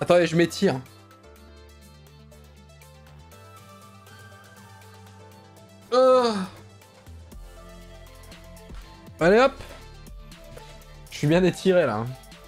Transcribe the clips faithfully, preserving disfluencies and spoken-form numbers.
Attendez, je m'étire. Oh. Allez hop. Je suis bien étiré là.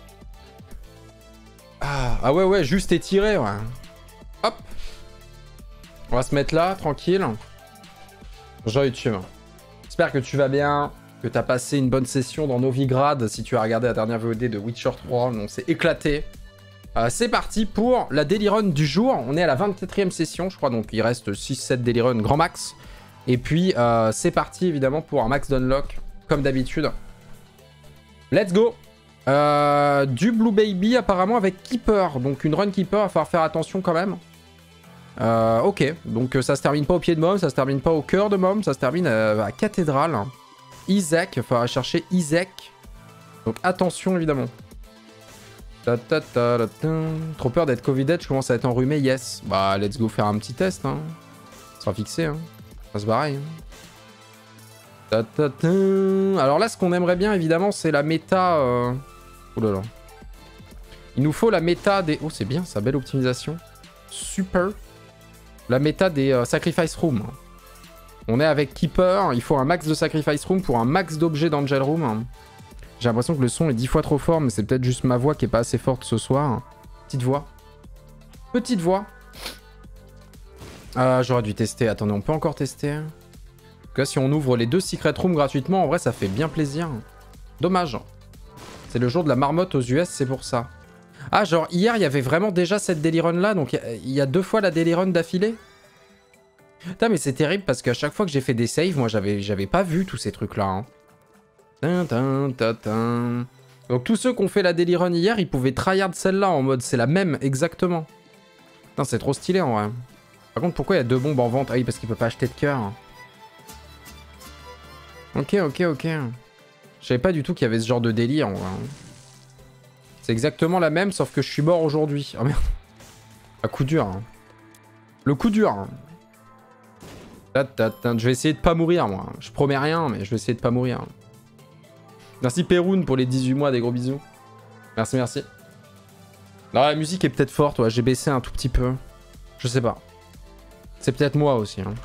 Ah, ah ouais ouais, juste étiré ouais. Hop. On va se mettre là, tranquille. Bonjour YouTube. J'espère que tu vas bien, que tu as passé une bonne session dans Novigrad. Si tu as regardé la dernière V O D de Witcher trois, on s'est éclaté. Euh, c'est parti pour la daily run du jour. On est à la vingt-quatrième session, je crois, donc il reste six sept daily run grand max. Et puis, euh, c'est parti évidemment pour un max d'unlock, comme d'habitude. Let's go. euh, Du Blue Baby apparemment avec Keeper, donc une run Keeper, il va falloir faire attention quand même. Euh, ok, donc ça se termine pas au pied de Mom, ça se termine pas au cœur de Mom, ça se termine à, à Cathédrale. Isaac, il faudra chercher Isaac. Donc attention évidemment. Ta ta ta ta ta. Trop peur d'être Covided, je commence à être enrhumé, yes. Bah let's go faire un petit test, hein. Ça sera fixé, hein. Ça se barre, hein. Ta ta ta. Alors là, ce qu'on aimerait bien évidemment, c'est la méta... Euh... Oh là là. Il nous faut la méta des... Oh c'est bien, ça, belle optimisation. Super. La méta des euh, Sacrifice Room. On est avec Keeper, il faut un max de Sacrifice Room pour un max d'objets d'Angel Room. J'ai l'impression que le son est dix fois trop fort, mais c'est peut-être juste ma voix qui est pas assez forte ce soir. Petite voix. Petite voix. Ah, j'aurais dû tester. Attendez, on peut encore tester. En tout cas, si on ouvre les deux Secret Rooms gratuitement, en vrai, ça fait bien plaisir. Dommage. C'est le jour de la marmotte aux U S, c'est pour ça. Ah, genre, hier, il y avait vraiment déjà cette daily run là, donc il y, y a deux fois la daily run d'affilée. Putain, mais c'est terrible parce qu'à chaque fois que j'ai fait des saves, moi, j'avais j'avais pas vu tous ces trucs-là. Hein. Tin, tin, tin, tin. Donc, tous ceux qui ont fait la daily run hier, ils pouvaient tryhard celle-là en mode c'est la même, exactement. Putain, c'est trop stylé en vrai. Par contre, pourquoi il y a deux bombes en vente? Ah oui, parce qu'il peut pas acheter de cœur. Ok, ok, ok. Je savais pas du tout qu'il y avait ce genre de délire en vrai. C'est exactement la même, sauf que je suis mort aujourd'hui. Oh merde. Un coup dur. Hein. Le coup dur. Hein. Je vais essayer de pas mourir, moi. Je promets rien, mais je vais essayer de pas mourir. Merci Perun pour les dix-huit mois, des gros bisous. Merci, merci. Non, la musique est peut-être forte, ouais. J'ai baissé un tout petit peu. Je sais pas. C'est peut-être moi aussi. Hein.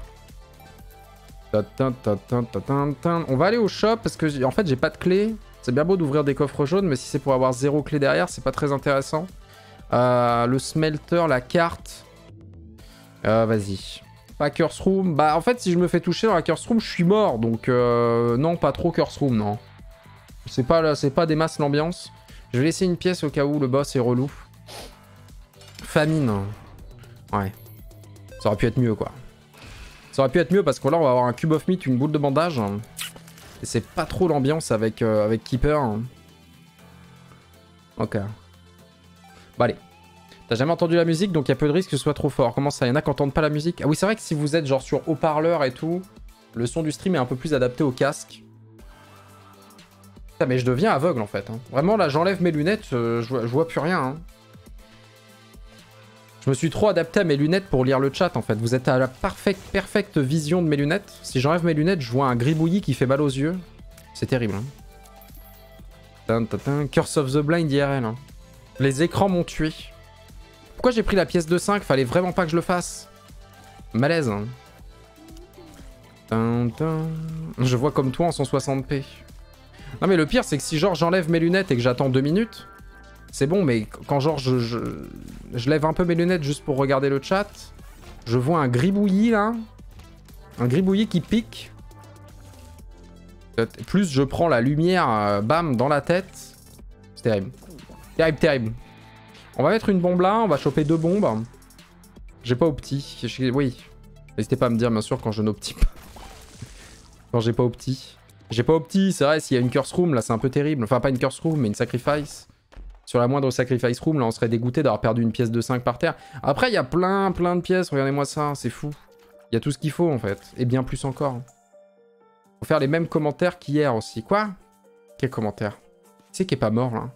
On va aller au shop parce que en fait j'ai pas de clé. C'est bien beau d'ouvrir des coffres jaunes, mais si c'est pour avoir zéro clé derrière, c'est pas très intéressant. Euh, le smelter, la carte. Euh, Vas-y. Pas Curse Room. Bah en fait si je me fais toucher dans la Curse Room, je suis mort. Donc euh, non, pas trop Curse Room, non. C'est pas, c'est pas des masses l'ambiance. Je vais laisser une pièce au cas où le boss est relou. Famine. Ouais. Ça aurait pu être mieux quoi. Ça aurait pu être mieux parce que là on va avoir un cube of meat, une boule de bandage. Et c'est pas trop l'ambiance avec, euh, avec Keeper. Ok. Bon allez. T'as jamais entendu la musique donc il y a peu de risque que ce soit trop fort. Comment ça? Il y en a qui entendent pas la musique? Ah oui c'est vrai que si vous êtes genre sur haut-parleur et tout, le son du stream est un peu plus adapté au casque. Putain, mais je deviens aveugle en fait. Hein. Vraiment là j'enlève mes lunettes, euh, je, vois, je vois plus rien. Hein. Je me suis trop adapté à mes lunettes pour lire le chat en fait. Vous êtes à la perfecte, perfecte vision de mes lunettes. Si j'enlève mes lunettes, je vois un gribouillis qui fait mal aux yeux. C'est terrible. Hein. Tin, tin, tin. Curse of the Blind I R L. Hein. Les écrans m'ont tué. Pourquoi j'ai pris la pièce de cinq? Fallait vraiment pas que je le fasse. Malaise. Hein. Tin, tin. Je vois comme toi en cent soixante p. Non mais le pire c'est que si genre j'enlève mes lunettes et que j'attends deux minutes... C'est bon, mais quand genre je, je, je lève un peu mes lunettes juste pour regarder le chat, je vois un gribouillis là. Un gribouillis qui pique. Plus je prends la lumière, euh, bam, dans la tête. C'est terrible. Terrible, terrible. On va mettre une bombe là, on va choper deux bombes. J'ai pas opti. Oui. N'hésitez pas à me dire bien sûr quand je n'opti pas. Quand j'ai pas opti. J'ai pas opti, c'est vrai, s'il y a une curse room là, c'est un peu terrible. Enfin, pas une curse room, mais une sacrifice. Sur la moindre sacrifice room, là, on serait dégoûté d'avoir perdu une pièce de cinq par terre. Après, il y a plein, plein de pièces. Regardez-moi ça, c'est fou. Il y a tout ce qu'il faut, en fait. Et bien plus encore. Faut faire les mêmes commentaires qu'hier aussi. Quoi? Quel commentaire? Qui c'est qui est pas mort, là?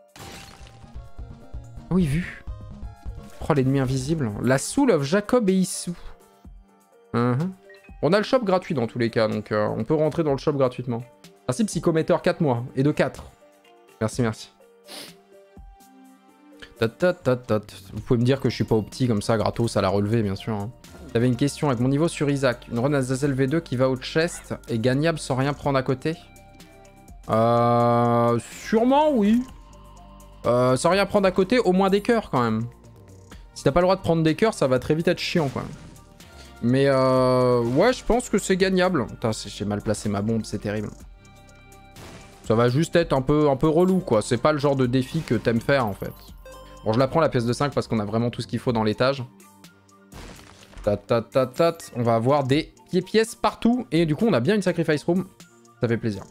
Oui, vu. Oh, l'ennemi invisible. La Soul of Jacob et Issou. Uh-huh. On a le shop gratuit dans tous les cas, donc euh, on peut rentrer dans le shop gratuitement. Merci Psychometer, quatre mois. Et de quatre. Merci, merci. Ta, ta, ta, ta. Vous pouvez me dire que je suis pas opti comme ça, gratos à la relever, bien sûr. Hein. J'avais une question avec mon niveau sur Isaac. Une run Azazel V deux qui va au chest est gagnable sans rien prendre à côté? Euh... Sûrement, oui. Euh, sans rien prendre à côté, au moins des cœurs, quand même. Si t'as pas le droit de prendre des cœurs, ça va très vite être chiant, quoi. Mais euh... ouais, je pense que c'est gagnable. Putain, j'ai mal placé ma bombe, c'est terrible. Ça va juste être un peu, un peu relou, quoi. C'est pas le genre de défi que t'aimes faire, en fait. Bon, je la prends, la pièce de cinq, parce qu'on a vraiment tout ce qu'il faut dans l'étage. Ta ta ta ta. On va avoir des pieds-pièces partout. Et du coup, on a bien une sacrifice room. Ça fait plaisir.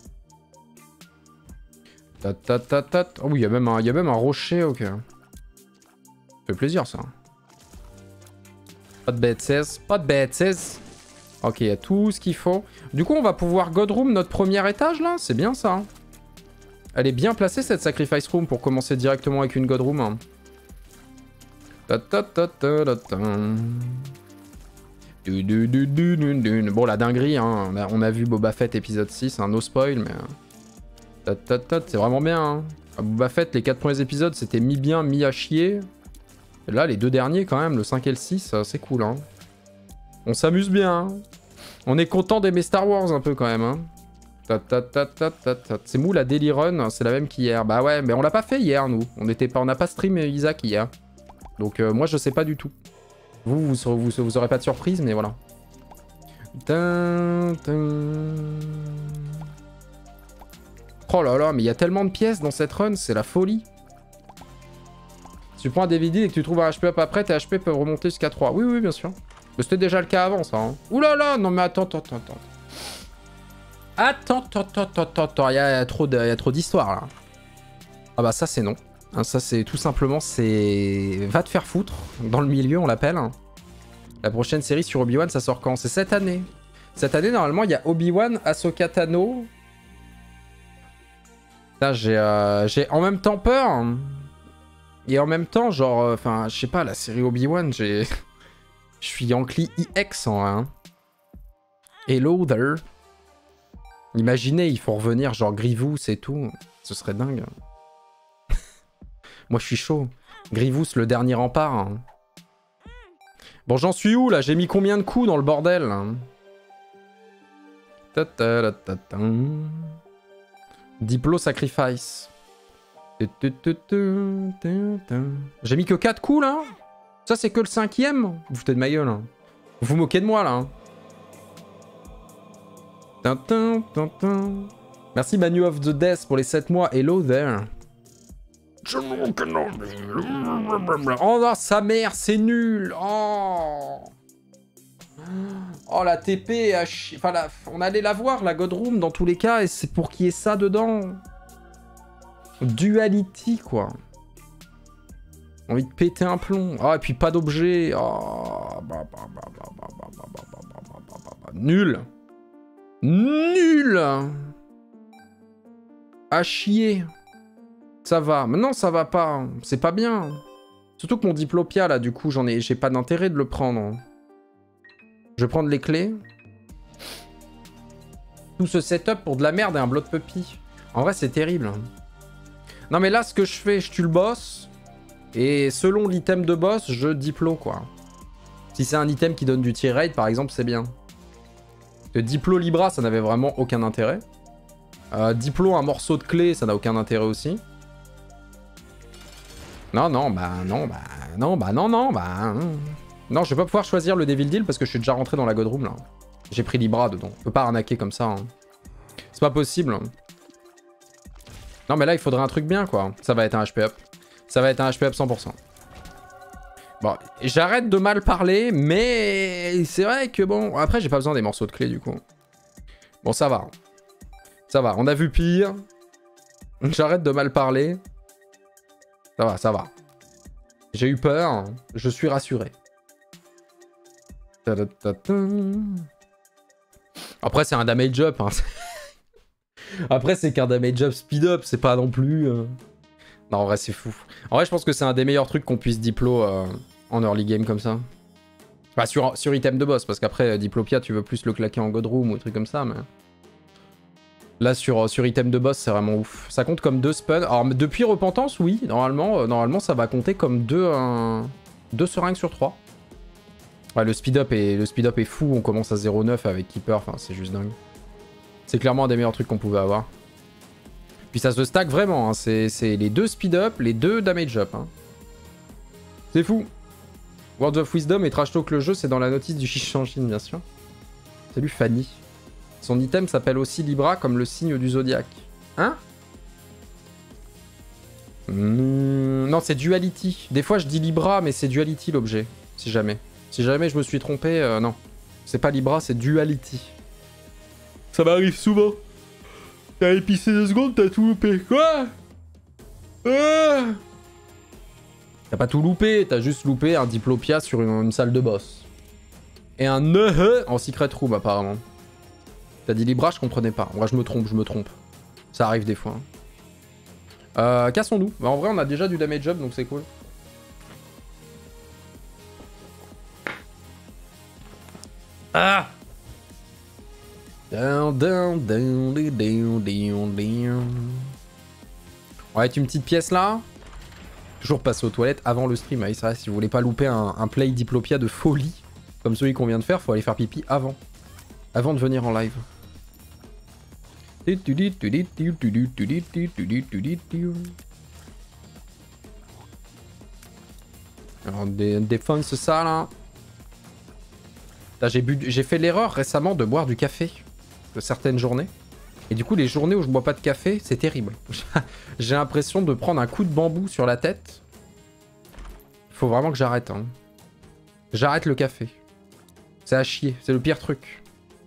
Ta ta ta ta. Oh oui, il y a même un, il y a même un rocher, ok. Ça fait plaisir, ça. Pas de bêtises, pas de bêtises. Ok, il y a tout ce qu'il faut. Du coup, on va pouvoir God Room notre premier étage, là. C'est bien, ça. Elle est bien placée, cette Sacrifice Room, pour commencer directement avec une God Room. Hein. Ta ta ta ta ta ta. Du, du, du, du, du, du. Bon, la dinguerie, hein. on, a, on a vu Boba Fett épisode six, hein. No spoil, mais... Ta ta ta, c'est vraiment bien. Hein. À Boba Fett, les quatre premiers épisodes, c'était mi-bien, mi-à chier. Et là, les deux derniers, quand même, le cinq et le six, c'est cool. Hein. On s'amuse bien. Hein. On est content d'aimer Star Wars un peu, quand même. Hein. Ta, ta, ta, ta, ta, ta. C'est mou, la Daily Run, c'est la même qu'hier. Bah ouais, mais on l'a pas fait hier, nous. On était pas, on n'a pas stream Isaac hier. Donc euh, moi, je sais pas du tout. Vous, vous, vous, vous, vous aurez pas de surprise, mais voilà. Dun, dun. Oh là là, mais il y a tellement de pièces dans cette run, c'est la folie. Si tu prends un D V D et que tu trouves un H P up après, tes H P peuvent remonter jusqu'à trois. Oui, oui, bien sûr. Mais c'était déjà le cas avant, ça. Hein. Ouh là là, non mais attends, attends, attends, attends. Attends, attends, attends, attends, attends, il y a trop d'histoire, là. Ah bah ça, c'est non. Hein, ça, c'est tout simplement, c'est... Va te faire foutre. Dans le milieu, on l'appelle. La prochaine série sur Obi-Wan, ça sort quand? C'est cette année. Cette année, normalement, il y a Obi-Wan, Ahsoka Tano... J'ai euh, j'ai en même temps peur. Hein. Et en même temps, genre, enfin, euh, je sais pas, la série Obi-Wan, j'ai... Je suis Yankee I X en un. Hello there. Imaginez, il faut revenir genre Grievous et tout. Ce serait dingue. Moi, je suis chaud. Grievous, le dernier rempart. Hein. Bon, j'en suis où, là? J'ai mis combien de coups dans le bordel hein? Ta ta ta ta ta. Diplo Sacrifice. J'ai mis que quatre coups là. Ça c'est que le cinquième. Vous foutez de ma gueule. Hein. Vous vous moquez de moi là. Hein. Merci Manu of the Death pour les sept mois. Hello there. Oh non, sa mère, c'est nul. Oh. Oh la T P, enfin la... on allait la voir la God Room dans tous les cas et c'est pour qu'il y ait ça dedans. Duality quoi. Envie de péter un plomb. Ah oh, et puis pas d'objet. Oh. Nul. Nul. À chier. Ça va. Mais non ça va pas. C'est pas bien. Surtout que mon Diplopia là du coup j'en ai, j'ai pas d'intérêt de le prendre. Je vais prendre les clés. Tout ce setup pour de la merde et un Blood Puppy. En vrai, c'est terrible. Non, mais là, ce que je fais, je tue le boss. Et selon l'item de boss, je diplo, quoi. Si c'est un item qui donne du tier raid, par exemple, c'est bien. Le diplo Libra, ça n'avait vraiment aucun intérêt. Euh, diplo un morceau de clé, ça n'a aucun intérêt aussi. Non, non, bah non, bah non, bah non, non, bah... Non, je vais pas pouvoir choisir le Devil Deal parce que je suis déjà rentré dans la God Room là. J'ai pris Libra dedans. On peut pas arnaquer comme ça. Hein. C'est pas possible. Non, mais là, il faudrait un truc bien quoi. Ça va être un H P up. Ça va être un H P up cent pour cent. Bon, j'arrête de mal parler, mais c'est vrai que bon. Après, j'ai pas besoin des morceaux de clé du coup. Bon, ça va. Ça va. On a vu pire. J'arrête de mal parler. Ça va, ça va. J'ai eu peur. Je suis rassuré. Après c'est un damage up hein. Après c'est qu'un damage up speed up, c'est pas non plus euh... Non en vrai c'est fou. En vrai je pense que c'est un des meilleurs trucs qu'on puisse diplo euh, en early game comme ça. Enfin sur, sur item de boss parce qu'après Diplopia tu veux plus le claquer en God Room ou un truc comme ça mais... Là, sur, sur item de boss, c'est vraiment ouf. Ça compte comme deux spawns. Alors, depuis Repentance, oui. Normalement, euh, normalement ça va compter comme deux, euh, deux seringues sur trois. Ouais, le speed-up est, le speed-up est fou. On commence à zéro neuf avec Keeper. Enfin, c'est juste dingue. C'est clairement un des meilleurs trucs qu'on pouvait avoir. Puis ça se stack vraiment. Hein. C'est les deux speed-up, les deux damage-up. Hein. C'est fou. Words of Wisdom et Trash Talk le jeu, c'est dans la notice du Shishanshin, bien sûr. Salut Fanny. Son item s'appelle aussi Libra, comme le signe du zodiaque. Hein? mmh, Non, c'est Duality. Des fois, je dis Libra, mais c'est Duality l'objet. Si jamais. Si jamais je me suis trompé, euh, non. C'est pas Libra, c'est Duality. Ça m'arrive souvent. T'as épicé deux secondes, t'as tout loupé. Quoi? euh T'as pas tout loupé, t'as juste loupé un Diplopia sur une, une salle de boss. Et un Nehe en Secret Room, apparemment. T'as dit Libra, je comprenais pas. Moi, je me trompe, je me trompe. Ça arrive des fois. Euh, Cassons-nous. Bah, en vrai, on a déjà du damage up, donc c'est cool. Ah! Down, down, down, down, down, down. On va mettre une petite pièce là. Toujours passer aux toilettes avant le stream. Ah, c'est vrai, si vous voulez pas louper un, un play Diplopia de folie, comme celui qu'on vient de faire, faut aller faire pipi avant. Avant de venir en live. Alors, dé défonce ça là. J'ai fait l'erreur récemment de boire du café de certaines journées. Et du coup, les journées où je bois pas de café, c'est terrible. J'ai l'impression de prendre un coup de bambou sur la tête. Il faut vraiment que j'arrête. Hein. J'arrête le café. C'est à chier, c'est le pire truc.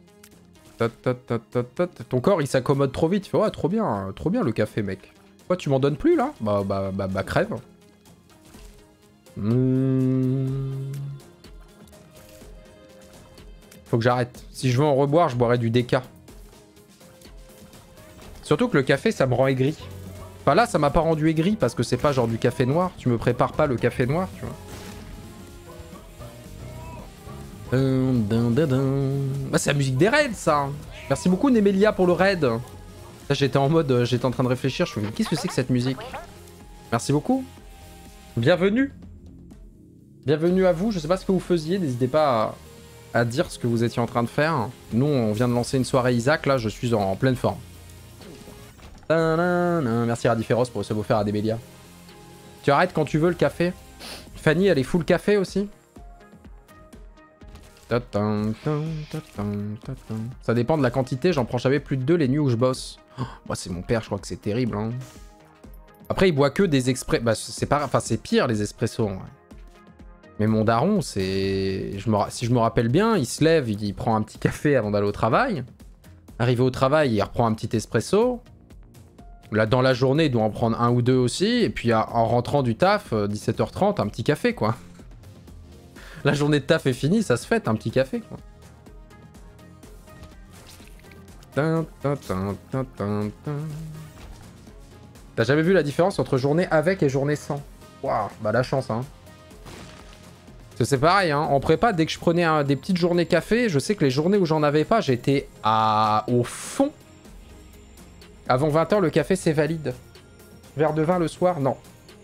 Ton corps il s'accommode trop vite. Il fait ouais, trop bien, trop bien le café, mec. Quoi, tu m'en donnes plus là? Bah, bah, bah, bah, crève. Mmh. Faut que j'arrête. Si je veux en reboire, je boirai du déca. Surtout que le café, ça me rend aigri. Enfin là, ça m'a pas rendu aigri parce que c'est pas genre du café noir. Tu me prépares pas le café noir, tu vois. Bah, c'est la musique des raids, ça. Merci beaucoup, Nemelia, pour le raid. Là, j'étais en mode, j'étais en train de réfléchir. Je me suis dit, qu'est-ce que c'est que cette musique? Merci beaucoup. Bienvenue. Bienvenue à vous. Je sais pas ce que vous faisiez. N'hésitez pas à, à dire ce que vous étiez en train de faire. Nous, on vient de lancer une soirée Isaac. Là, je suis en, en pleine forme. Merci Radiféros pour se faire à Nemelia. Tu arrêtes quand tu veux le café. Fanny, elle est full café aussi. Ça dépend de la quantité, j'en prends jamais plus de deux les nuits où je bosse. Oh, moi c'est mon père, je crois que c'est terrible. Hein. Après il boit que des express... Bah c'est pas... Enfin c'est pire les espressos. Ouais. Mais mon daron, c'est... Je me... Si je me rappelle bien, il se lève, il prend un petit café avant d'aller au travail. Arrivé au travail, il reprend un petit espresso. Là dans la journée, il doit en prendre un ou deux aussi. Et puis en rentrant du taf, dix-sept heures trente, un petit café quoi. La journée de taf est finie, ça se fait, un petit café, quoi. T'as jamais vu la différence entre journée avec et journée sans? Waouh, bah la chance, hein. C'est pareil, hein. En prépa, dès que je prenais un, des petites journées café, je sais que les journées où j'en avais pas, j'étais à... au fond. Avant vingt heures, le café, c'est valide. Verre de vin le soir, non.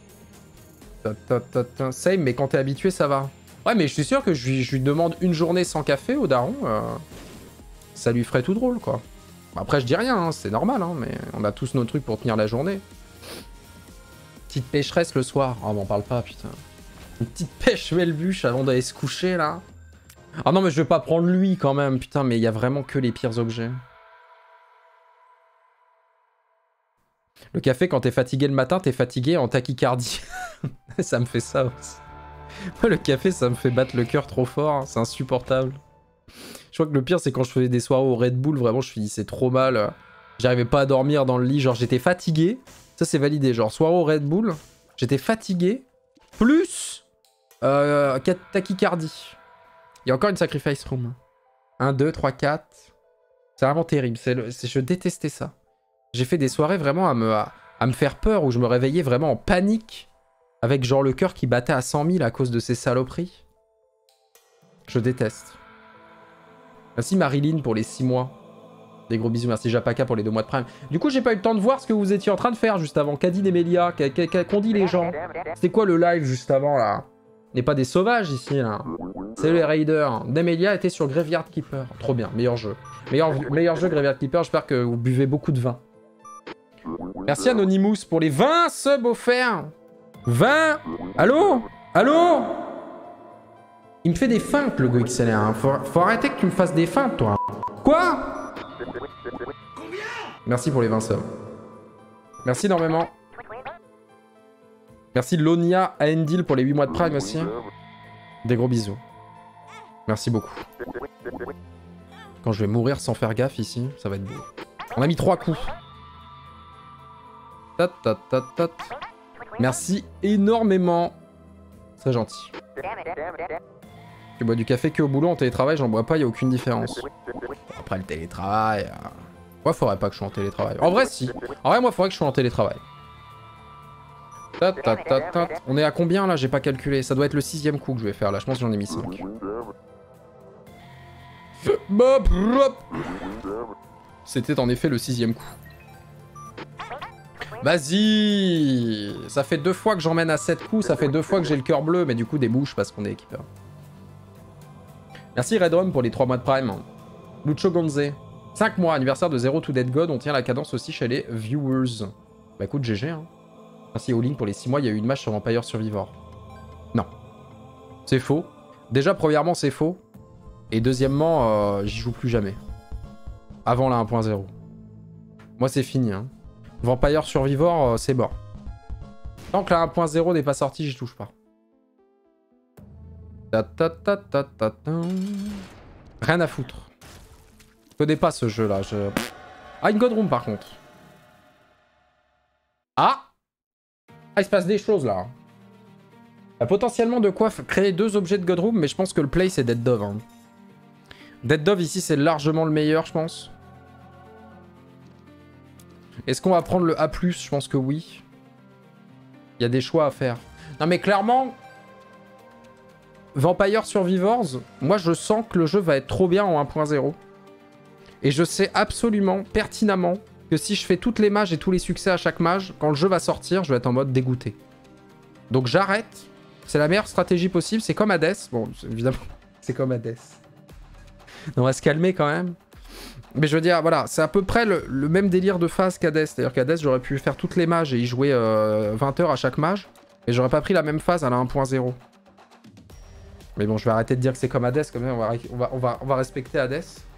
Same, mais quand t'es habitué, ça va. Ouais, mais je suis sûr que je lui, je lui demande une journée sans café au daron, euh, ça lui ferait tout drôle, quoi. Après, je dis rien, hein, c'est normal, hein, mais on a tous nos trucs pour tenir la journée. Petite pêcheresse le soir. Oh, m'en parle pas, putain. Une petite pêche Melbuche avant d'aller se coucher, là. Ah non, mais je vais pas prendre lui, quand même, putain, mais il y a vraiment que les pires objets. Le café, quand t'es fatigué le matin, t'es fatigué en tachycardie. Ça me fait ça aussi. Moi, le café, ça me fait battre le cœur trop fort, hein. C'est insupportable. Je crois que le pire, c'est quand je faisais des soirées au Red Bull, vraiment, je finissais trop mal. J'arrivais pas à dormir dans le lit, genre j'étais fatigué. Ça, c'est validé, genre soirée au Red Bull, j'étais fatigué, plus euh, tachycardie. Il y a encore une sacrifice room. un, deux, trois, quatre. C'est vraiment terrible, c'est le... je détestais ça. J'ai fait des soirées vraiment à me, à, à me faire peur, où je me réveillais vraiment en panique. Avec genre le cœur qui battait à cent mille à cause de ces saloperies. Je déteste. Merci Marilyn pour les six mois. Des gros bisous, merci Japaka pour les deux mois de prime. Du coup, j'ai pas eu le temps de voir ce que vous étiez en train de faire juste avant. Qu'a dit Nemelia? Qu'ont dit les gens? C'était quoi le live juste avant là? On n'est pas des sauvages ici là. C'est les raiders. Nemelia était sur Graveyard Keeper. Trop bien, meilleur jeu. Meilleur, meilleur jeu Graveyard Keeper, j'espère que vous buvez beaucoup de vin. Merci Anonymous pour les vingt subs offerts. vingt. Allô? Allô? Il me fait des feintes le GoXLR. Hein. Faut, faut arrêter que tu me fasses des feintes toi. Quoi? Merci pour les vingt subs. Merci énormément. Merci Lonia Aendil pour les huit mois de prime aussi. Des gros bisous. Merci beaucoup. Quand je vais mourir sans faire gaffe ici, ça va être beau. On a mis trois coups. Tat, tat, tat, tat. Merci énormément. Très gentil. Tu bois du café que au boulot en télétravail, j'en bois pas, il n'y a aucune différence. Après le télétravail... Euh... Moi, faudrait pas que je sois en télétravail. En vrai, si. En vrai, moi, faudrait que je sois en télétravail. Tat, tat, tat, tat. On est à combien là? J'ai pas calculé. Ça doit être le sixième coup que je vais faire là. Je pense que j'en ai mis cinq. C'était en effet le sixième coup. Vas-y. Ça fait deux fois que j'emmène à sept coups. Ça fait deux fois que j'ai le cœur bleu. Mais du coup, des bouches parce qu'on est équipé. Merci Redrum pour les trois mois de prime. Lucho Gonze. cinq mois, anniversaire de Zero to Dead God. On tient la cadence aussi chez les viewers. Bah écoute, G G. Hein. Merci All-in pour les six mois. Il y a eu une match sur Vampire Survivor. Non. C'est faux. Déjà, premièrement, c'est faux. Et deuxièmement, euh, j'y joue plus jamais. Avant la un point zéro. Moi, c'est fini. Hein. Vampire Survivor, euh, c'est mort. Tant que la un point zéro n'est pas sortie, j'y touche pas. Ta ta ta ta ta ta. Rien à foutre. Je connais pas ce jeu là. Je... Ah, une God Room par contre. Ah! Ah, il se passe des choses là. Il y a potentiellement de quoi créer deux objets de God Room, mais je pense que le play c'est Dead Dove. Hein. Dead Dove ici c'est largement le meilleur, je pense. Est-ce qu'on va prendre le A plus? Je pense que oui. Il y a des choix à faire. Non mais clairement, Vampire Survivors, moi je sens que le jeu va être trop bien en un point zéro. Et je sais absolument, pertinemment, que si je fais toutes les mages et tous les succès à chaque mage, quand le jeu va sortir, je vais être en mode dégoûté. Donc j'arrête. C'est la meilleure stratégie possible. C'est comme Hades. Bon, évidemment, c'est comme Hades. On va se calmer quand même. Mais je veux dire, voilà, c'est à peu près le, le même délire de phase qu'Hades. C'est-à-dire qu'Hades, j'aurais pu faire toutes les mages et y jouer euh, vingt heures à chaque mage. Et j'aurais pas pris la même phase à la un point zéro. Mais bon, je vais arrêter de dire que c'est comme Hades. Comme ça, on va, on va, on va, on va respecter Hades.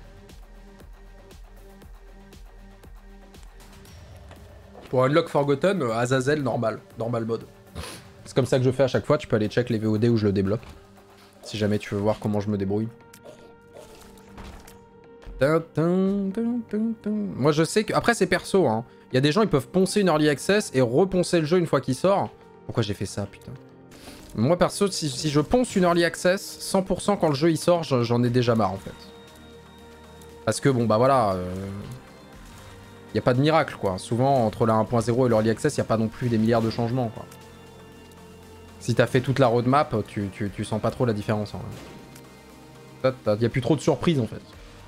Pour Unlock Forgotten, euh, Azazel, normal. Normal mode. C'est comme ça que je fais à chaque fois. Tu peux aller check les V O D où je le débloque. Si jamais tu veux voir comment je me débrouille. Moi je sais que... Après c'est perso. Hein. Il y a des gens ils peuvent poncer une Early Access et reponcer le jeu une fois qu'il sort. Pourquoi j'ai fait ça putain? Moi perso, si, si je ponce une Early Access, cent pour cent quand le jeu il sort, j'en ai déjà marre en fait. Parce que bon bah voilà... Euh... Il n'y a pas de miracle quoi. Souvent entre la un point zéro et l'Early Access, il n'y a pas non plus des milliards de changements quoi. Si t'as fait toute la roadmap, tu, tu, tu sens pas trop la différence. Il hein. n'y a plus trop de surprises en fait.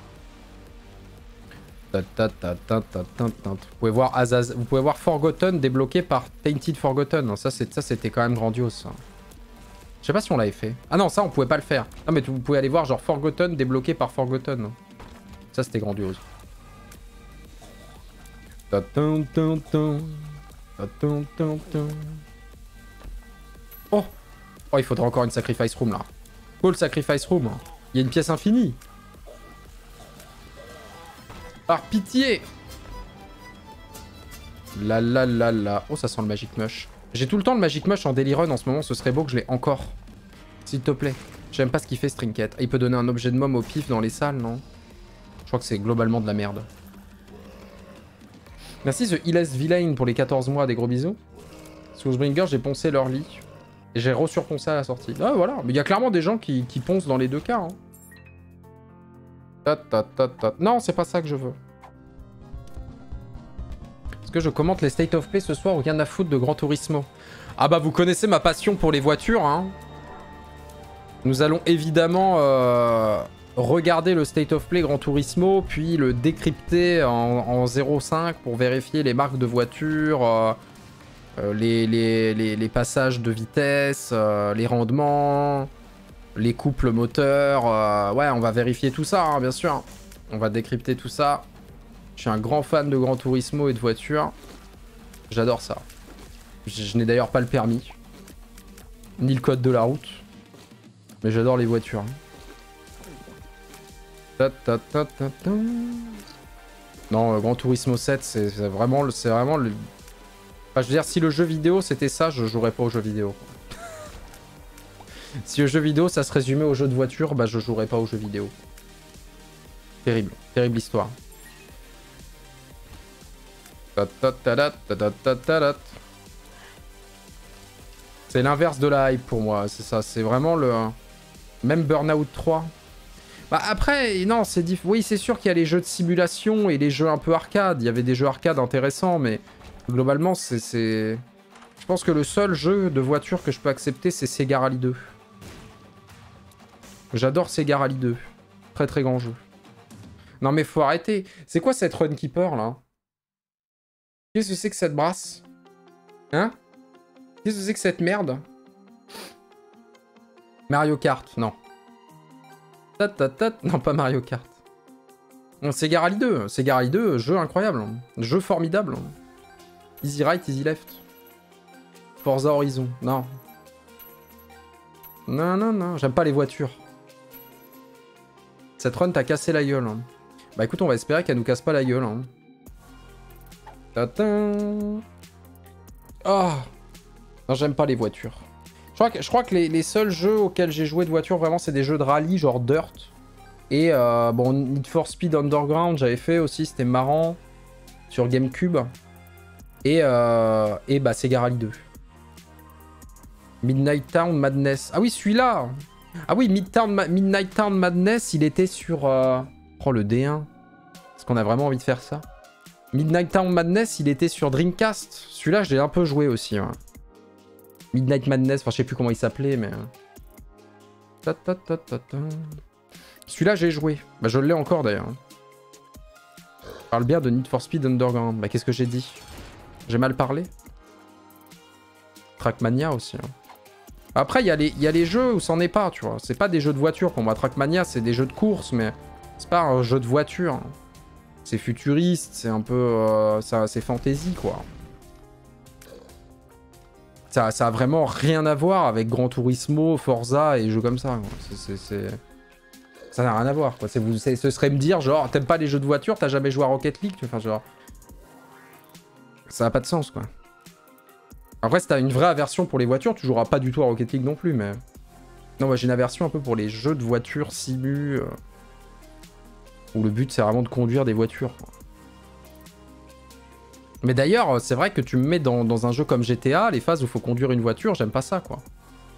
Vous pouvez voir Azaz... Vous pouvez voir Forgotten débloqué par Tainted Forgotten. Ça c'était quand même grandiose ça. Je sais pas si on l'avait fait. Ah non, ça on pouvait pas le faire. Non mais vous pouvez aller voir genre Forgotten débloqué par Forgotten. Ça c'était grandiose. Oh! Oh, il faudra encore une Sacrifice Room là. Cool Sacrifice Room. Il y a une pièce infinie. Par pitié! La la la la. Oh, ça sent le Magic Mush. J'ai tout le temps le Magic Mush en Daily Run en ce moment. Ce serait beau que je l'ai encore. S'il te plaît. J'aime pas ce qu'il fait, ce trinket. Il peut donner un objet de mom au pif dans les salles, non? Je crois que c'est globalement de la merde. Merci The Illes Villain pour les quatorze mois. Des gros bisous. Soulsbringer, j'ai poncé leur lit. Et j'ai re-surponcé à la sortie. Ah voilà. Mais il y a clairement des gens qui, qui poncent dans les deux cas. Hein. Ta, ta, ta, ta. Non, c'est pas ça que je veux. Est-ce que je commente les State of Play ce soir ou rien à foutre de Gran Turismo? Ah bah vous connaissez ma passion pour les voitures. Hein. Nous allons évidemment euh, regarder le State of Play Gran Turismo, puis le décrypter en, en zéro virgule cinq pour vérifier les marques de voitures, euh, euh, les, les, les, les passages de vitesse, euh, les rendements, les couples moteurs. Euh, ouais, on va vérifier tout ça, hein, bien sûr. On va décrypter tout ça. Je suis un grand fan de Gran Turismo et de voitures. J'adore ça. Je, je n'ai d'ailleurs pas le permis. Ni le code de la route. Mais j'adore les voitures. Ta, ta, ta, ta, ta. Non, euh, Gran Turismo sept, c'est vraiment, c'est vraiment le... Enfin, je veux dire, si le jeu vidéo c'était ça, je jouerais pas au jeu vidéo. Si le jeu vidéo ça se résumait au jeu de voiture, bah je jouerais pas au jeu vidéo. Terrible, terrible histoire. C'est l'inverse de la hype pour moi, c'est ça, c'est vraiment le... Même Burnout trois. Bah après, non, c'est diff... Oui, c'est sûr qu'il y a les jeux de simulation et les jeux un peu arcade. Il y avait des jeux arcade intéressants, mais globalement, c'est... Je pense que le seul jeu de voiture que je peux accepter, c'est Sega Rally deux. J'adore Sega Rally deux. Très très grand jeu. Non mais faut arrêter. C'est quoi cette Runkeeper, là? Qu'est-ce que c'est que cette brasse? Hein? Qu'est-ce que c'est que cette merde? Mario Kart, non. Ta, ta, ta. Non, pas Mario Kart. Non, Sega Rally deux. Sega Rally deux, jeu incroyable. Jeu formidable. Easy right, easy left. Forza Horizon, non. Non, non, non, j'aime pas les voitures. Cette run t'a cassé la gueule. Hein. Bah écoute, on va espérer qu'elle nous casse pas la gueule. Hein. Ta-ta. Oh. Non, j'aime pas les voitures. Je crois que, je crois que les, les seuls jeux auxquels j'ai joué de voiture, vraiment, c'est des jeux de rallye, genre Dirt. Et euh, bon, Need for Speed Underground, j'avais fait aussi, c'était marrant. Sur GameCube. Et, euh, et bah, Sega Rally deux. Midnight Town Madness. Ah oui, celui-là. Ah oui, Midtown Ma Midnight Town Madness, il était sur... Euh... Oh, le D un. Est-ce qu'on a vraiment envie de faire ça? Midnight Town Madness, il était sur Dreamcast. Celui-là, je l'ai un peu joué aussi. Ouais. Midnight Madness, enfin, je sais plus comment il s'appelait, mais... Ta -ta -ta -ta -ta. Celui-là, j'ai joué. Bah, je l'ai encore, d'ailleurs. Je parle bien de Need for Speed Underground. Bah, qu'est-ce que j'ai dit? J'ai mal parlé? Trackmania aussi. Hein. Après, il y, y a les jeux où c'en est pas, tu vois. C'est pas des jeux de voiture. Pour moi, Trackmania, c'est des jeux de course, mais c'est pas un jeu de voiture. C'est futuriste, c'est un peu... Euh, c'est fantasy, quoi. Ça, ça a vraiment rien à voir avec Gran Turismo, Forza et jeux comme ça. C'est... Ça n'a rien à voir, quoi. Vous, ce serait me dire, genre, t'aimes pas les jeux de voiture, t'as jamais joué à Rocket League, enfin, genre... Ça n'a pas de sens, quoi. Après, si t'as une vraie aversion pour les voitures, tu joueras pas du tout à Rocket League non plus, mais... Non, moi, j'ai une aversion un peu pour les jeux de voitures simu... Euh... Où le but, c'est vraiment de conduire des voitures, quoi. Mais d'ailleurs, c'est vrai que tu me mets dans, dans un jeu comme G T A, les phases où il faut conduire une voiture, j'aime pas ça, quoi.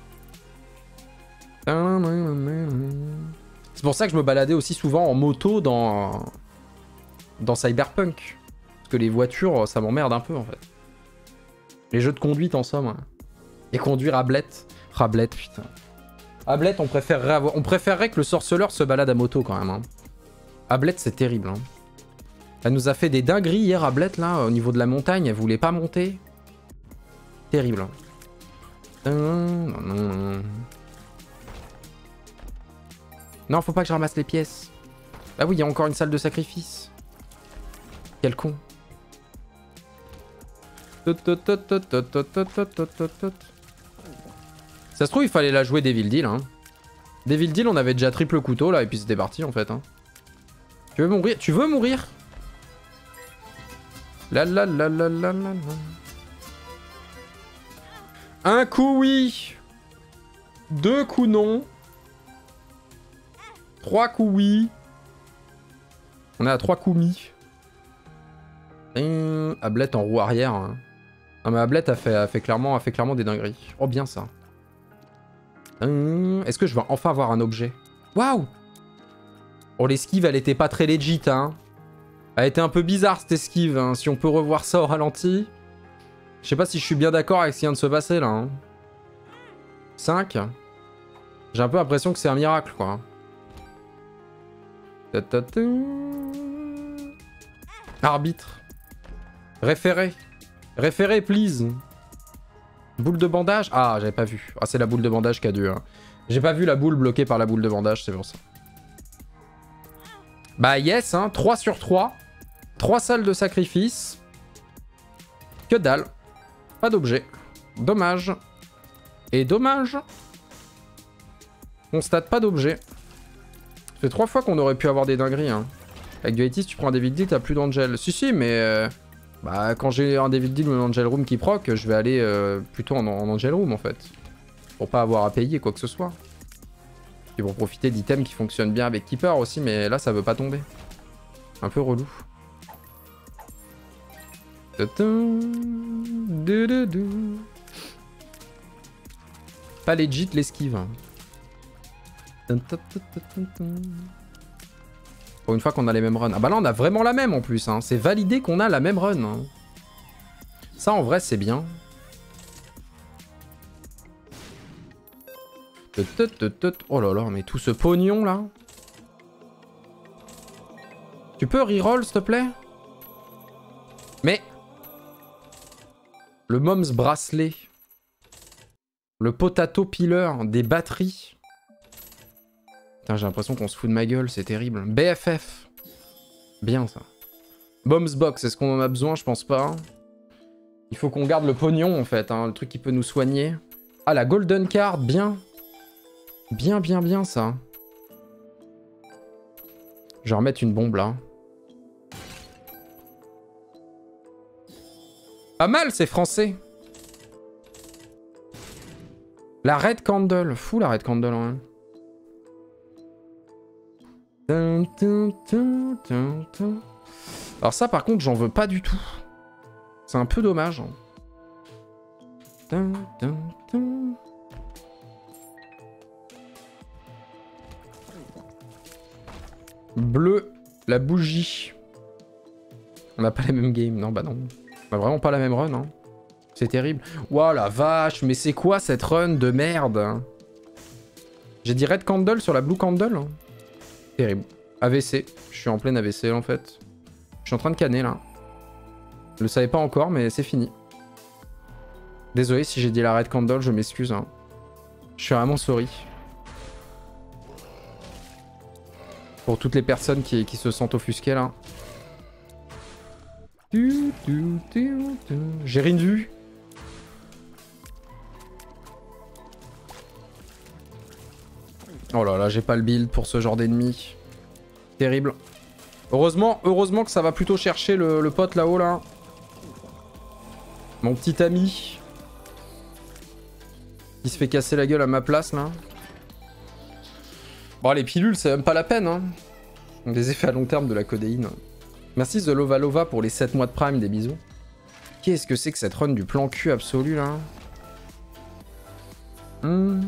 C'est pour ça que je me baladais aussi souvent en moto dans... Dans Cyberpunk. Parce que les voitures, ça m'emmerde un peu, en fait. Les jeux de conduite, en somme. Hein. Et conduire Ablette. Rablette, putain. Ablette, on préférerait, avoir... on préférerait que le sorceleur se balade à moto, quand même. Hein. Ablette, c'est terrible. Hein. Elle nous a fait des dingueries hier, Ablette, là, au niveau de la montagne. Elle voulait pas monter. Terrible. Non, faut pas que je ramasse les pièces. Ah oui, il y a encore une salle de sacrifice. Quel con. Ça se trouve, il fallait la jouer Devil Deal. Hein. Devil Deal, on avait déjà triple couteau, là, et puis c'était parti, en fait. Hein. Tu veux mourir? Tu veux mourir? La la la la la la. Un coup oui. Deux coups non. Trois coups oui. On est à trois coups mi. Hum, Ablette en roue arrière. Hein. Non mais Ablette a fait, a fait, clairement, a fait clairement des dingueries. Oh bien ça. Hum, Est-ce que je vais enfin avoir un objet? Waouh. Oh l'esquive elle était pas très legit hein. Elle était un peu bizarre cette esquive, hein. Si on peut revoir ça au ralenti. Je sais pas si je suis bien d'accord avec ce qui vient de se passer là. Hein. cinq. J'ai un peu l'impression que c'est un miracle quoi. Ta -ta -ta. Arbitre. Référé. Référé, please. Boule de bandage. Ah, j'avais pas vu. Ah, c'est la boule de bandage qui a dû... Hein. J'ai pas vu la boule bloquée par la boule de bandage, c'est pour ça. Bah yes, hein, trois sur trois. trois salles de sacrifice. Que dalle. Pas d'objet. Dommage. Et dommage. Constate pas d'objet. Ça fait trois fois qu'on aurait pu avoir des dingueries. Hein. Avec du Haiti, si tu prends un Devil Deal, t'as plus d'Angel. Si, si, mais... Euh, bah, quand j'ai un Devil Deal ou un Angel Room qui proc, je vais aller euh, plutôt en, en Angel Room, en fait. Pour pas avoir à payer quoi que ce soit. Et pour profiter d'items qui fonctionnent bien avec Keeper aussi, mais là, ça veut pas tomber. Un peu relou. Pas legit l'esquive. Pour une fois qu'on a les mêmes runs. Ah bah là on a vraiment la même en plus. Hein. C'est validé qu'on a la même run. Hein. Ça en vrai c'est bien. Oh là là, mais tout ce pognon là. Tu peux reroll s'il te plaît? Mais... Le Mom's Bracelet. Le Potato Peeler. Des batteries. Putain, j'ai l'impression qu'on se fout de ma gueule, c'est terrible. B F F. Bien ça. Bombs Box, est-ce qu'on en a besoin? Je pense pas. Il faut qu'on garde le pognon en fait, hein, le truc qui peut nous soigner. Ah, la Golden Card, bien. Bien, bien, bien ça. Je vais remettre une bombe là. Pas mal, c'est français. La Red Candle. Fou la Red Candle hein. Alors ça par contre j'en veux pas du tout. C'est un peu dommage. Bleu, la bougie. On n'a pas les mêmes games. Non bah non. On a vraiment pas la même run. Hein. C'est terrible. Ouah la vache, mais c'est quoi cette run de merde? J'ai dit Red Candle sur la Blue Candle. Terrible. A V C. Je suis en pleine A V C en fait. Je suis en train de canner là. Je le savais pas encore mais c'est fini. Désolé si j'ai dit la Red Candle, je m'excuse. Hein. Je suis vraiment sorry. Pour toutes les personnes qui, qui se sentent offusquées là. J'ai rien vu. Oh là là, j'ai pas le build pour ce genre d'ennemi. Terrible. Heureusement, heureusement que ça va plutôt chercher le, le pote là-haut là. Mon petit ami. Qui se fait casser la gueule à ma place là. Bon les pilules c'est même pas la peine hein. Des effets à long terme de la codéine. Merci The Lova Lova pour les sept mois de prime, des bisous. Qu'est-ce que c'est que cette run du plan cul absolu là? hmm.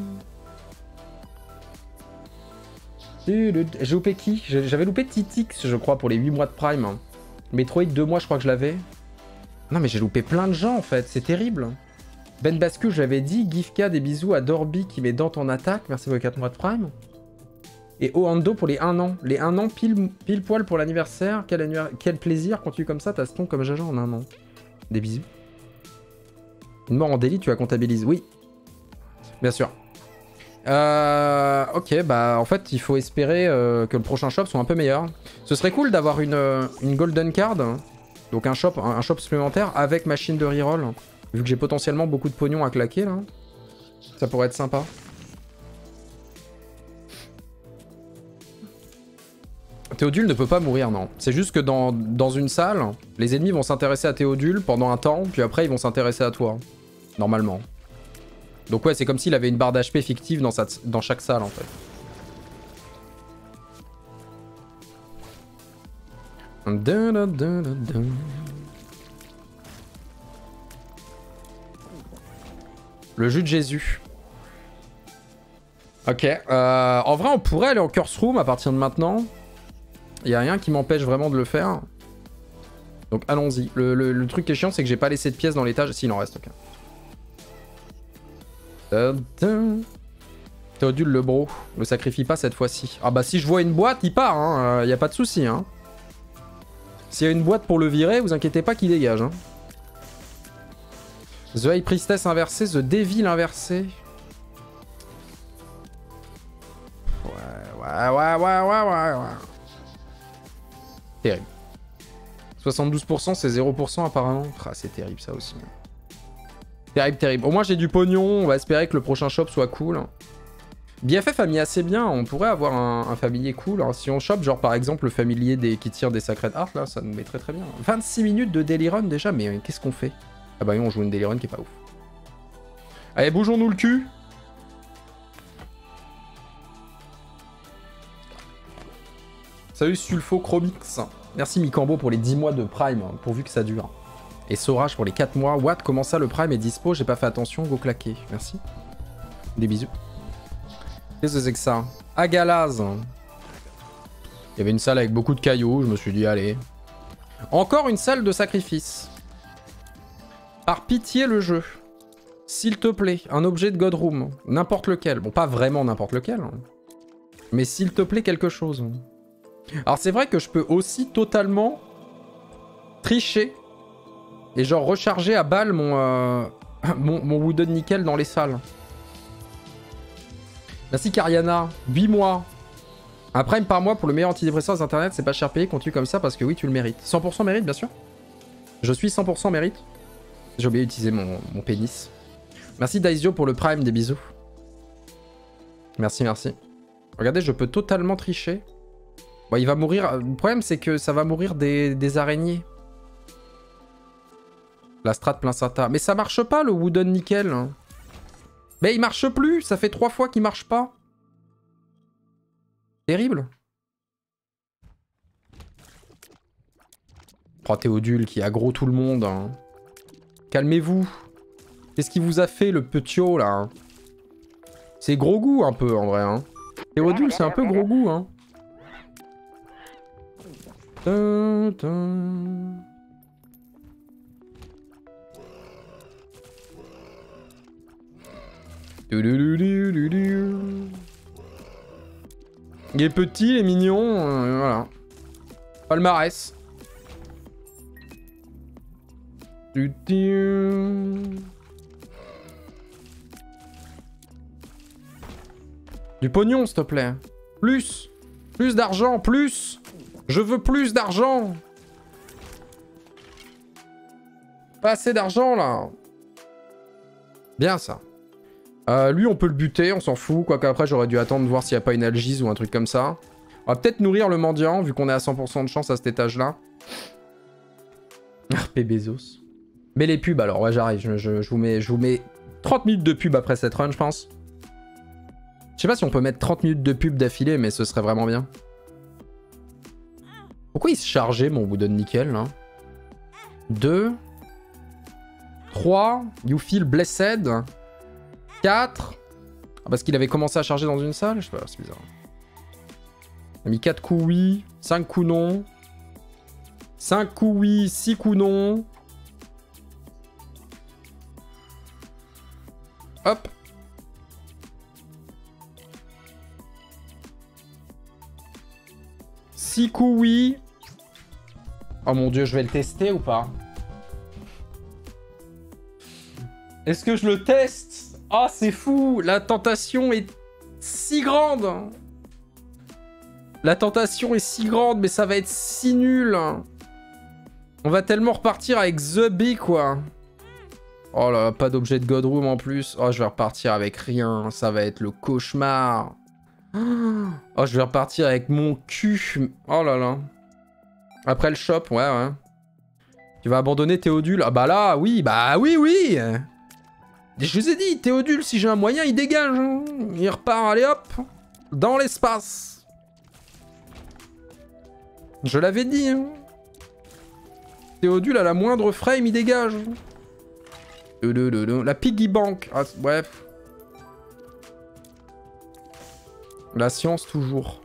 J'ai loupé qui? J'avais loupé Titix, je crois, pour les huit mois de Prime. Metroid, deux mois, je crois que je l'avais. Non, mais j'ai loupé plein de gens, en fait. C'est terrible. Ben Bascu, j'avais dit. Gifka, des bisous à Dorby qui met Dante en attaque. Merci pour les quatre mois de Prime. Et Oando pour les un an. Les un an, pile, pile poil pour l'anniversaire. Quel, anniver... Quel plaisir. Continue comme ça, t'as ce ton comme Jaja en un an. Des bisous. Une mort en délit, tu la comptabilises. Oui. Bien sûr. Euh, ok, bah en fait il faut espérer euh, que le prochain shop soit un peu meilleur. Ce serait cool d'avoir une, euh, une golden card, donc un shop, un, un shop supplémentaire avec machine de reroll, vu que j'ai potentiellement beaucoup de pognon à claquer là. Ça pourrait être sympa. Théodule ne peut pas mourir, non. C'est juste que dans, dans une salle, les ennemis vont s'intéresser à Théodule pendant un temps, puis après ils vont s'intéresser à toi, normalement. Donc ouais, c'est comme s'il avait une barre d'H P fictive dans, sa, dans chaque salle, en fait. Dun, dun, dun, dun. Le jus de Jésus. Ok. Euh, en vrai, on pourrait aller en Curse Room à partir de maintenant. Il n'y a rien qui m'empêche vraiment de le faire. Donc allons-y. Le, le, le truc qui est chiant, c'est que j'ai pas laissé de pièces dans l'étage. S'il en reste, ok. Théodule le bro. Le sacrifie pas cette fois-ci. Ah bah si je vois une boîte, il part. Hein. Euh, y a pas de souci. Hein. S'il y a une boîte pour le virer, vous inquiétez pas qu'il dégage. Hein. The High Priestess inversée, The Devil inversé. Ouais, ouais, ouais, ouais, ouais, ouais, ouais. Terrible. soixante-douze pour cent, c'est zéro pour cent apparemment. Ah, c'est terrible ça aussi. Terrible, terrible. Au moins j'ai du pognon, on va espérer que le prochain shop soit cool. B F F a mis assez bien, on pourrait avoir un, un familier cool. Hein. Si on chope, genre par exemple le familier des, qui tire des Sacred Hearts, là, ça nous mettrait très bien. vingt-six minutes de Daily Run déjà, mais qu'est-ce qu'on fait? Ah bah oui, on joue une Daily Run qui est pas ouf. Allez, bougeons-nous le cul. Salut Sulfo Chromix. Merci Mikambo pour les dix mois de Prime, pourvu que ça dure. Et Saurage pour les quatre mois. What? Comment ça le Prime est dispo? J'ai pas fait attention, go claquer. Merci. Des bisous. Qu'est-ce que c'est que ça? Agalaz. Il y avait une salle avec beaucoup de cailloux, je me suis dit allez. Encore une salle de sacrifice. Par pitié le jeu. S'il te plaît, un objet de Godroom. N'importe lequel. Bon, pas vraiment n'importe lequel. Mais s'il te plaît quelque chose. Alors c'est vrai que je peux aussi totalement tricher. Et genre recharger à balle mon, euh, mon, mon Wooden Nickel dans les salles. Merci Kariana. huit mois. Un prime par mois pour le meilleur antidépresseur d'internet, c'est pas cher payé, continue comme ça parce que oui, tu le mérites. cent pour cent mérite, bien sûr. Je suis cent pour cent mérite. J'ai oublié d'utiliser mon, mon pénis. Merci Daisio pour le prime, des bisous. Merci, merci. Regardez, je peux totalement tricher. Bon, il va mourir. Le problème, c'est que ça va mourir des, des araignées. La strat plein sata. Mais ça marche pas, le Wooden Nickel. Mais il marche plus. Ça fait trois fois qu'il marche pas. Terrible. Oh, Théodule qui aggro tout le monde. Hein. Calmez-vous. Qu'est-ce qu'il vous a fait, le petio, là hein? C'est gros goût, un peu, en vrai. Hein. Théodule, c'est un peu gros goût. Hein. Dun, dun. Il est petit, il est mignon, euh, voilà. Palmarès. Du pognon, s'il te plaît. Plus. Plus d'argent, plus. Je veux plus d'argent. Pas assez d'argent, là. Bien, ça. Euh, lui, on peut le buter, on s'en fout. Quoique après, j'aurais dû attendre de voir s'il n'y a pas une algise ou un truc comme ça. On va peut-être nourrir le mendiant, vu qu'on est à cent pour cent de chance à cet étage-là. R P Bezos. Mais les pubs, alors. Ouais, j'arrive. Je, je, je, vous mets, je vous mets trente minutes de pub après cette run, je pense. Je sais pas si on peut mettre trente minutes de pub d'affilée, mais ce serait vraiment bien. Pourquoi il se chargeait, mon Wooden Nickel, là? deux. trois. You feel blessed. quatre. Ah, parce qu'il avait commencé à charger dans une salle? Je sais pas, c'est bizarre. On a mis quatre coups oui, cinq coups non. cinq coups oui, six coups non. Hop. six coups oui. Oh mon dieu, je vais le tester ou pas? Est-ce que je le teste? Oh, c'est fou! La tentation est si grande! La tentation est si grande, mais ça va être si nul! On va tellement repartir avec The B, quoi! Oh là là, pas d'objet de Godroom en plus. Oh, je vais repartir avec rien. Ça va être le cauchemar. Oh, je vais repartir avec mon cul. Oh là là. Après le shop, ouais, ouais. Tu vas abandonner Théodule? Ah bah là, oui, bah oui, oui! Je vous ai dit, Théodule, si j'ai un moyen, il dégage. Hein. Il repart, allez hop, dans l'espace. Je l'avais dit. Hein. Théodule, à la moindre frame, il dégage. La piggy bank. Ah, bref. La science, toujours.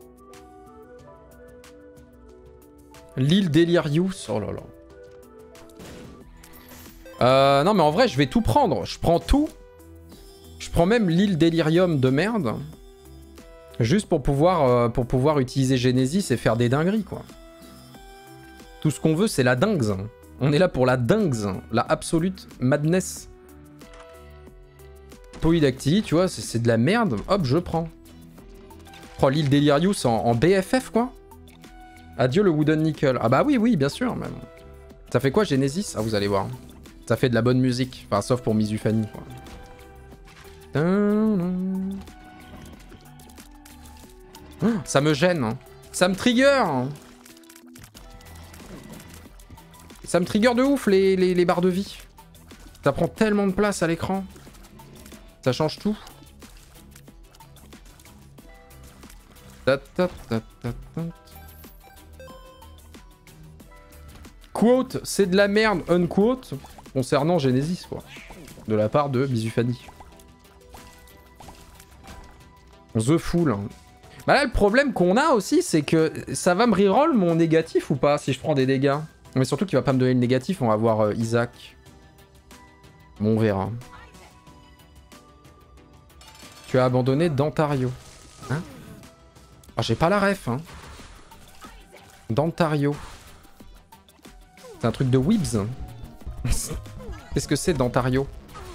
L'île Delirious. Oh là là. Euh, non, mais en vrai, je vais tout prendre. Je prends tout. Je prends même l'île Delirium de merde. Juste pour pouvoir, euh, pour pouvoir utiliser Genesis et faire des dingueries, quoi. Tout ce qu'on veut, c'est la dingue. On est là pour la dingue, la absolute madness. Polydactylie, tu vois, c'est de la merde. Hop, je prends. Oh, l'île Delirius en, en B F F, quoi. Adieu le Wooden Nickel. Ah bah oui, oui, bien sûr, même. Ça fait quoi, Genesis? Ah, vous allez voir. Ça fait de la bonne musique. Enfin, sauf pour Mizufani, quoi. Oh, ça me gêne. Ça me trigger. Ça me trigger de ouf, les, les, les barres de vie. Ça prend tellement de place à l'écran. Ça change tout. Ta, ta, ta, ta, ta. Quote, c'est de la merde, unquote, concernant Genesis, quoi. De la part de Mizufani. The Fool. Bah là, le problème qu'on a aussi, c'est que ça va me reroll mon négatif ou pas, si je prends des dégâts. Mais surtout qu'il va pas me donner le négatif, on va voir euh, Isaac. Bon, on verra. Tu as abandonné Dantario. Hein? Ah, j'ai pas la ref, hein. Dantario. C'est un truc de Weebs. Qu'est-ce que c'est Dantario?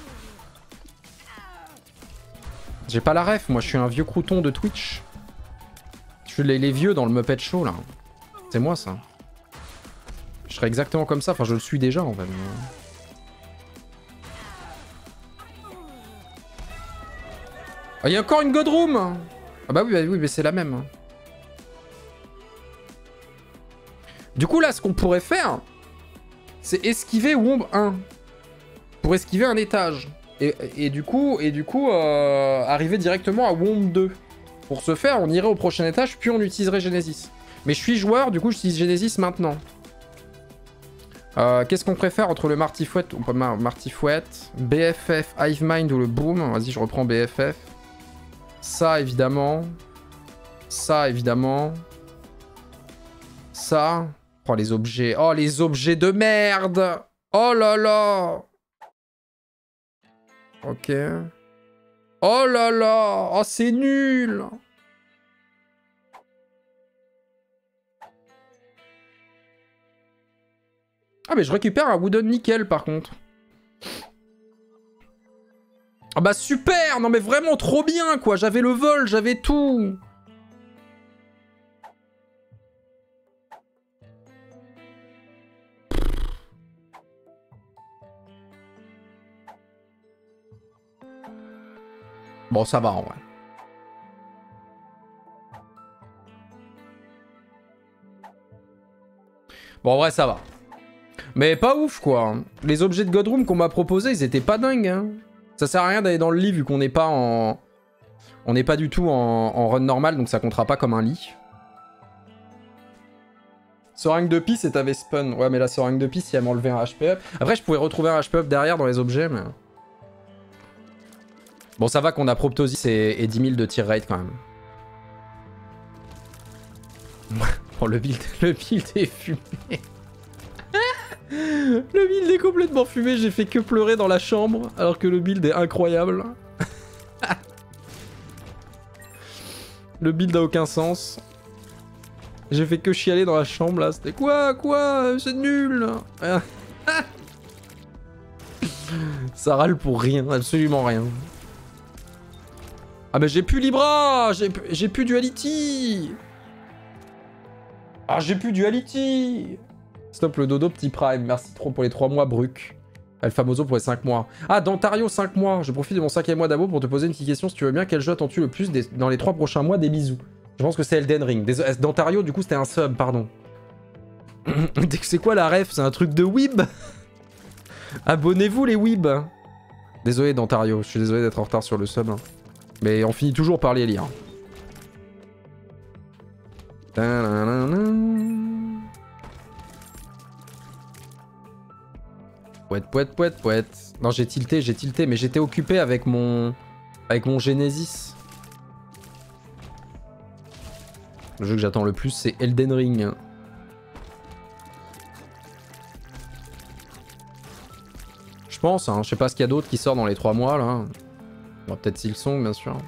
J'ai pas la ref, moi je suis un vieux crouton de Twitch. Je suis les, les vieux dans le Muppet Show là. C'est moi ça. Je serais exactement comme ça, enfin je le suis déjà en fait. Ah, il y a encore une Godroom. Ah bah oui, bah oui, mais c'est la même. Du coup là, ce qu'on pourrait faire, c'est esquiver Womb un. Pour esquiver un étage. Et, et du coup, et du coup euh, arriver directement à Womb deux. Pour ce faire, on irait au prochain étage, puis on utiliserait Genesis. Mais je suis joueur, du coup j'utilise Genesis maintenant. Euh, Qu'est-ce qu'on préfère entre le Martifouette ou pas Martifouette, B F F, Hive Mind ou le Boom? Vas-y, je reprends B F F. Ça, évidemment. Ça, évidemment. Ça. Oh, les objets. Oh, les objets de merde. Oh là là. Ok. Oh là là. Oh, c'est nul. Ah, mais je récupère un Wooden Nickel, par contre. Ah bah super. Non mais vraiment trop bien, quoi. J'avais le vol, j'avais tout. Bon, ça va en vrai. Bon, en vrai, ça va. Mais pas ouf, quoi. Les objets de Godroom qu'on m'a proposés, ils étaient pas dingues, hein. Ça sert à rien d'aller dans le lit vu qu'on n'est pas en... On n'est pas du tout en, en run normal, donc ça comptera pas comme un lit. Seringue de pisse et t'avais spawn. Ouais, mais la seringue de pisse, si elle m'enlevait un H P up. Après, je pouvais retrouver un H P up derrière dans les objets, mais... Bon, ça va qu'on a Proptosis et, et dix mille de tir rate quand même. Bon, le build, le build est fumé. Le build est complètement fumé, j'ai fait que pleurer dans la chambre, alors que le build est incroyable. Le build a aucun sens. J'ai fait que chialer dans la chambre là, c'était quoi, quoi, c'est nul. Ça râle pour rien, absolument rien. Ah mais j'ai plus Libra, j'ai plus Duality. Ah j'ai plus Duality. Stop le dodo petit prime, merci trop pour les trois mois Bruc. El Famoso pour les cinq mois. Ah Dantario cinq mois, je profite de mon cinquième mois d'abo pour te poser une petite question si tu veux bien. Quel jeu attends-tu le plus des... dans les trois prochains mois? Des bisous. Je pense que c'est Elden Ring. Des... Dantario du coup c'était un sub, pardon. C'est quoi la ref? C'est un truc de weeb. Abonnez-vous les weeb. Désolé Dantario, je suis désolé d'être en retard sur le sub. Hein. Mais on finit toujours par les lire. Pouette, pouette, pouette, pouette. Non, j'ai tilté, j'ai tilté, mais j'étais occupé avec mon... avec mon Genesis. Le jeu que j'attends le plus, c'est Elden Ring. Je pense, hein. Je sais pas ce qu'il y a d'autre qui sort dans les trois mois, là. Bon, peut-être Silksong, bien sûr.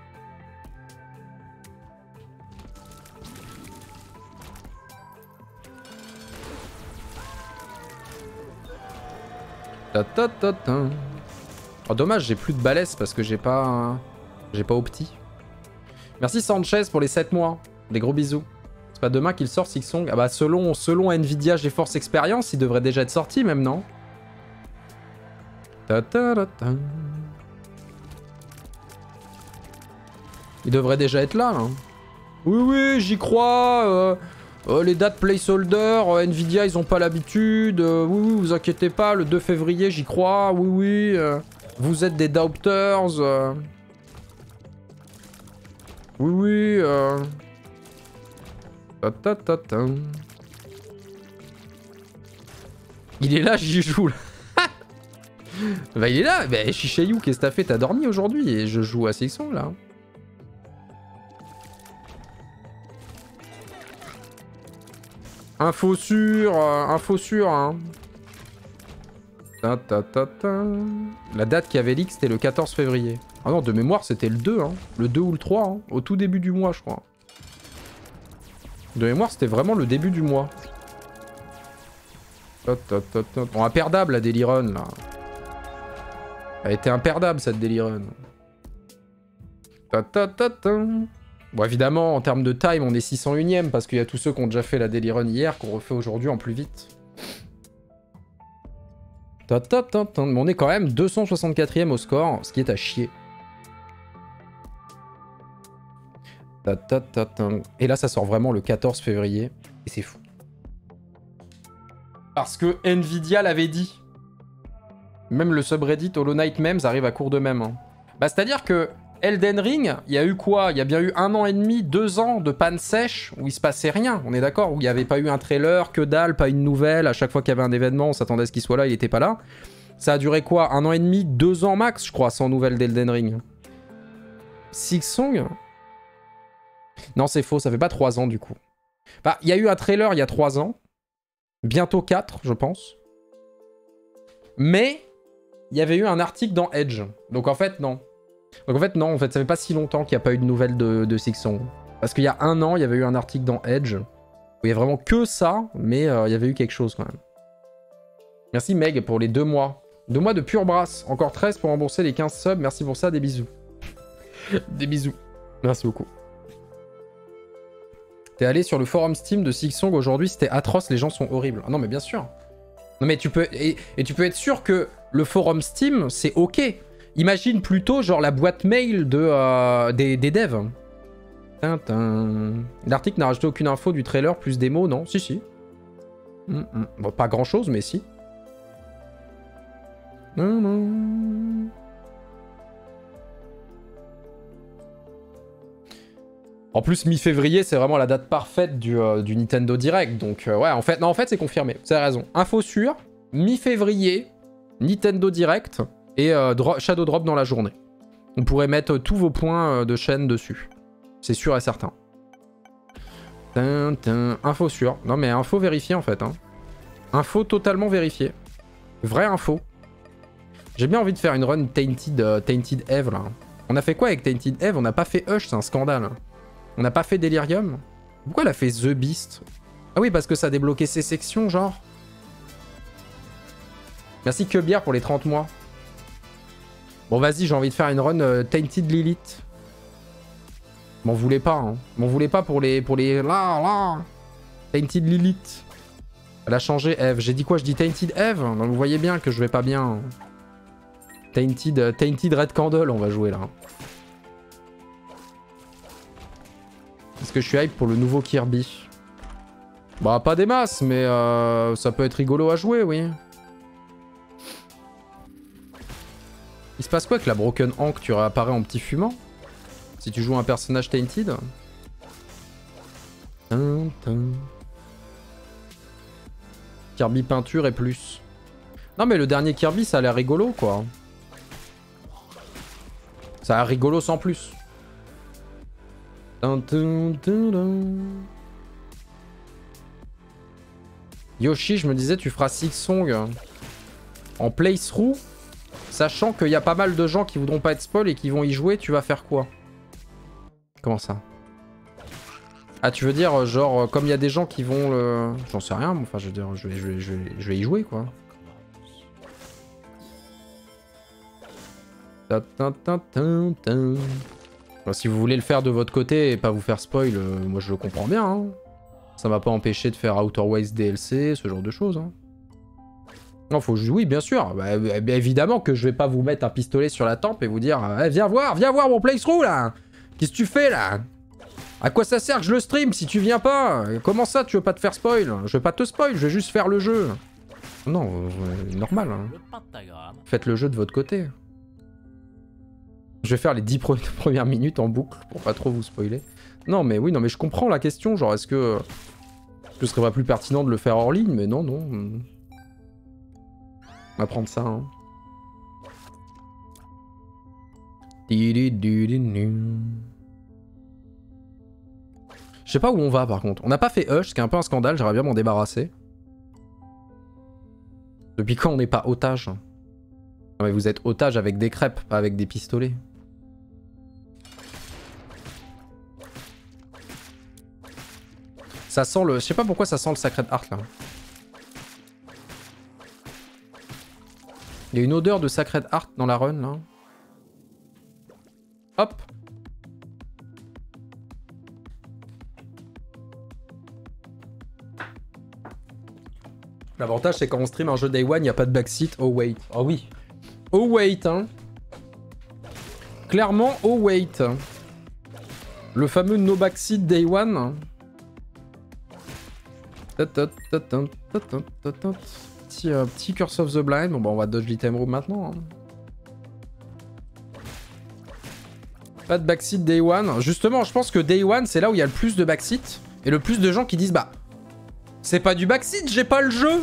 Ta ta ta ta. Oh, dommage, j'ai plus de balèze parce que j'ai pas... J'ai pas opti. Merci Sanchez pour les sept mois. Des gros bisous. C'est pas demain qu'il sort Silksong. Ah bah selon, selon Nvidia GeForce Experience, il devrait déjà être sorti même, non? Ta ta ta ta. Il devrait déjà être là, là. Oui, oui, j'y crois. Euh, euh, les dates placeholder, euh, Nvidia, ils ont pas l'habitude. Euh, oui, oui, vous inquiétez pas, le deux février, j'y crois. Oui, oui. Euh, vous êtes des doubters. Euh. Oui, oui. Euh... Ta, ta, ta, ta. Il est là, j'y joue. Là. Bah, il est là. Bah, Shishayu, qu'est-ce que t'as fait? T'as dormi aujourd'hui? Et je joue à Silksong, là. Info sûre, euh, info sûre, hein. Ta, ta, ta, ta. La date qui avait leak, c'était le quatorze février. Ah non, de mémoire, c'était le deux, hein. Le deux ou le trois, hein. Au tout début du mois, je crois. De mémoire, c'était vraiment le début du mois. Ta, ta, ta, ta. Bon, imperdable, la Daily Run, là. Elle était imperdable, cette Daily Run. Ta, ta, ta, ta. Bon, évidemment, en termes de time, on est six cent unième parce qu'il y a tous ceux qui ont déjà fait la Daily Run hier qu'on refait aujourd'hui en plus vite. Ta, ta, ta, ta. Mais on est quand même deux cent soixante-quatrième au score, ce qui est à chier. Ta, ta, ta, ta. Et là, ça sort vraiment le quatorze février. Et c'est fou. Parce que Nvidia l'avait dit. Même le subreddit Hollow Knight Memes arrive à court de même. Hein. Bah, c'est-à-dire que Elden Ring, il y a eu quoi? Il y a bien eu un an et demi, deux ans de panne sèche où il se passait rien, on est d'accord? Où il n'y avait pas eu un trailer, que dalle, pas une nouvelle. À chaque fois qu'il y avait un événement, on s'attendait à ce qu'il soit là, il n'était pas là. Ça a duré quoi? Un an et demi, deux ans max, je crois, sans nouvelle d'Elden Ring. Silksong? Non, c'est faux, ça fait pas trois ans du coup. Bah, il y a eu un trailer il y a trois ans. Bientôt quatre, je pense. Mais il y avait eu un article dans Edge. Donc en fait, non. Donc en fait, non, en fait, ça fait pas si longtemps qu'il n'y a pas eu de nouvelles de, de Silksong. Parce qu'il y a un an, il y avait eu un article dans Edge. Où il y a vraiment que ça, mais euh, il y avait eu quelque chose quand même. Merci Meg pour les deux mois. Deux mois de pure brasse. Encore treize pour rembourser les quinze subs. Merci pour ça, des bisous. Des bisous. Merci beaucoup. T'es allé sur le forum Steam de Silksong aujourd'hui, c'était atroce, les gens sont horribles. Ah non, mais bien sûr. Non, mais tu peux... Et, et tu peux être sûr que le forum Steam, c'est ok. Imagine plutôt, genre, la boîte mail de, euh, des, des devs. L'article n'a rajouté aucune info du trailer, plus démo, non? Si, si. Mm -mm. Bon, pas grand-chose, mais si. Non, non. En plus, mi-février, c'est vraiment la date parfaite du, euh, du Nintendo Direct. Donc, euh, ouais, en fait, non, en fait, c'est confirmé. Vous avez raison. Info sûre, mi-février, Nintendo Direct et euh, dro Shadow Drop dans la journée. On pourrait mettre tous vos points de chaîne dessus. C'est sûr et certain. Tin, tin. Info sûre. Non, mais info vérifiée, en fait. Hein. Info totalement vérifiée. Vraie info. J'ai bien envie de faire une run Tainted, euh, Tainted Eve, là. On a fait quoi avec Tainted Eve? On n'a pas fait Hush, c'est un scandale. On n'a pas fait Delirium? Pourquoi elle a fait The Beast? Ah oui, parce que ça a débloqué ses sections, genre. Merci Quebière pour les trente mois. Bon, vas-y, j'ai envie de faire une run euh, Tainted Lilith. M'en voulez pas, hein. M'en voulez pas pour les... pour les... Là, là. Tainted Lilith. Elle a changé Eve. J'ai dit quoi? Je dis Tainted Eve? Donc vous voyez bien que je vais pas bien. Tainted, euh, Tainted Red Candle, on va jouer là. Est-ce que je suis hype pour le nouveau Kirby? Bah, pas des masses, mais euh, ça peut être rigolo à jouer, oui. Il se passe quoi avec la Broken Hank? Tu réapparais en petit fumant? Si tu joues un personnage Tainted? Tum, tum. Kirby peinture et plus. Non, mais le dernier Kirby, ça a l'air rigolo, quoi. Ça a l'air rigolo sans plus. Dun, dun, dun, dun. Yoshi, je me disais, tu feras Silksong en playthrough Sachant qu'il y a pas mal de gens qui voudront pas être spoil et qui vont y jouer, tu vas faire quoi? Comment ça? Ah, tu veux dire, genre, comme il y a des gens qui vont le... J'en sais rien, mais enfin, je veux dire, je vais, je vais, je vais, je vais y jouer, quoi. Ta -ta -ta -ta -ta. Bon, si vous voulez le faire de votre côté et pas vous faire spoil, euh, moi je le comprends bien. Hein. Ça m'a pas empêché de faire Outer Wilds D L C, ce genre de choses. Hein. Non, faut... Oui, bien sûr. Bah, bah, évidemment que je vais pas vous mettre un pistolet sur la tempe et vous dire eh, viens voir, viens voir mon playthrough, là. Qu'est-ce que tu fais, là? À quoi ça sert que je le stream si tu viens pas? Comment ça, tu veux pas te faire spoil? Je vais pas te spoil, je vais juste faire le jeu. Non, euh, normal. Hein. Faites le jeu de votre côté. Je vais faire les dix premières minutes en boucle pour pas trop vous spoiler. Non mais oui, non mais je comprends la question, genre est-ce que ce serait pas plus pertinent de le faire hors ligne? Mais non, non. On va prendre ça. Hein. Je sais pas où on va par contre. On n'a pas fait Hush, ce qui est un peu un scandale, j'aimerais bien m'en débarrasser. Depuis quand on n'est pas otage? Non mais vous êtes otage avec des crêpes, pas avec des pistolets. Ça sent le... Je sais pas pourquoi ça sent le Sacred Heart là. Il y a une odeur de Sacred Heart dans la run là. Hop. L'avantage c'est quand on stream un jeu Day One, il n'y a pas de backseat. Oh wait. Oh oui. Oh wait hein. Clairement oh wait. Le fameux no backseat Day One. Petit, euh, petit Curse of the Blind. Bon bah on va dodge l'item room maintenant. Hein. Pas de backseat Day One. Justement je pense que Day One c'est là où il y a le plus de backseat. Et le plus de gens qui disent bah c'est pas du backseat, j'ai pas le jeu.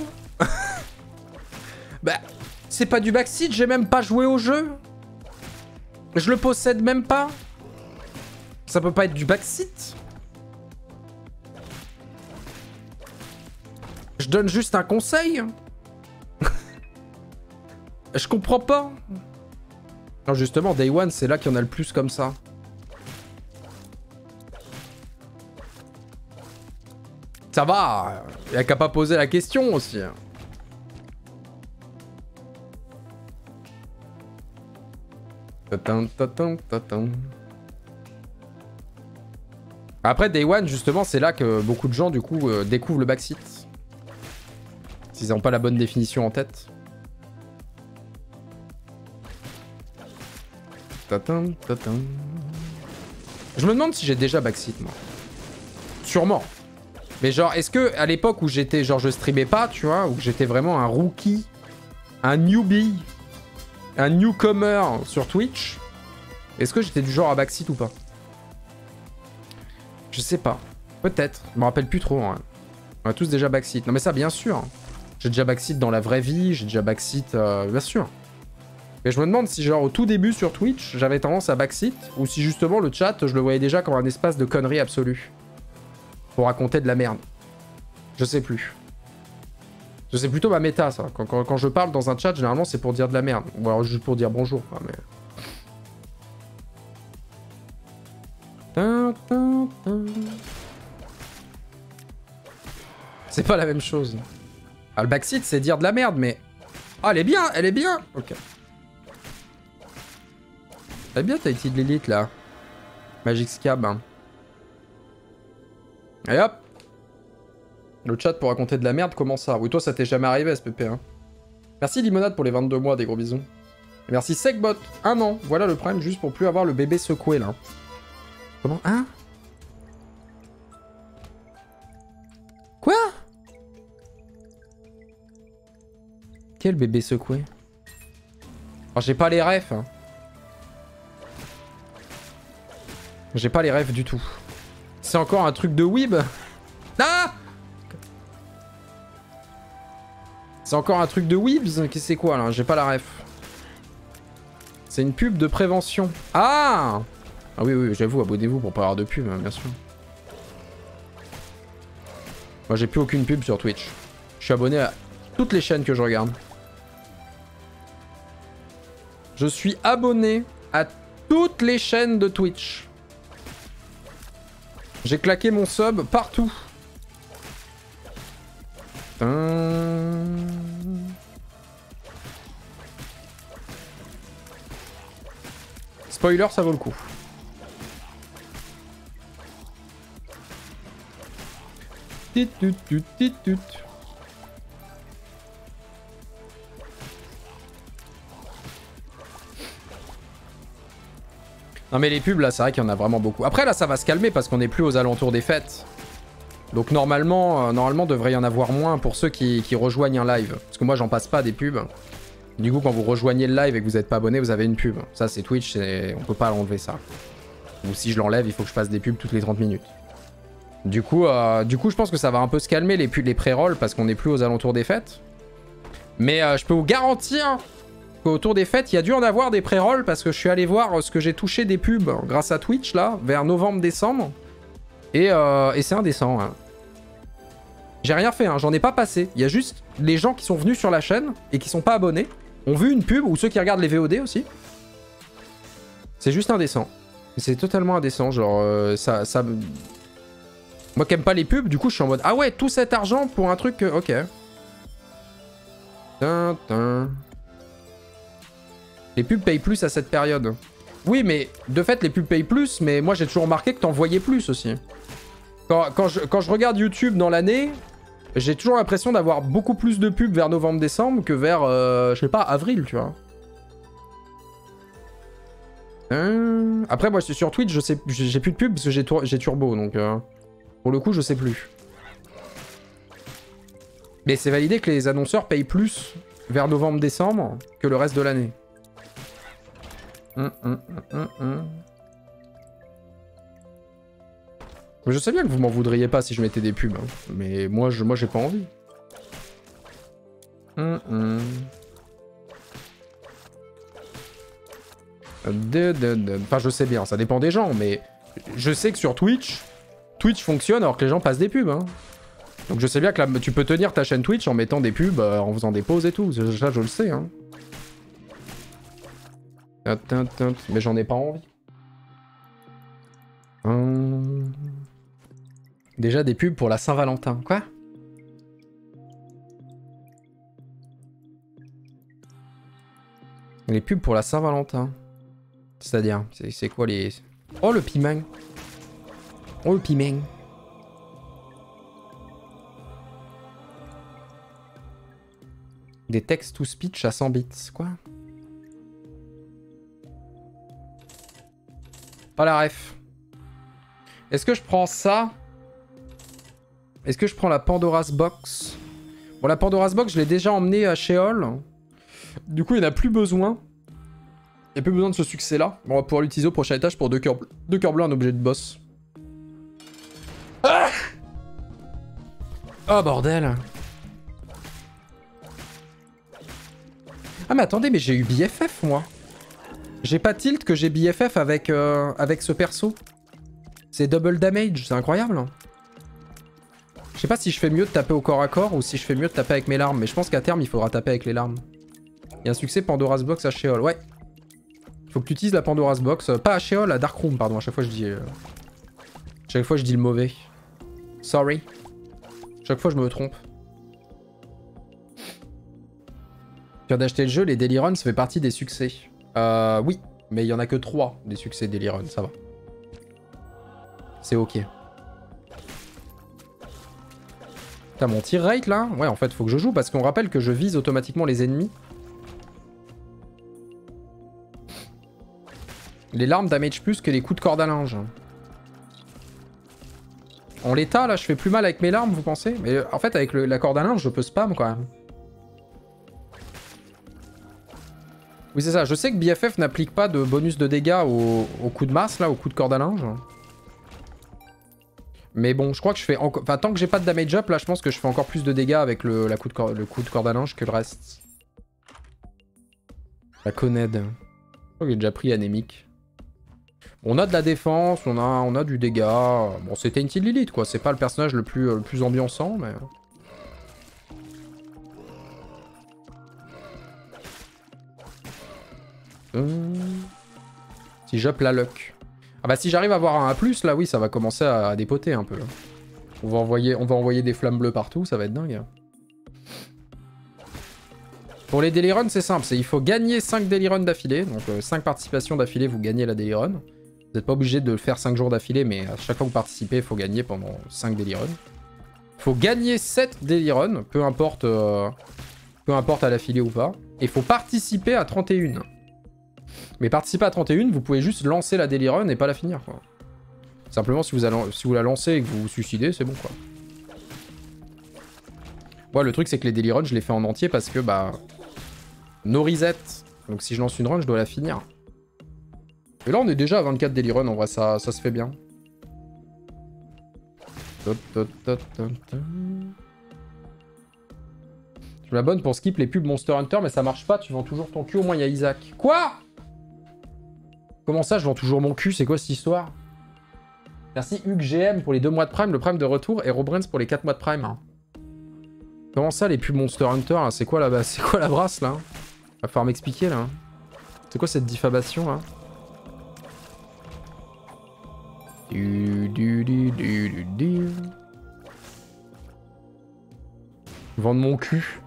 Bah c'est pas du backseat, j'ai même pas joué au jeu. Je le possède même pas. Ça peut pas être du backseat. Je donne juste un conseil. Je comprends pas. Non, justement, Day One, c'est là qu'il y en a le plus comme ça. Ça va. Il n'y a qu'à pas poser la question aussi. Après, Day One, justement, c'est là que beaucoup de gens, du coup, euh, découvrent le backseat. S'ils n'ont pas la bonne définition en tête. Tatin, tatin. Je me demande si j'ai déjà backseat, moi. Sûrement. Mais genre, est-ce que à l'époque où j'étais, genre, je streamais pas, tu vois, où j'étais vraiment un rookie, un newbie, un newcomer sur Twitch, est-ce que j'étais du genre à backseat ou pas? Je sais pas. Peut-être. Je me rappelle plus trop. Hein. On a tous déjà backseat. Non mais ça, bien sûr. J'ai déjà backseat dans la vraie vie, j'ai déjà backseat, euh, bien sûr. Mais je me demande si genre au tout début sur Twitch, j'avais tendance à backseat, ou si justement le chat, je le voyais déjà comme un espace de conneries absolue. Pour raconter de la merde. Je sais plus. Je sais plutôt ma méta, ça. Quand, quand, quand je parle dans un chat, généralement, c'est pour dire de la merde. Ou alors juste pour dire bonjour. Enfin, mais... C'est pas la même chose. Ah, le backseat, c'est dire de la merde, mais... Ah, elle est bien, elle est bien. Ok. Elle est bien, ta petite Lilith, là. Magic Scab. Hein. Et hop. Le chat pour raconter de la merde, comment ça? Oui, toi, ça t'est jamais arrivé, S P P. Hein. Merci Limonade pour les vingt-deux mois, des gros bisous. Et merci Segbot, un an. Voilà le prime, juste pour plus avoir le bébé secoué, là. Comment? Hein? Quoi? Quel bébé secoué? Alors, j'ai pas les refs. Hein. J'ai pas les refs du tout. C'est encore un truc de weeb? Ah! C'est encore un truc de weebs? C'est quoi là? J'ai pas la ref. C'est une pub de prévention. Ah! Ah oui, oui, j'avoue, abonnez-vous pour pas avoir de pub, hein, bien sûr. Moi, j'ai plus aucune pub sur Twitch. Je suis abonné à toutes les chaînes que je regarde. Je suis abonné à toutes les chaînes de Twitch. J'ai claqué mon sub partout. Hum... Spoiler, ça vaut le coup. Tit, tut, tut, tit, tut. Non mais les pubs là, c'est vrai qu'il y en a vraiment beaucoup. Après là, ça va se calmer parce qu'on n'est plus aux alentours des fêtes. Donc normalement, euh, normalement, devrait y en avoir moins pour ceux qui, qui rejoignent un live. Parce que moi, j'en passe pas des pubs. Du coup, quand vous rejoignez le live et que vous n'êtes pas abonné, vous avez une pub. Ça, c'est Twitch, on peut pas l'enlever ça. Ou si je l'enlève, il faut que je passe des pubs toutes les trente minutes. Du coup, euh, du coup, je pense que ça va un peu se calmer les, les pré-rolls parce qu'on n'est plus aux alentours des fêtes. Mais euh, je peux vous garantir qu'autour des fêtes, il y a dû en avoir des pré-rolls parce que je suis allé voir ce que j'ai touché des pubs grâce à Twitch là, vers novembre-décembre. Et, euh, et c'est indécent. Hein. J'ai rien fait, hein, j'en ai pas passé. Il y a juste les gens qui sont venus sur la chaîne et qui sont pas abonnés ont vu une pub, ou ceux qui regardent les V O D aussi. C'est juste indécent. C'est totalement indécent, genre euh, ça, ça... Moi qui aime pas les pubs, du coup je suis en mode ah ouais, tout cet argent pour un truc... Ok. Tintin. Les pubs payent plus à cette période. Oui, mais de fait les pubs payent plus, mais moi j'ai toujours remarqué que t'en voyais plus aussi. Quand, quand, je, quand je regarde YouTube dans l'année, j'ai toujours l'impression d'avoir beaucoup plus de pubs vers novembre-décembre que vers, euh, je sais pas, avril, tu vois. Euh... Après, moi, je suis sur Twitch, je sais, j'ai plus de pubs parce que j'ai turbo, donc euh, pour le coup, je sais plus. Mais c'est validé que les annonceurs payent plus vers novembre-décembre que le reste de l'année. Hum, hum, hum, hum. Je sais bien que vous m'en voudriez pas si je mettais des pubs, hein. Mais moi, je, moi, j'ai pas envie. Hum, hum. De, de, de. Enfin, je sais bien, ça dépend des gens, mais je sais que sur Twitch, Twitch fonctionne alors que les gens passent des pubs. Hein. Donc je sais bien que là, tu peux tenir ta chaîne Twitch en mettant des pubs, euh, en faisant des pauses et tout. Ça, je le sais. Hein. Mais j'en ai pas envie. Hum... Déjà des pubs pour la Saint-Valentin. Quoi? Les pubs pour la Saint-Valentin. C'est-à-dire, c'est quoi les... Oh le piment. Oh le piment. Des text-to-speech à cent bits. Quoi? Pas la ref. Est-ce que je prends ça? Est-ce que je prends la Pandora's Box? Bon, la Pandora's Box, je l'ai déjà emmenée à Sheol. Du coup, il n'y en a plus besoin. Il n'y a plus besoin de ce succès-là. On va pouvoir l'utiliser au prochain étage pour deux cœurs deux cœurs bleus, un objet de boss. Ah oh, bordel. Ah, mais attendez, mais j'ai eu B F F, moi. J'ai pas tilt que j'ai B F F avec, euh, avec ce perso. C'est double damage, c'est incroyable. Je sais pas si je fais mieux de taper au corps à corps ou si je fais mieux de taper avec mes larmes, mais je pense qu'à terme, il faudra taper avec les larmes. Il y a un succès Pandora's Box à Sheol, ouais. Il faut que tu utilises la Pandora's Box, euh, pas à Sheol, à Darkroom, pardon, à chaque fois je dis... Euh... Chaque fois je dis le mauvais. Sorry. Chaque fois je me trompe. Tu viens d'acheter le jeu, les Daily Runs, ça fait partie des succès. Euh, oui, mais il y en a que trois des succès Daily Run, ça va. C'est ok. T'as mon tir rate là? Ouais, en fait, faut que je joue parce qu'on rappelle que je vise automatiquement les ennemis. Les larmes damage plus que les coups de corde à linge. En l'état, là, je fais plus mal avec mes larmes, vous pensez? Mais en fait, avec le, la corde à linge, je peux spam quand même. Oui, c'est ça. Je sais que B F F n'applique pas de bonus de dégâts au, au coup de masse, là, au coup de corde à linge. Mais bon, je crois que je fais encore... Enfin, tant que j'ai pas de damage up, là, je pense que je fais encore plus de dégâts avec le, la coup, de cor... le coup de corde à linge que le reste. La Coned. Je crois que j'ai déjà pris anémique. On a de la défense, on a, on a du dégât. Bon, c'est Tainted Lilith, quoi. C'est pas le personnage le plus, le plus ambiançant, mais... Si j'up la luck. Ah bah si j'arrive à avoir un A plus, là oui, ça va commencer à, à dépoter un peu. Là. On va, envoyer, on va envoyer des flammes bleues partout, ça va être dingue. Pour les daily runs, c'est simple. Il faut gagner cinq daily runs d'affilée. Donc euh, cinq participations d'affilée, vous gagnez la daily run. Vous n'êtes pas obligé de le faire cinq jours d'affilée, mais à chaque fois que vous participez, il faut gagner pendant cinq daily runs. Il faut gagner sept daily runs, peu importe, euh, peu importe à l'affilée ou pas. Et il faut participer à trente et un. Mais participer à trente et un, vous pouvez juste lancer la daily run et pas la finir, quoi. Simplement, si vous, allez, si vous la lancez et que vous vous suicidez, c'est bon, quoi. Moi, le truc, c'est que les daily runs, je les fais en entier parce que, bah... no reset. Donc si je lance une run, je dois la finir. Et là, on est déjà à vingt-quatre daily runs, en vrai, ça, ça se fait bien. Je m'abonne pour skip les pubs Monster Hunter, mais ça marche pas, tu vends toujours ton cul, au moins il y a Isaac. Quoi? Comment ça, je vends toujours mon cul? C'est quoi cette histoire? Merci Hugues G M pour les deux mois de Prime, le Prime de retour, et Robrens pour les quatre mois de Prime. Hein. Comment ça, les pubs Monster Hunter, c'est quoi là-bas? C'est quoi la brasse, là? Va falloir m'expliquer, là. C'est quoi cette diffamation, là? Du, du, du, du, du, du. Vendre mon cul.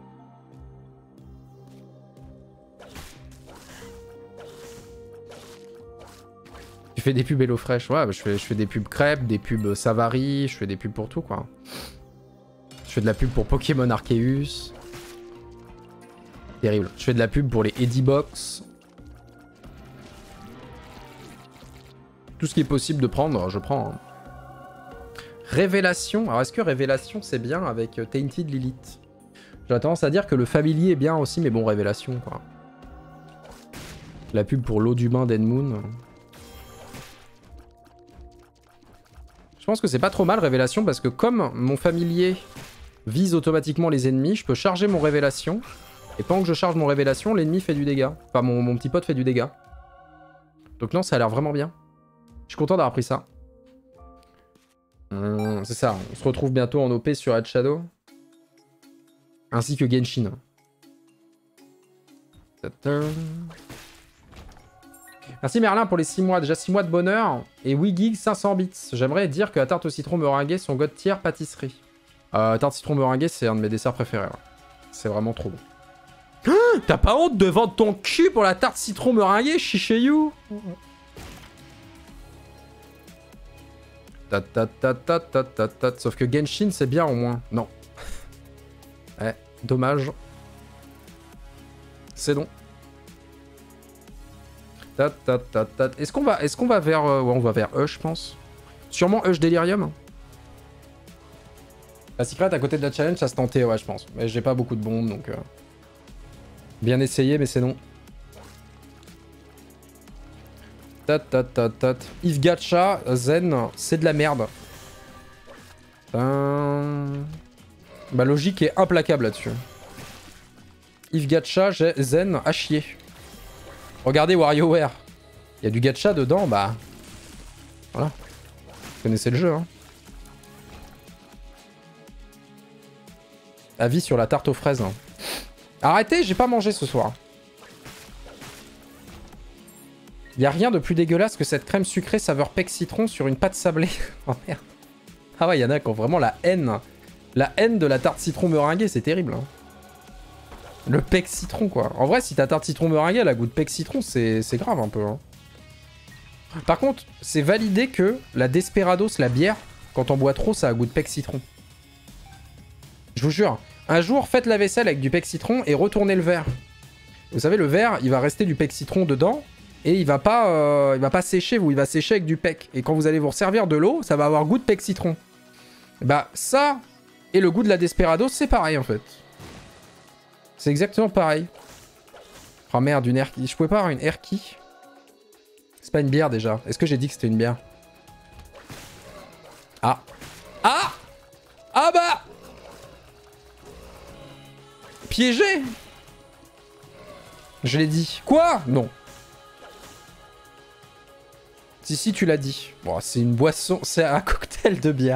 Tu fais des pubs HelloFresh, ouais, bah je, fais, je fais des pubs crêpes, des pubs Savary, je fais des pubs pour tout, quoi. Je fais de la pub pour Pokémon Arceus. Terrible. Je fais de la pub pour les Edibox. Tout ce qui est possible de prendre, je prends. Hein. Révélation. Alors, est-ce que Révélation, c'est bien avec Tainted Lilith? J'ai tendance à dire que le familier est bien aussi, mais bon, Révélation, quoi. La pub pour l'eau du bain d'Edmoon. Je pense que c'est pas trop mal, Révélation, parce que comme mon familier vise automatiquement les ennemis, je peux charger mon Révélation. Et pendant que je charge mon Révélation, l'ennemi fait du dégât. Enfin, mon, mon petit pote fait du dégât. Donc non, ça a l'air vraiment bien. Je suis content d'avoir pris ça. Hum, c'est ça, on se retrouve bientôt en O P sur Red Shadow. Ainsi que Genshin. Merci Merlin pour les six mois. Déjà six mois de bonheur. Et Wigig cinq cents bits. J'aimerais dire que la tarte au citron meringuée sont god tier pâtisserie. Euh, tarte citron meringuée, c'est un de mes desserts préférés. Ouais. C'est vraiment trop bon. Ah, t'as pas honte de vendre ton cul pour la tarte citron meringuée, Shishayu? Ta ta ta ta ta ta ta. Sauf que Genshin, c'est bien au moins. Non. Ouais, dommage. C'est non. Ta ta ta ta. Est-ce qu'on va, est-ce qu'on va vers, euh, ouais, on va vers E, je pense. Sûrement Hush Delirium. La secret à côté de la challenge, ça se tentait, ouais, je pense. Mais j'ai pas beaucoup de bombes, donc... Euh... Bien essayé, mais c'est non. Tat, tat, tat, tat. Yves Gacha, Zen, c'est de la merde. Euh... Ma logique est implacable là-dessus. Yves Gacha, Zen, à chier. Regardez WarioWare. Il y a du gacha dedans, bah... Voilà. Vous connaissez le jeu, hein. Avis sur la tarte aux fraises. Hein. Arrêtez, j'ai pas mangé ce soir. Il y a rien de plus dégueulasse que cette crème sucrée saveur pec citron sur une pâte sablée. Oh merde. Ah ouais, il y en a qui ont vraiment la haine. La haine de la tarte citron meringuée, c'est terrible. Hein. Le pec citron, quoi. En vrai, si ta tarte citron meringuée elle a goût de pec citron, c'est grave un peu. Hein. Par contre, c'est validé que la Desperados, la bière, quand on boit trop, ça a goût de pec citron. Je vous jure. Un jour, faites la vaisselle avec du pec citron et retournez le verre. Vous savez, le verre, il va rester du pec citron dedans et il va pas, euh, il va pas sécher, vous, il va sécher avec du pec. Et quand vous allez vous resservir de l'eau, ça va avoir goût de pec citron. Bah, ça et le goût de la Desperados, c'est pareil en fait. C'est exactement pareil. Oh merde, une Erki. Je pouvais pas avoir une Erki. C'est pas une bière déjà. Est-ce que j'ai dit que c'était une bière? Ah. Ah. Ah bah. Piégé. Je l'ai dit. Quoi? Non. Si, si, tu l'as dit. Bon, c'est une boisson... C'est un cocktail de bière.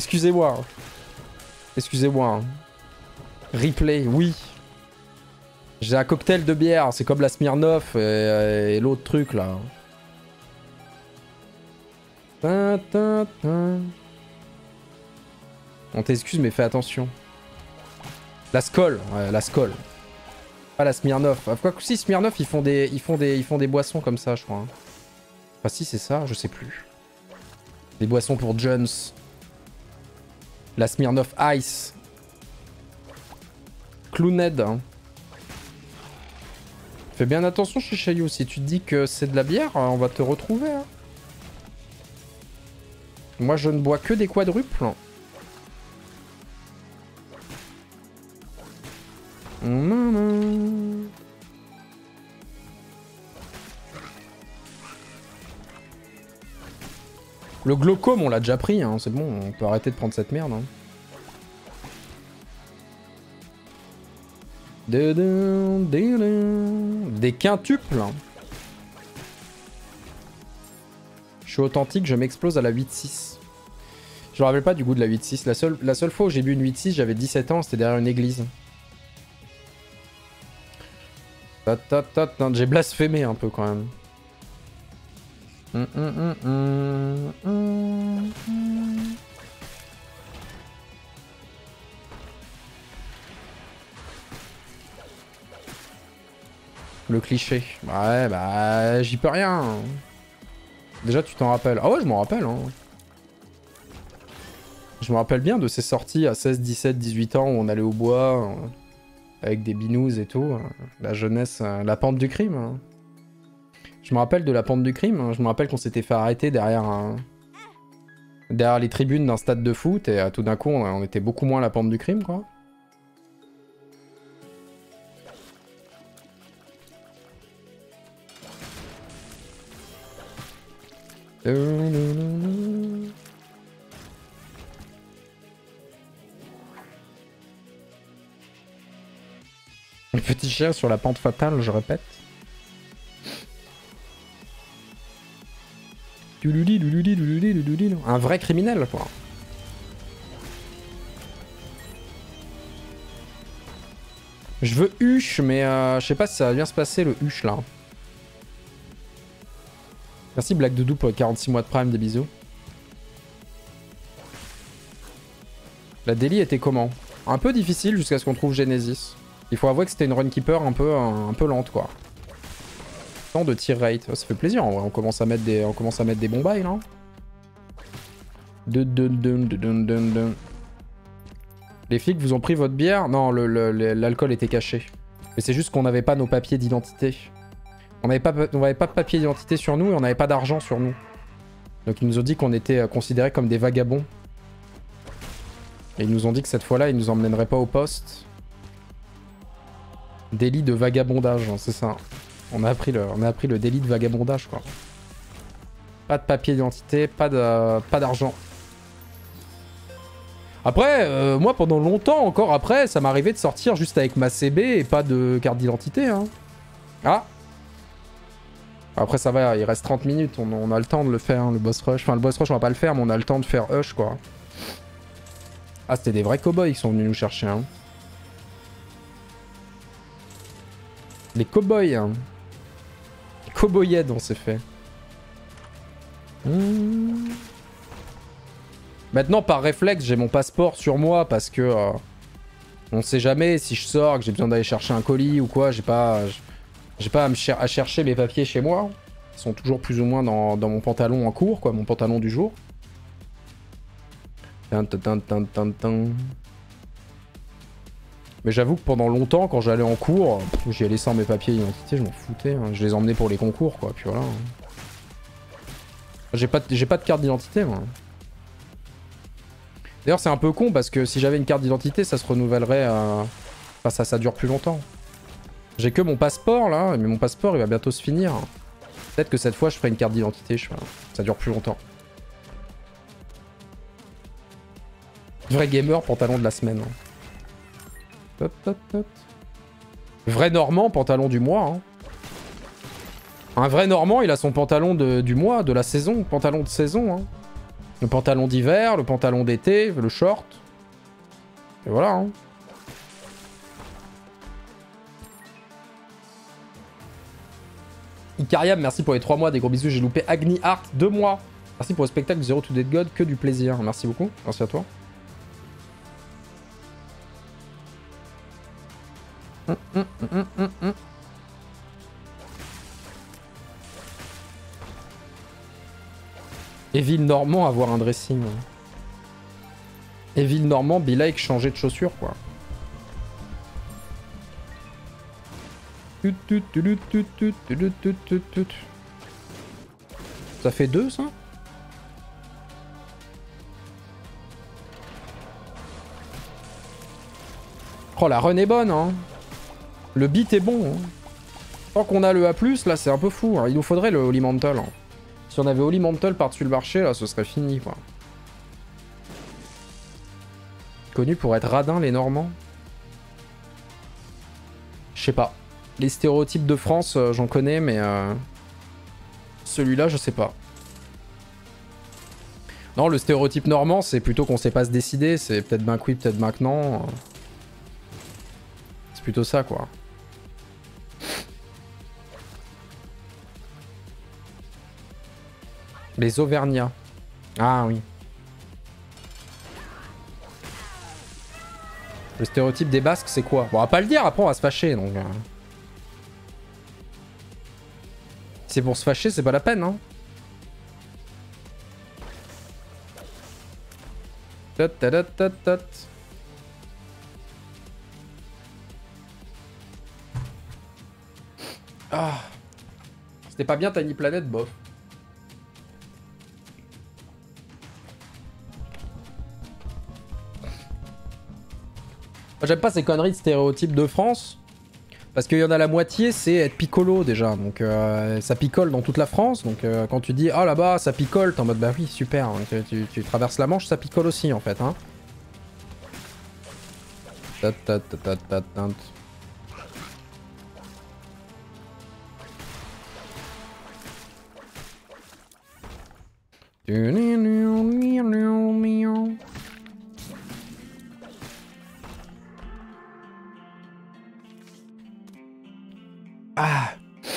Excusez-moi. Excusez-moi. Replay, oui. J'ai un cocktail de bière, c'est comme la Smirnoff et, et l'autre truc là. Ta, ta, ta. On t'excuse mais fais attention. La Skol, ouais, la Skol. Pas la Smirnoff. Quoi que si, Smirnoff, ils font des, ils font des, ils font des boissons comme ça, je crois. Hein. Enfin si, c'est ça, je sais plus. Des boissons pour Jones. La Smirnoff Ice. Clowned. Hein. Fais bien attention chez Chaillou. Si tu te dis que c'est de la bière, on va te retrouver. Hein. Moi, je ne bois que des quadruples. Mmh. Le glaucome, on l'a déjà pris. Hein. C'est bon, on peut arrêter de prendre cette merde. Hein. Des quintuples. Je suis authentique, je m'explose à la huit six. Je me rappelle pas du goût de la huit six. La seule, la seule fois où j'ai bu une huit six, j'avais dix-sept ans, c'était derrière une église. J'ai blasphémé un peu quand même. Hum, hum, hum, hum, hum. Le cliché. Ouais, bah, j'y peux rien. Déjà, tu t'en rappelles. Ah ouais, je m'en rappelle. Hein. Je me rappelle bien de ces sorties à seize, dix-sept, dix-huit ans où on allait au bois, euh, avec des binous et tout. Euh, la jeunesse, euh, la pente du crime. Hein. Je me rappelle de la pente du crime. Hein. Je me rappelle qu'on s'était fait arrêter derrière, un... derrière les tribunes d'un stade de foot et euh, tout d'un coup, on, on était beaucoup moins à la pente du crime, quoi. Un petit chien sur la pente fatale, je répète. Un vrai criminel, quoi. Je veux huche, mais euh, je sais pas si ça va bien se passer le huche là. Merci Black Doudou pour les quarante-six mois de prime, des bisous. La daily était comment? Un peu difficile jusqu'à ce qu'on trouve Genesis. Il faut avouer que c'était une runkeeper un peu, un, un peu lente quoi. Tant de tir rate, oh, ça fait plaisir en vrai, on commence à mettre des, on commence à mettre des bons bails là. Dun, dun, dun, dun, dun, dun. Les flics vous ont pris votre bière? Non, l'alcool était caché. Mais c'est juste qu'on n'avait pas nos papiers d'identité. On n'avait pas, on n'avait pas de papier d'identité sur nous et on n'avait pas d'argent sur nous. Donc ils nous ont dit qu'on était considérés comme des vagabonds. Et ils nous ont dit que cette fois-là, ils nous emmèneraient pas au poste. Délit de vagabondage, c'est ça. On a appris le, on a appris le délit de vagabondage, quoi. Pas de papier d'identité, pas de, pas d'argent. Après, euh, moi, pendant longtemps, encore après, ça m'arrivait de sortir juste avec ma C B et pas de carte d'identité, hein. Ah. Après, ça va, il reste trente minutes, on, on a le temps de le faire, hein, le boss rush. Enfin, le boss rush, on va pas le faire, mais on a le temps de faire hush, quoi. Ah, c'était des vrais cow-boys qui sont venus nous chercher, hein. Les cow-boys, hein. Les cow-boyed, on s'est fait. Mmh. Maintenant, par réflexe, j'ai mon passeport sur moi parce que... Euh, on sait jamais si je sors, que j'ai besoin d'aller chercher un colis ou quoi, j'ai pas... J'ai pas à, me cher à chercher mes papiers chez moi. Ils sont toujours plus ou moins dans, dans mon pantalon en cours, quoi, mon pantalon du jour. Tin, tin, tin, tin, tin. Mais j'avoue que pendant longtemps, quand j'allais en cours, j'y allais sans mes papiers d'identité, je m'en foutais. Hein. Je les emmenais pour les concours, quoi, puis voilà. J'ai pas, j'ai pas de carte d'identité, moi. D'ailleurs, c'est un peu con, parce que si j'avais une carte d'identité, ça se renouvellerait... Euh... Enfin, ça, ça dure plus longtemps. J'ai que mon passeport là, mais mon passeport il va bientôt se finir. Peut-être que cette fois je ferai une carte d'identité, je... ça dure plus longtemps. Vrai gamer, pantalon de la semaine. Hop, hop, hop. Vrai normand, pantalon du mois. Hein. Un vrai normand, il a son pantalon de, du mois, de la saison, pantalon de saison. Hein. Le pantalon d'hiver, le pantalon d'été, le short. Et voilà. Hein. Icariam, merci pour les trois mois, des gros bisous. J'ai loupé Agni Art, deux mois. Merci pour le spectacle Zero to Dead God, que du plaisir. Merci beaucoup, merci à toi. Hum, hum, hum, hum, hum. Evil Normand avoir un dressing. Evil Normand, be like changer de chaussures quoi. Ça fait deux ça? Oh la run est bonne hein. Le beat est bon hein. Tant qu'on a le A plus, là c'est un peu fou hein. Il nous faudrait le Holy Mantle hein. Si on avait Holy Mantle par-dessus le marché là ce serait fini quoi. Connu pour être radin les Normands. Je sais pas. Les stéréotypes de France euh, j'en connais mais euh... celui-là je sais pas. Non le stéréotype normand c'est plutôt qu'on sait pas se décider. C'est peut-être ben oui peut-être ben que non. C'est plutôt ça quoi. Les Auvergnats. Ah oui. Le stéréotype des Basques, c'est quoi? Bon, on va pas le dire, après on va se fâcher, donc... Euh... C'est pour se fâcher, c'est pas la peine, hein. Tot, tot, tot, tot. Ah. C'était pas bien Tiny Planet, bof. J'aime pas ces conneries de stéréotypes de France. Parce qu'il y en a la moitié, c'est être piccolo déjà. Donc euh, ça picole dans toute la France. Donc euh, quand tu dis ah là-bas ça picole, t'es en mode bah oui super. Tu, tu, tu traverses la Manche, ça picole aussi en fait. Hein. Ta, ta, ta, ta, ta, ta. Ah.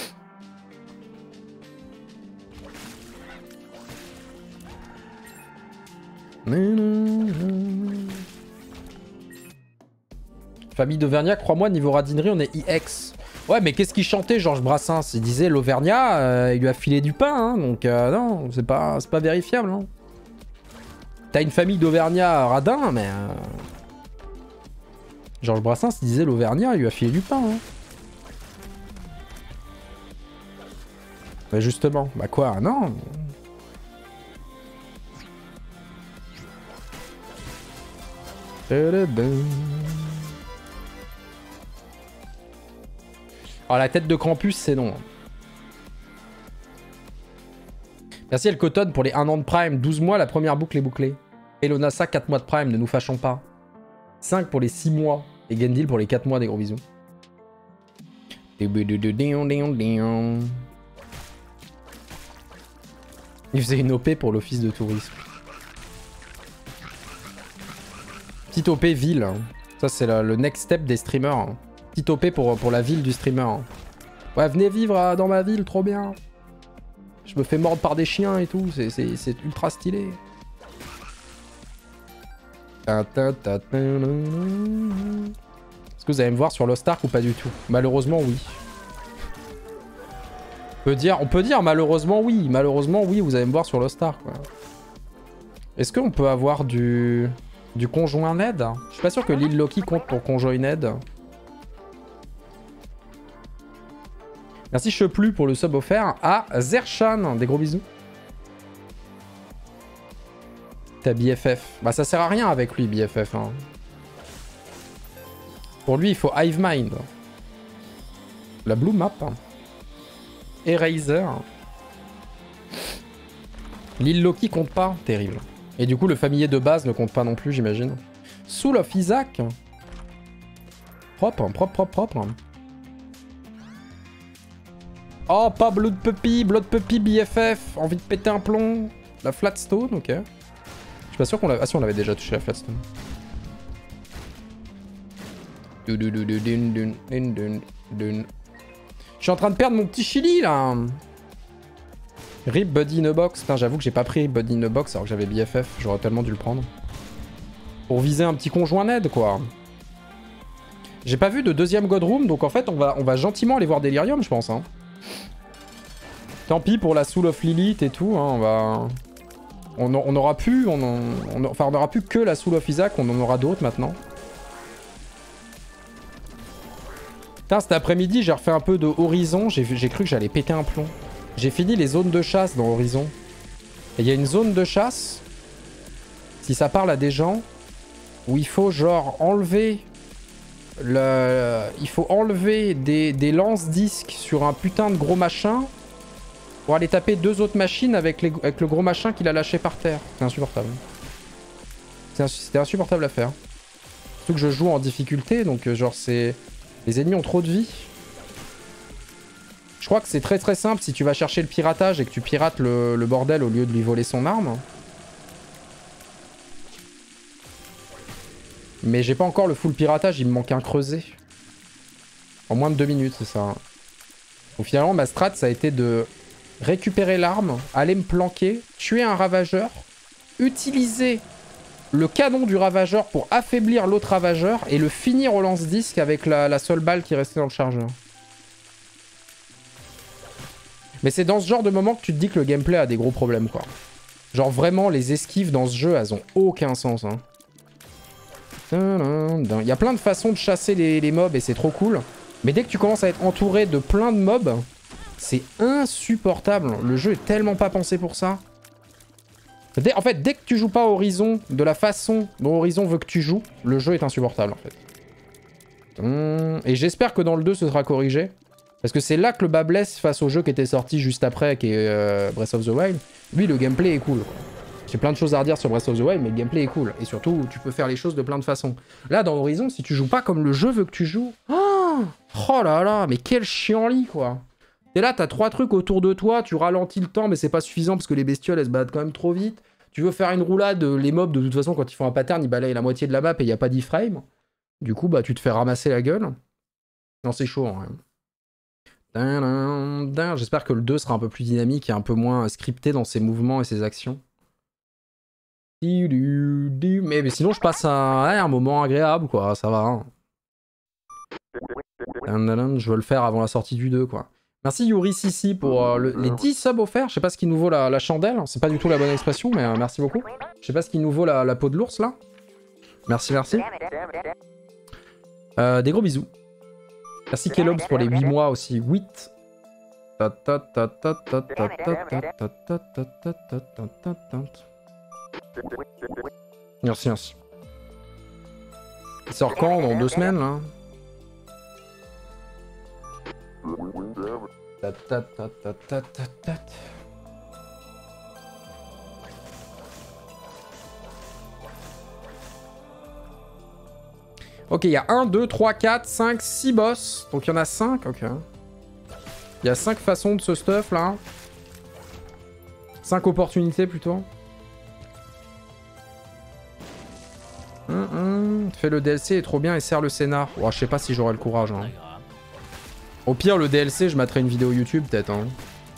Famille d'Auvergnat, crois-moi, niveau radinerie, on est I X. Ouais, mais qu'est-ce qu'il chantait, Georges Brassens? Il disait l'Auvergnat, euh, il lui a filé du pain, hein, donc euh, non, c'est pas, c'est pas vérifiable. Hein. T'as une famille d'Auvergnat radin, mais... Euh... Georges Brassens il disait l'Auvergnat, il lui a filé du pain. Hein. Bah justement, bah quoi, non. Oh la tête de Krampus c'est non. Merci El Coton pour les un an de Prime, douze mois la première boucle est bouclée. Elonasa quatre mois de Prime, ne nous fâchons pas. cinq pour les six mois et Gendil pour les quatre mois, des gros bisous. Il faisait une O P pour l'office de tourisme. Petite O P ville. Hein. Ça, c'est le, le next step des streamers. Hein. Petite O P pour, pour la ville du streamer. Hein. Ouais, venez vivre euh, dans ma ville, trop bien. Je me fais mordre par des chiens et tout. C'est ultra stylé. Est-ce que vous allez me voir sur Lost Ark ou pas du tout? Malheureusement, oui. On peut dire, on peut dire malheureusement oui, malheureusement oui, vous allez me voir sur Lost Ark. Est-ce qu'on peut avoir du du conjoint Ned? Je suis pas sûr que l'île Loki compte pour conjoint Ned. Merci Cheplu pour le sub offert à Zershan, des gros bisous. T'as B F F. Bah ça sert à rien avec lui B F F. Hein. Pour lui il faut Hive Mind. La Blue Map. Eraser. L'île Loki compte pas, terrible. Et du coup le familier de base ne compte pas non plus j'imagine. Soul of Isaac. Propre, propre, propre, propre. Oh pas Blood Puppy, Blood Puppy B F F. Envie de péter un plomb. La Flatstone, ok. Je suis pas sûr qu'on l'avait... Ah si on l'avait déjà touché la Flatstone. Je suis en train de perdre mon petit chili, là. Rip Buddy in a Box. Putain, j'avoue que j'ai pas pris Buddy in a Box alors que j'avais B F F. J'aurais tellement dû le prendre. Pour viser un petit conjoint Ned, quoi. J'ai pas vu de deuxième God Room, donc en fait, on va, on va gentiment aller voir Delirium, je pense. Hein. Tant pis pour la Soul of Lilith et tout. Hein, on va... On, on aura plus... On, on, on, enfin, on aura plus que la Soul of Isaac. On en aura d'autres, maintenant. Putain, cet après-midi, j'ai refait un peu de Horizon. J'ai cru que j'allais péter un plomb. J'ai fini les zones de chasse dans Horizon. Et il y a une zone de chasse, si ça parle à des gens, où il faut genre enlever... Le... Il faut enlever des, des lance-disques sur un putain de gros machin pour aller taper deux autres machines avec, les... avec le gros machin qu'il a lâché par terre. C'est insupportable. C'était insupportable à faire. Surtout que je joue en difficulté, donc euh, genre c'est... Les ennemis ont trop de vie. Je crois que c'est très très simple si tu vas chercher le piratage et que tu pirates le, le bordel au lieu de lui voler son arme. Mais j'ai pas encore le full piratage, il me manque un creuset. En moins de deux minutes, c'est ça. Donc finalement, ma strat, ça a été de récupérer l'arme, aller me planquer, tuer un ravageur, utiliser le canon du ravageur pour affaiblir l'autre ravageur et le finir au lance-disque avec la, la seule balle qui restait dans le chargeur. Mais c'est dans ce genre de moment que tu te dis que le gameplay a des gros problèmes, quoi. Genre vraiment, les esquives dans ce jeu, elles ont aucun sens, hein. Il y a plein de façons de chasser les, les mobs et c'est trop cool. Mais dès que tu commences à être entouré de plein de mobs, c'est insupportable. Le jeu est tellement pas pensé pour ça. Dès, en fait, dès que tu joues pas Horizon de la façon dont Horizon veut que tu joues, le jeu est insupportable, en fait. Et j'espère que dans le deux, ce sera corrigé. Parce que c'est là que le bas blesse face au jeu qui était sorti juste après, qui est euh, Breath of the Wild. Lui, le gameplay est cool, quoi. J'ai plein de choses à redire sur Breath of the Wild, mais le gameplay est cool. Et surtout, tu peux faire les choses de plein de façons. Là, dans Horizon, si tu joues pas comme le jeu veut que tu joues... Oh, oh là là, mais quel chiant-lit, quoi. T'es là, t'as trois trucs autour de toi, tu ralentis le temps, mais c'est pas suffisant parce que les bestioles, elles se battent quand même trop vite. Tu veux faire une roulade, les mobs, de toute façon, quand ils font un pattern, ils balayent la moitié de la map et il n'y a pas d'iframe. Du coup, bah, tu te fais ramasser la gueule. Non, c'est chaud, hein. J'espère que le deux sera un peu plus dynamique et un peu moins scripté dans ses mouvements et ses actions. Mais, mais sinon, je passe un, ouais, un moment agréable, quoi. Ça va. Hein. Je veux le faire avant la sortie du deux, quoi. Merci Yuri Sissi pour euh, le, les dix subs offerts. Je sais pas ce qui nous vaut la, la chandelle. C'est pas du tout la bonne expression, mais euh, merci beaucoup. Je sais pas ce qui nous vaut la, la peau de l'ours, là. Merci, merci. Euh, des gros bisous. Merci Kellogg's pour les huit mois aussi. huit. Merci, merci. Il sort quand? Dans deux semaines, là? Ok, il y a un, deux, trois, quatre, cinq, six boss. Donc il y en a cinq, ok. Il y a cinq façons de ce stuff, là. cinq opportunités, plutôt. Hum, hum. Fais le D L C, est trop bien et sert le scénar. Oh, je sais pas si j'aurai le courage. Hein. Au pire, le D L C, je mettrai une vidéo YouTube, peut-être. Hein.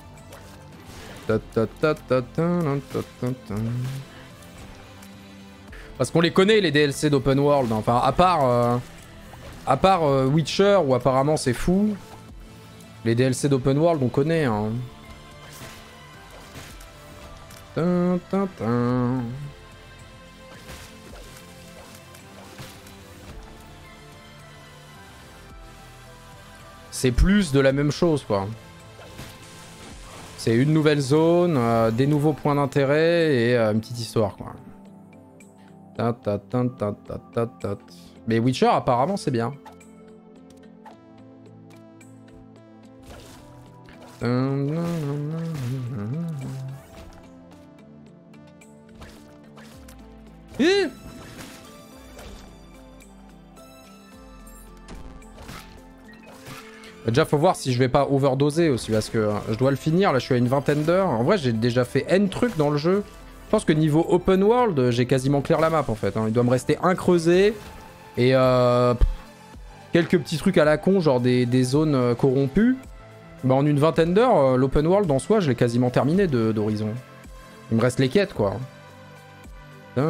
Parce qu'on les connaît, les D L C d'open world. Enfin, à part, euh, à part euh, Witcher, où apparemment c'est fou. Les D L C d'open world, on connaît. Hein. Tin, tin, tin. C'est plus de la même chose, quoi. C'est une nouvelle zone, euh, des nouveaux points d'intérêt et euh, une petite histoire, quoi. Ta, ta, ta, ta, ta, ta, ta. Mais Witcher, apparemment, c'est bien. Eh Déjà, faut voir si je vais pas overdoser aussi, parce que euh, je dois le finir. Là, je suis à une vingtaine d'heures. En vrai, j'ai déjà fait N trucs dans le jeu. Je pense que niveau open world, j'ai quasiment clear la map, en fait. Hein. Il doit me rester un creusé et euh, quelques petits trucs à la con, genre des, des zones euh, corrompues. Bah en une vingtaine d'heures, euh, l'open world en soi, je l'ai quasiment terminé d'Horizon. Il me reste les quêtes, quoi. Il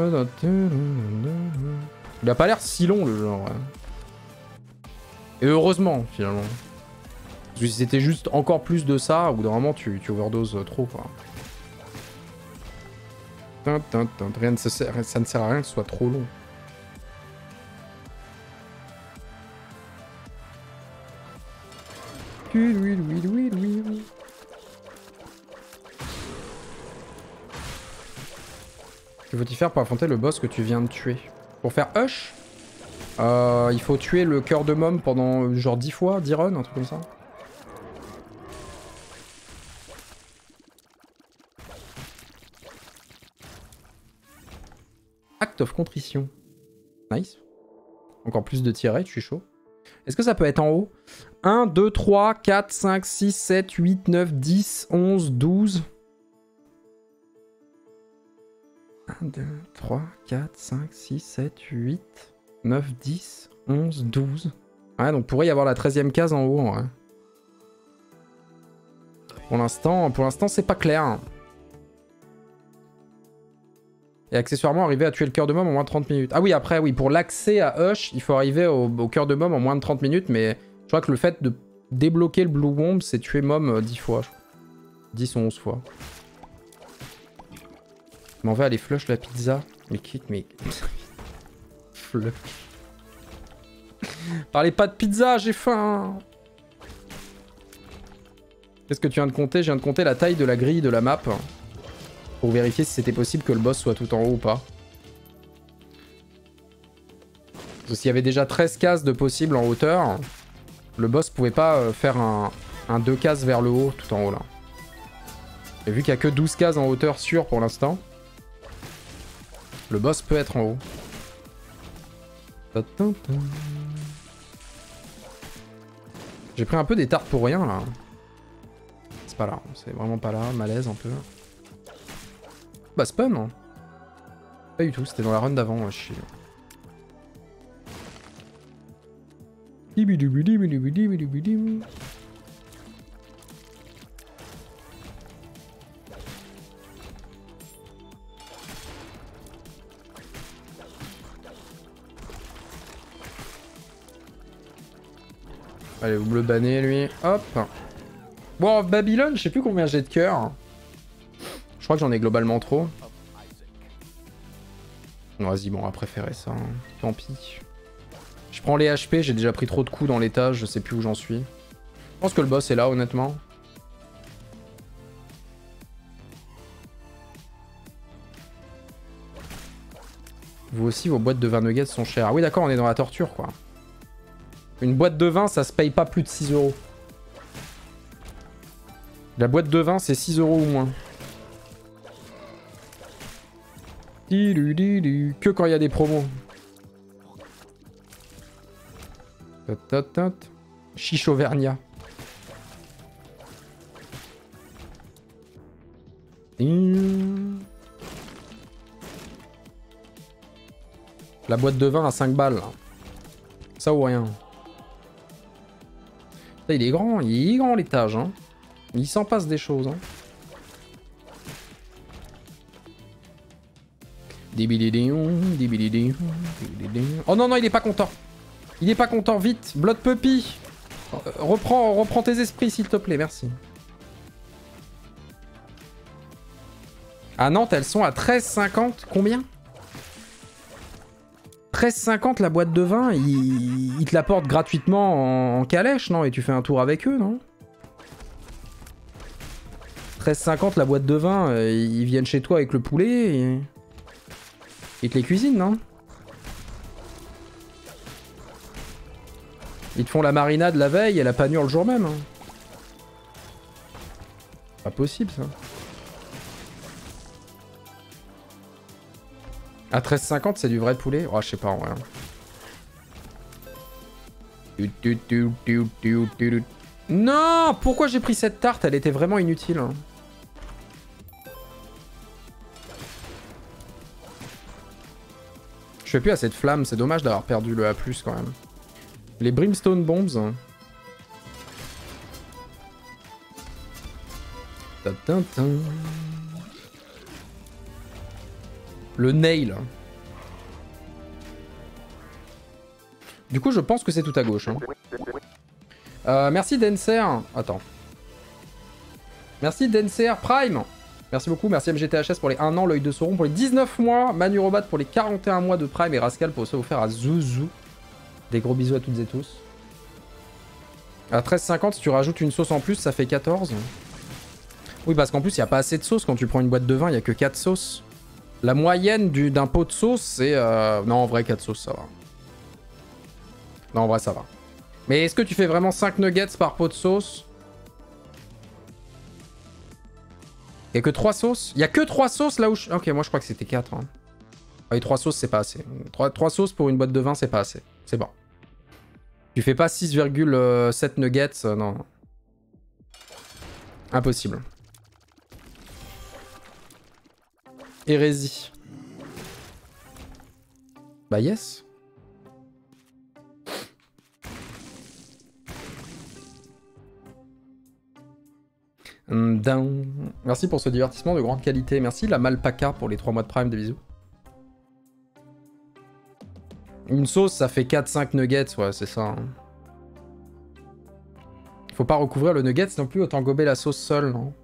a pas l'air si long, le genre. Et heureusement, finalement. Parce que si c'était juste encore plus de ça, au bout d'un moment, tu, tu overdoses trop, quoi. Rien ne sert, ça ne sert à rien que ce soit trop long. Oui, oui, oui, oui, oui, oui. Que faut-il faire pour affronter le boss que tu viens de tuer? Pour faire Hush, euh, il faut tuer le cœur de Mom pendant genre dix fois, dix runs, un truc comme ça. Act of contrition. Nice. Encore plus de tirets, je suis chaud. Est-ce que ça peut être en haut? un, deux, trois, quatre, cinq, six, sept, huit, neuf, dix, onze, douze. un, deux, trois, quatre, cinq, six, sept, huit, neuf, dix, onze, douze. Ouais, donc pourrait y avoir la treizième case en haut. Ouais. Pour l'instant, pour l'instant, c'est pas clair. Et accessoirement, arriver à tuer le cœur de Mom en moins de trente minutes. Ah oui, après, oui, pour l'accès à Hush, il faut arriver au, au cœur de Mom en moins de trente minutes, mais je crois que le fait de débloquer le Blue Womb, c'est tuer Mom dix fois. dix ou onze fois. Je m'en vais aller flush la pizza. Mais quitte, mais... flush. Parlez pas de pizza, j'ai faim. Qu'est-ce que tu viens de compter? Je viens de compter la taille de la grille de la map. Pour vérifier si c'était possible que le boss soit tout en haut ou pas. Parce que s'il y avait déjà treize cases de possible en hauteur, le boss pouvait pas faire un, un deux cases vers le haut tout en haut là. Et vu qu'il y a que douze cases en hauteur sûre pour l'instant, le boss peut être en haut. J'ai pris un peu des tartes pour rien là. C'est pas là, c'est vraiment pas là, malaise un peu. Bah spawn hein. Pas du tout, c'était dans la run d'avant, moi je suis... Allez, vous me le bannez lui, hop. Bon, Babylone, je sais plus combien j'ai de cœur. Je crois que j'en ai globalement trop. Vas-y, bon, on va préférer ça. Hein. Tant pis. Je prends les H P, j'ai déjà pris trop de coups dans l'étage, je sais plus où j'en suis. Je pense que le boss est là, honnêtement. Vous aussi, vos boîtes de vin nuggets sont chères. Ah oui, d'accord, on est dans la torture, quoi. Une boîte de vin, ça se paye pas plus de six euros. La boîte de vin, c'est six euros ou moins. Que quand il y a des promos. Chichovernia. La boîte de vin à cinq balles. Là. Ça ou rien. Ça, il est grand, il est grand l'étage. Hein. Il s'en passe des choses. Hein. Oh non, non, il est pas content. Il est pas content, vite. Blood Puppy. Reprends, reprends tes esprits, s'il te plaît, merci. À Nantes, elles sont à treize cinquante. Combien? treize cinquante la boîte de vin. Ils, ils te l'apportent gratuitement en, en calèche, non? Et tu fais un tour avec eux, non? treize cinquante la boîte de vin. Ils viennent chez toi avec le poulet et... Ils te les cuisinent, non? Ils te font la marinade la veille et la panure le jour même. Hein. Pas possible, ça. À treize cinquante, c'est du vrai poulet? Oh, je sais pas, en vrai. Non! Pourquoi j'ai pris cette tarte? Elle était vraiment inutile. Hein. Je fais plus assez de flammes, c'est dommage d'avoir perdu le A plus quand même. Les Brimstone Bombs. Le nail. Du coup, je pense que c'est tout à gauche. Hein. Euh, merci Denser. Attends. Merci Denser Prime. Merci beaucoup. Merci M G T H S pour les un an, l'œil de Sauron pour les dix-neuf mois, Manu Robat pour les quarante et un mois de Prime et Rascal pour ça offert à Zouzou. Des gros bisous à toutes et tous. À treize cinquante, si tu rajoutes une sauce en plus, ça fait quatorze. Oui, parce qu'en plus, il n'y a pas assez de sauce. Quand tu prends une boîte de vin, il n'y a que quatre sauces. La moyenne d'un pot de sauce, c'est... Euh... Non, en vrai, quatre sauces, ça va. Non, en vrai, ça va. Mais est-ce que tu fais vraiment cinq nuggets par pot de sauce? Il n'y a que trois sauces? Il n'y a que trois sauces là où je... Ok, moi je crois que c'était quatre. Hein. Ah oui, trois sauces, c'est pas assez. trois sauces pour une boîte de vin, c'est pas assez. C'est bon. Tu fais pas six virgule sept nuggets, euh, non. Impossible. Hérésie. Bah yes. Down. Merci pour ce divertissement de grande qualité. Merci la Malpaca pour les trois mois de Prime, des bisous. Une sauce, ça fait quatre cinq nuggets, ouais, c'est ça. Hein. Faut pas recouvrir le nuggets non plus, autant gober la sauce seule, non?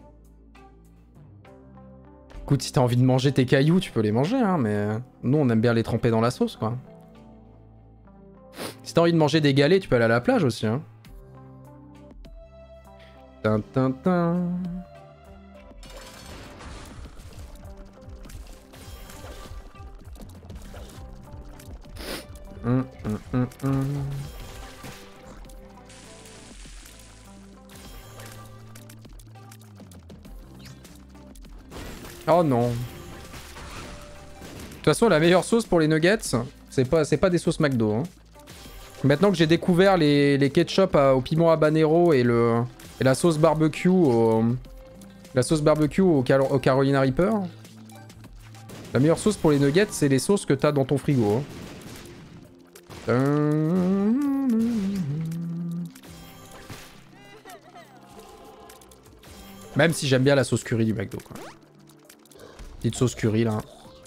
Écoute, si t'as envie de manger tes cailloux, tu peux les manger, hein, mais nous, on aime bien les tremper dans la sauce, quoi. Si t'as envie de manger des galets, tu peux aller à la plage aussi, hein. Tintintin. Hum, hum, hum, hum. Oh non. De toute façon, la meilleure sauce pour les nuggets, c'est pas, c'est pas des sauces McDo. Hein. Maintenant que j'ai découvert les, les ketchup à, au piment habanero et, le, et la sauce barbecue au, la sauce barbecue au, au Carolina Reaper, la meilleure sauce pour les nuggets, c'est les sauces que t'as dans ton frigo. Hein. Même si j'aime bien la sauce curry du McDo, quoi. Petite sauce curry, là.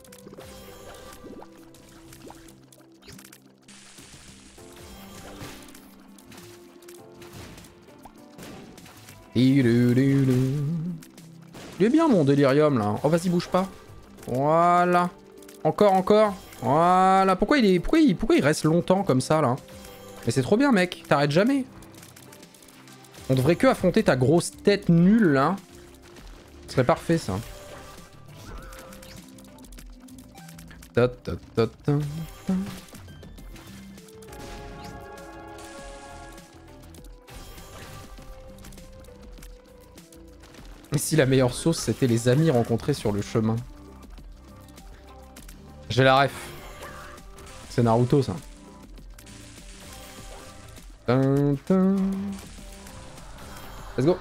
Il est bien, mon délirium, là. Oh, vas-y, bouge pas. Voilà. Encore, encore. Voilà. Pourquoi il, est... pourquoi, il... pourquoi il reste longtemps comme ça, là? Mais c'est trop bien, mec. T'arrêtes jamais. On devrait que affronter ta grosse tête nulle, là. Ce serait parfait, ça. Ta, ta, ta, ta, ta. Et si la meilleure sauce, c'était les amis rencontrés sur le chemin? J'ai la ref. C'est Naruto, ça. Tin, tin. Let's go.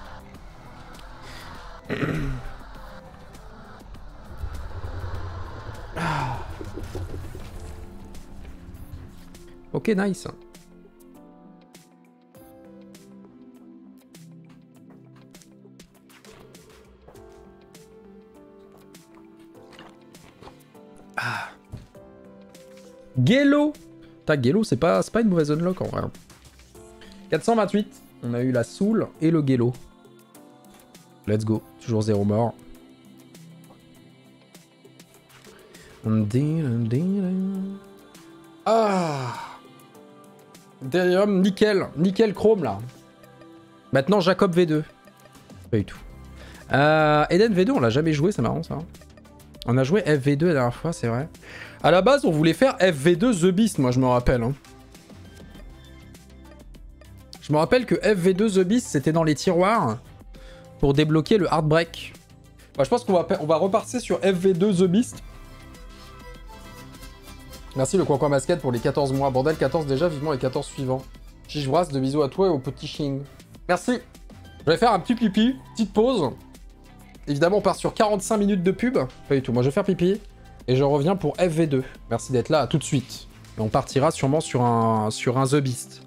Ok, nice. Ah. Gelo. Ta Gelo, c'est pas, pas une mauvaise unlock en vrai. quatre cent vingt-huit. On a eu la Soul et le Gelo. Let's go. Toujours zéro mort. Ah. Delirium, nickel. Nickel chrome là. Maintenant Jacob V deux. Pas du tout. Euh, Eden V deux, on l'a jamais joué, c'est marrant ça. On a joué F V deux la dernière fois, c'est vrai. À la base, on voulait faire F V deux The Beast, moi je me rappelle. Hein. Je me rappelle que F V deux The Beast, c'était dans les tiroirs pour débloquer le Heartbreak. Bah, je pense qu'on va, on va repartir sur F V deux The Beast. Merci le Coin Basket pour les quatorze mois. Bordel, quatorze déjà, vivement les quatorze suivants. Chiche Brass, de bisous à toi et au petit Ching. Merci. Je vais faire un petit pipi, petite pause. Évidemment, on part sur quarante-cinq minutes de pub. Pas du tout, moi je vais faire pipi. Et je reviens pour F V deux. Merci d'être là, à tout de suite. Et on partira sûrement sur un, sur un The Beast.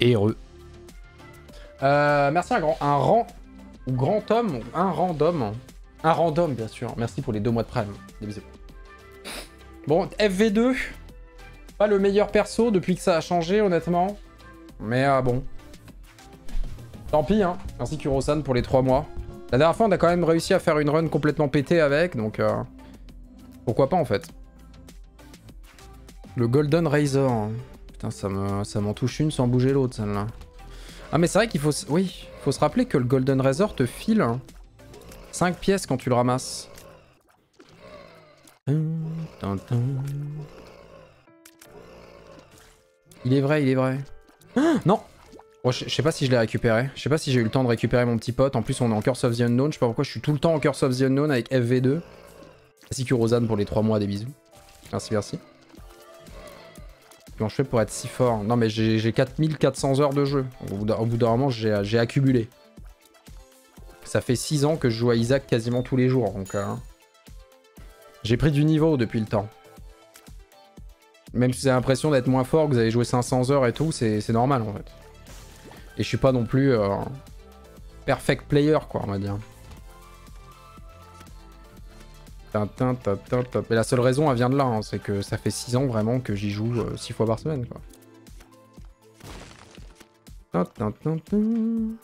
heureux. Euh, merci un grand... Un rang... Ou grand homme, un random. Un random, bien sûr. Merci pour les deux mois de prime. Des bisous. Bon, F V deux. Pas le meilleur perso depuis que ça a changé, honnêtement. Mais euh, bon. Tant pis, hein. Merci Kurosan pour les trois mois. La dernière fois, on a quand même réussi à faire une run complètement pétée avec, donc... Euh, pourquoi pas, en fait. Le Golden Razor. Putain, ça me, ça m'en touche une sans bouger l'autre, celle-là. Ah, mais c'est vrai qu'il faut... Oui, il faut se rappeler que le Golden Razor te file cinq pièces quand tu le ramasses. Il est vrai, il est vrai. Ah, non. Bon, je, je sais pas si je l'ai récupéré. Je sais pas si j'ai eu le temps de récupérer mon petit pote. En plus, on est en Curse of the Unknown. Je sais pas pourquoi je suis tout le temps en Curse of the Unknown avec F V deux. Merci Kurosan pour les trois mois, des bisous. Merci, merci. Comment je fais pour être si fort? Non, mais j'ai quatre mille quatre cents heures de jeu. Au bout d'un moment, j'ai accumulé. Ça fait six ans que je joue à Isaac quasiment tous les jours. Donc, euh, j'ai pris du niveau depuis le temps. Même si vous avez l'impression d'être moins fort, que vous avez joué cinq cents heures et tout, c'est normal en fait. Et je suis pas non plus euh, perfect player, quoi, on va dire. Tintin, tintin, tintin. Mais la seule raison, elle vient de là, hein, c'est que ça fait six ans vraiment que j'y joue euh, six fois par semaine, quoi. Tintin, tintin.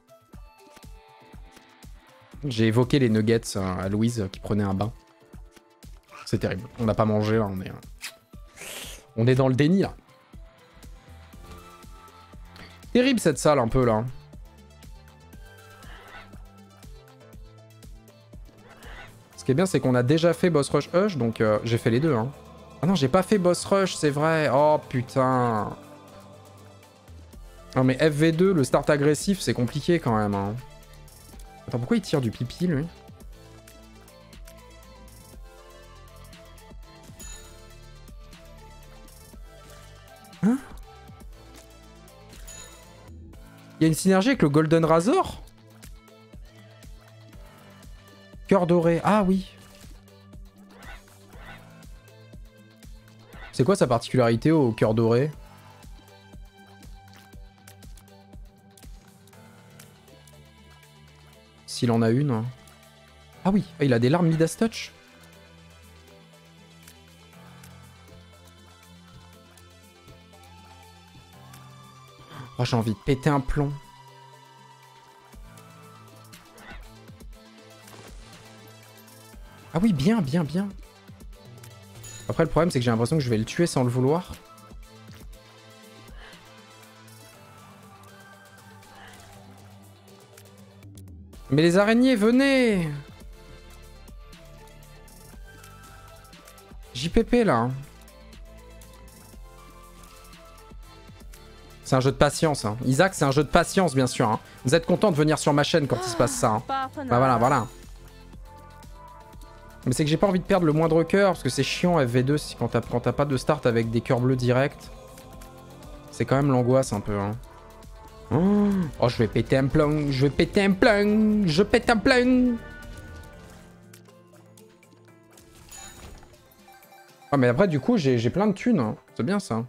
J'ai évoqué les nuggets à Louise qui prenait un bain. C'est terrible. On n'a pas mangé là, on est, on est dans le déni là. Terrible cette salle un peu là. Ce qui est bien, c'est qu'on a déjà fait Boss Rush Hush, donc euh, j'ai fait les deux. Hein. Ah non, j'ai pas fait Boss Rush, c'est vrai. Oh putain. Non mais F V deux, le start agressif, c'est compliqué quand même. Hein. Attends, pourquoi il tire du pipi lui? Hein? Il y a une synergie avec le Golden Razor? Cœur doré. Ah oui. C'est quoi sa particularité au cœur doré? S'il en a une. Ah oui, il a des larmes Midas Touch. Oh, j'ai envie de péter un plomb. Ah oui, bien, bien, bien. Après, le problème, c'est que j'ai l'impression que je vais le tuer sans le vouloir. Mais les araignées, venez! J P P, là. C'est un jeu de patience. Hein. Isaac, c'est un jeu de patience, bien sûr. Hein. Vous êtes content de venir sur ma chaîne quand il se passe ça. Hein. Bah voilà, voilà. Mais c'est que j'ai pas envie de perdre le moindre cœur, parce que c'est chiant F V deux quand t'as pas de start avec des cœurs bleus directs. C'est quand même l'angoisse un peu. Hein. Oh, oh, je vais péter un plomb, je vais péter un plomb, je pète un plomb. Ah mais après du coup j'ai plein de thunes, hein. C'est bien ça.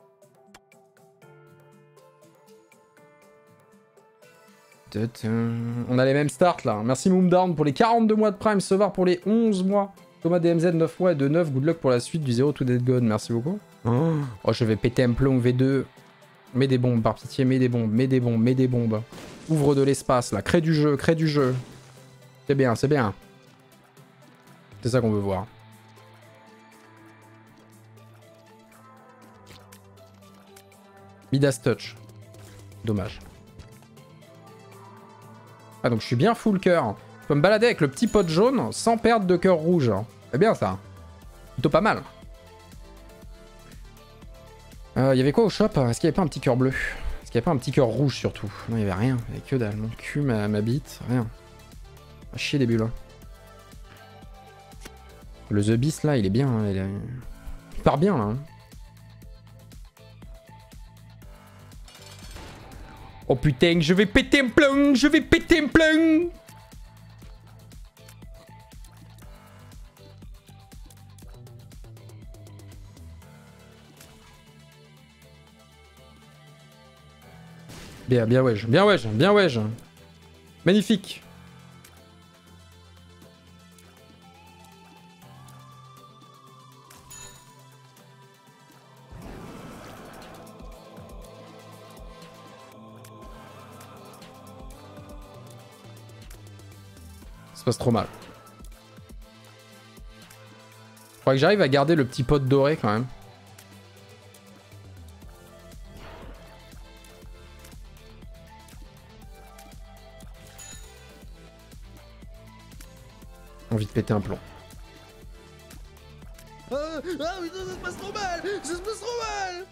On a les mêmes starts là. Merci Moomdown pour les quarante-deux mois de Prime, Sevar pour les onze mois. Thomas D M Z neuf mois et de neuf. Good luck pour la suite du zéro to Dead God. Merci beaucoup. Oh, oh je vais péter un plomb V deux. Mets des bombes par pitié, mets des bombes, mets des bombes, mets des bombes. Ouvre de l'espace là. Crée du jeu, crée du jeu. C'est bien, c'est bien. C'est ça qu'on veut voir. Midas Touch. Dommage. Ah donc je suis bien full cœur. Je peux me balader avec le petit pot jaune sans perdre de cœur rouge. C'est bien ça. Plutôt pas mal. Il euh, y avait quoi au shop? Est-ce qu'il y avait pas un petit cœur bleu? Est-ce qu'il y avait pas un petit cœur rouge surtout? Non, il y avait rien. Il y avait que dalle. Mon cul, ma, ma bite, rien. À chier des bulles. Le The Beast là, il est bien. Hein, il, est... il part bien là. Hein. Oh putain, je vais péter un plomb, je vais péter un plomb. Bien, bien wedge, bien wedge, bien wedge. Magnifique. Ça se passe trop mal. Faudrait que j'arrive à garder le petit pot doré quand même. Envie de péter un plomb. Ah, ah oui, ça, ça se passe trop mal. Ça se passe trop mal.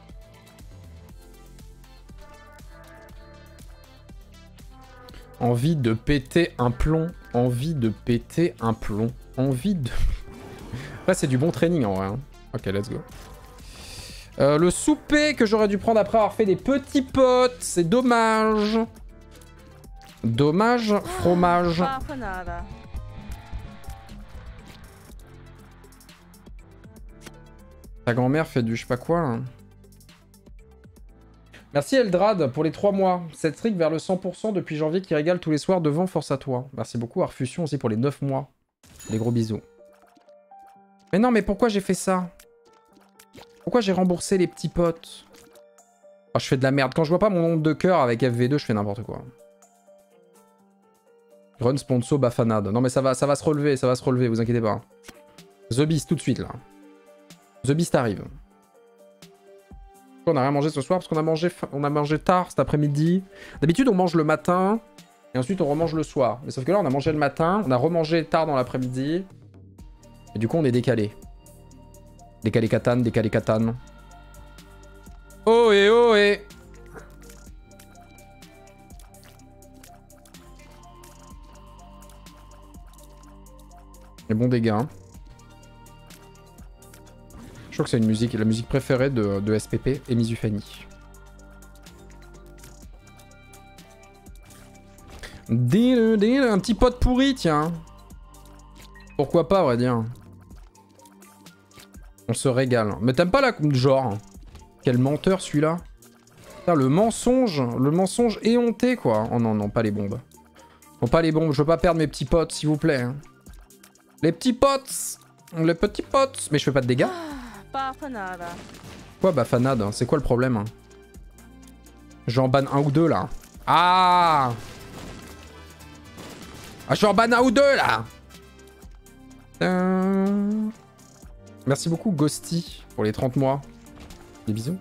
Envie de péter un plomb. Envie de péter un plomb. Envie de... Après, c'est du bon training en vrai. Hein. Ok, let's go. Euh, le souper que j'aurais dû prendre après avoir fait des petits potes. C'est dommage. Dommage, fromage. Ta grand-mère fait du je sais pas quoi là. Merci Eldrad pour les trois mois. Cette streak vers le cent pour cent depuis janvier qui régale tous les soirs devant, force à toi. Merci beaucoup Arfusion aussi pour les neuf mois. Des gros bisous. Mais non mais pourquoi j'ai fait ça? Pourquoi j'ai remboursé les petits potes? Oh, je fais de la merde. Quand je vois pas mon nombre de cœurs avec F V deux, je fais n'importe quoi. Run sponsor Bafanade. Non mais ça va, ça va se relever, ça va se relever, vous inquiétez pas. The Beast tout de suite là. The Beast arrive. On a rien mangé ce soir parce qu'on a mangé, on a mangé tard cet après-midi. D'habitude on mange le matin et ensuite on remange le soir. Mais sauf que là on a mangé le matin, on a remangé tard dans l'après-midi. Et du coup on est décalé. Décalé katane, décalé katane. Oh et oh et. Les bons dégâts. Hein. Je crois que c'est une musique, la musique préférée de, de S P P et Mizufani. Un petit pot pourri, tiens. Pourquoi pas, on va dire. On se régale. Mais t'aimes pas la... Genre. Quel menteur, celui-là. Le mensonge. Le mensonge éhonté, quoi. Oh non, non, pas les bombes. Non, pas les bombes. Je veux pas perdre mes petits potes, s'il vous plaît. Les petits potes. Les petits potes. Mais je fais pas de dégâts. Quoi Bafanade? C'est quoi le problème? J'en banne un ou deux là. Ah Ah j'en banne un ou deux là. euh... Merci beaucoup Ghosty pour les trente mois. Des bisous.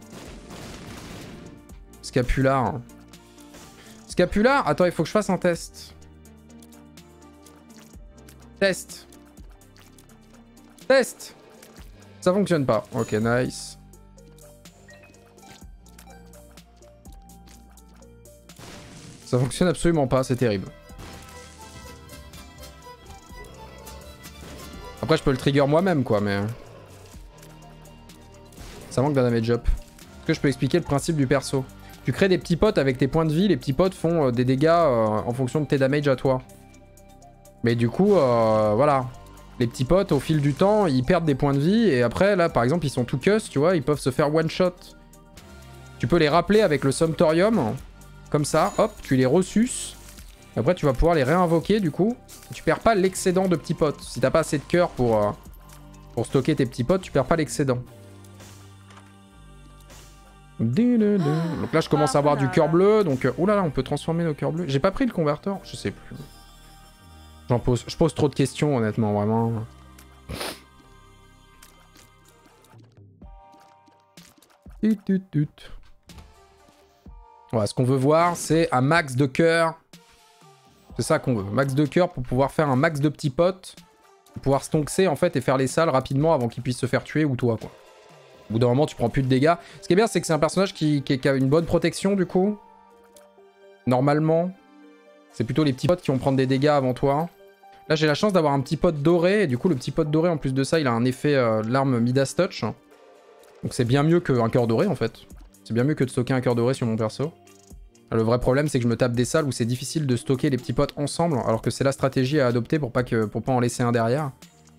Scapular. Scapular. Attends, il faut que je fasse un test. Test. Test. Ça fonctionne pas. Ok, nice. Ça fonctionne absolument pas, c'est terrible. Après, je peux le trigger moi-même, quoi, mais... Ça manque d'un damage up. Est-ce que je peux expliquer le principe du perso? Tu crées des petits potes avec tes points de vie, les petits potes font euh, des dégâts euh, en fonction de tes damages à toi. Mais du coup, euh, voilà. Les petits potes, au fil du temps, ils perdent des points de vie. Et après, là, par exemple, ils sont tout cuss, tu vois. Ils peuvent se faire one-shot. Tu peux les rappeler avec le Sumptorium. Comme ça, hop, tu les ressuces. Après, tu vas pouvoir les réinvoquer, du coup. Tu perds pas l'excédent de petits potes. Si t'as pas assez de cœur pour, euh, pour stocker tes petits potes, tu perds pas l'excédent. Donc là, je commence à avoir du cœur bleu. Donc, euh, oh là là, on peut transformer nos cœurs bleus. J'ai pas pris le converteur, je sais plus. J'en pose, je pose trop de questions, honnêtement, vraiment. Tut, tut, tut. Voilà, ce qu'on veut voir, c'est un max de cœur. C'est ça qu'on veut. Max de cœur pour pouvoir faire un max de petits potes. Pour pouvoir stonxer, en fait, et faire les salles rapidement avant qu'ils puissent se faire tuer ou toi, quoi. Au bout d'un moment, tu prends plus de dégâts. Ce qui est bien, c'est que c'est un personnage qui, qui, qui a une bonne protection, du coup. Normalement. C'est plutôt les petits potes qui vont prendre des dégâts avant toi. Là, j'ai la chance d'avoir un petit pote doré. Et du coup, le petit pote doré, en plus de ça, il a un effet euh, l'arme Midas Touch. Donc c'est bien mieux qu'un cœur doré, en fait. C'est bien mieux que de stocker un cœur doré sur mon perso. Le vrai problème, c'est que je me tape des salles où c'est difficile de stocker les petits potes ensemble, alors que c'est la stratégie à adopter pour pas, que, pour pas en laisser un derrière.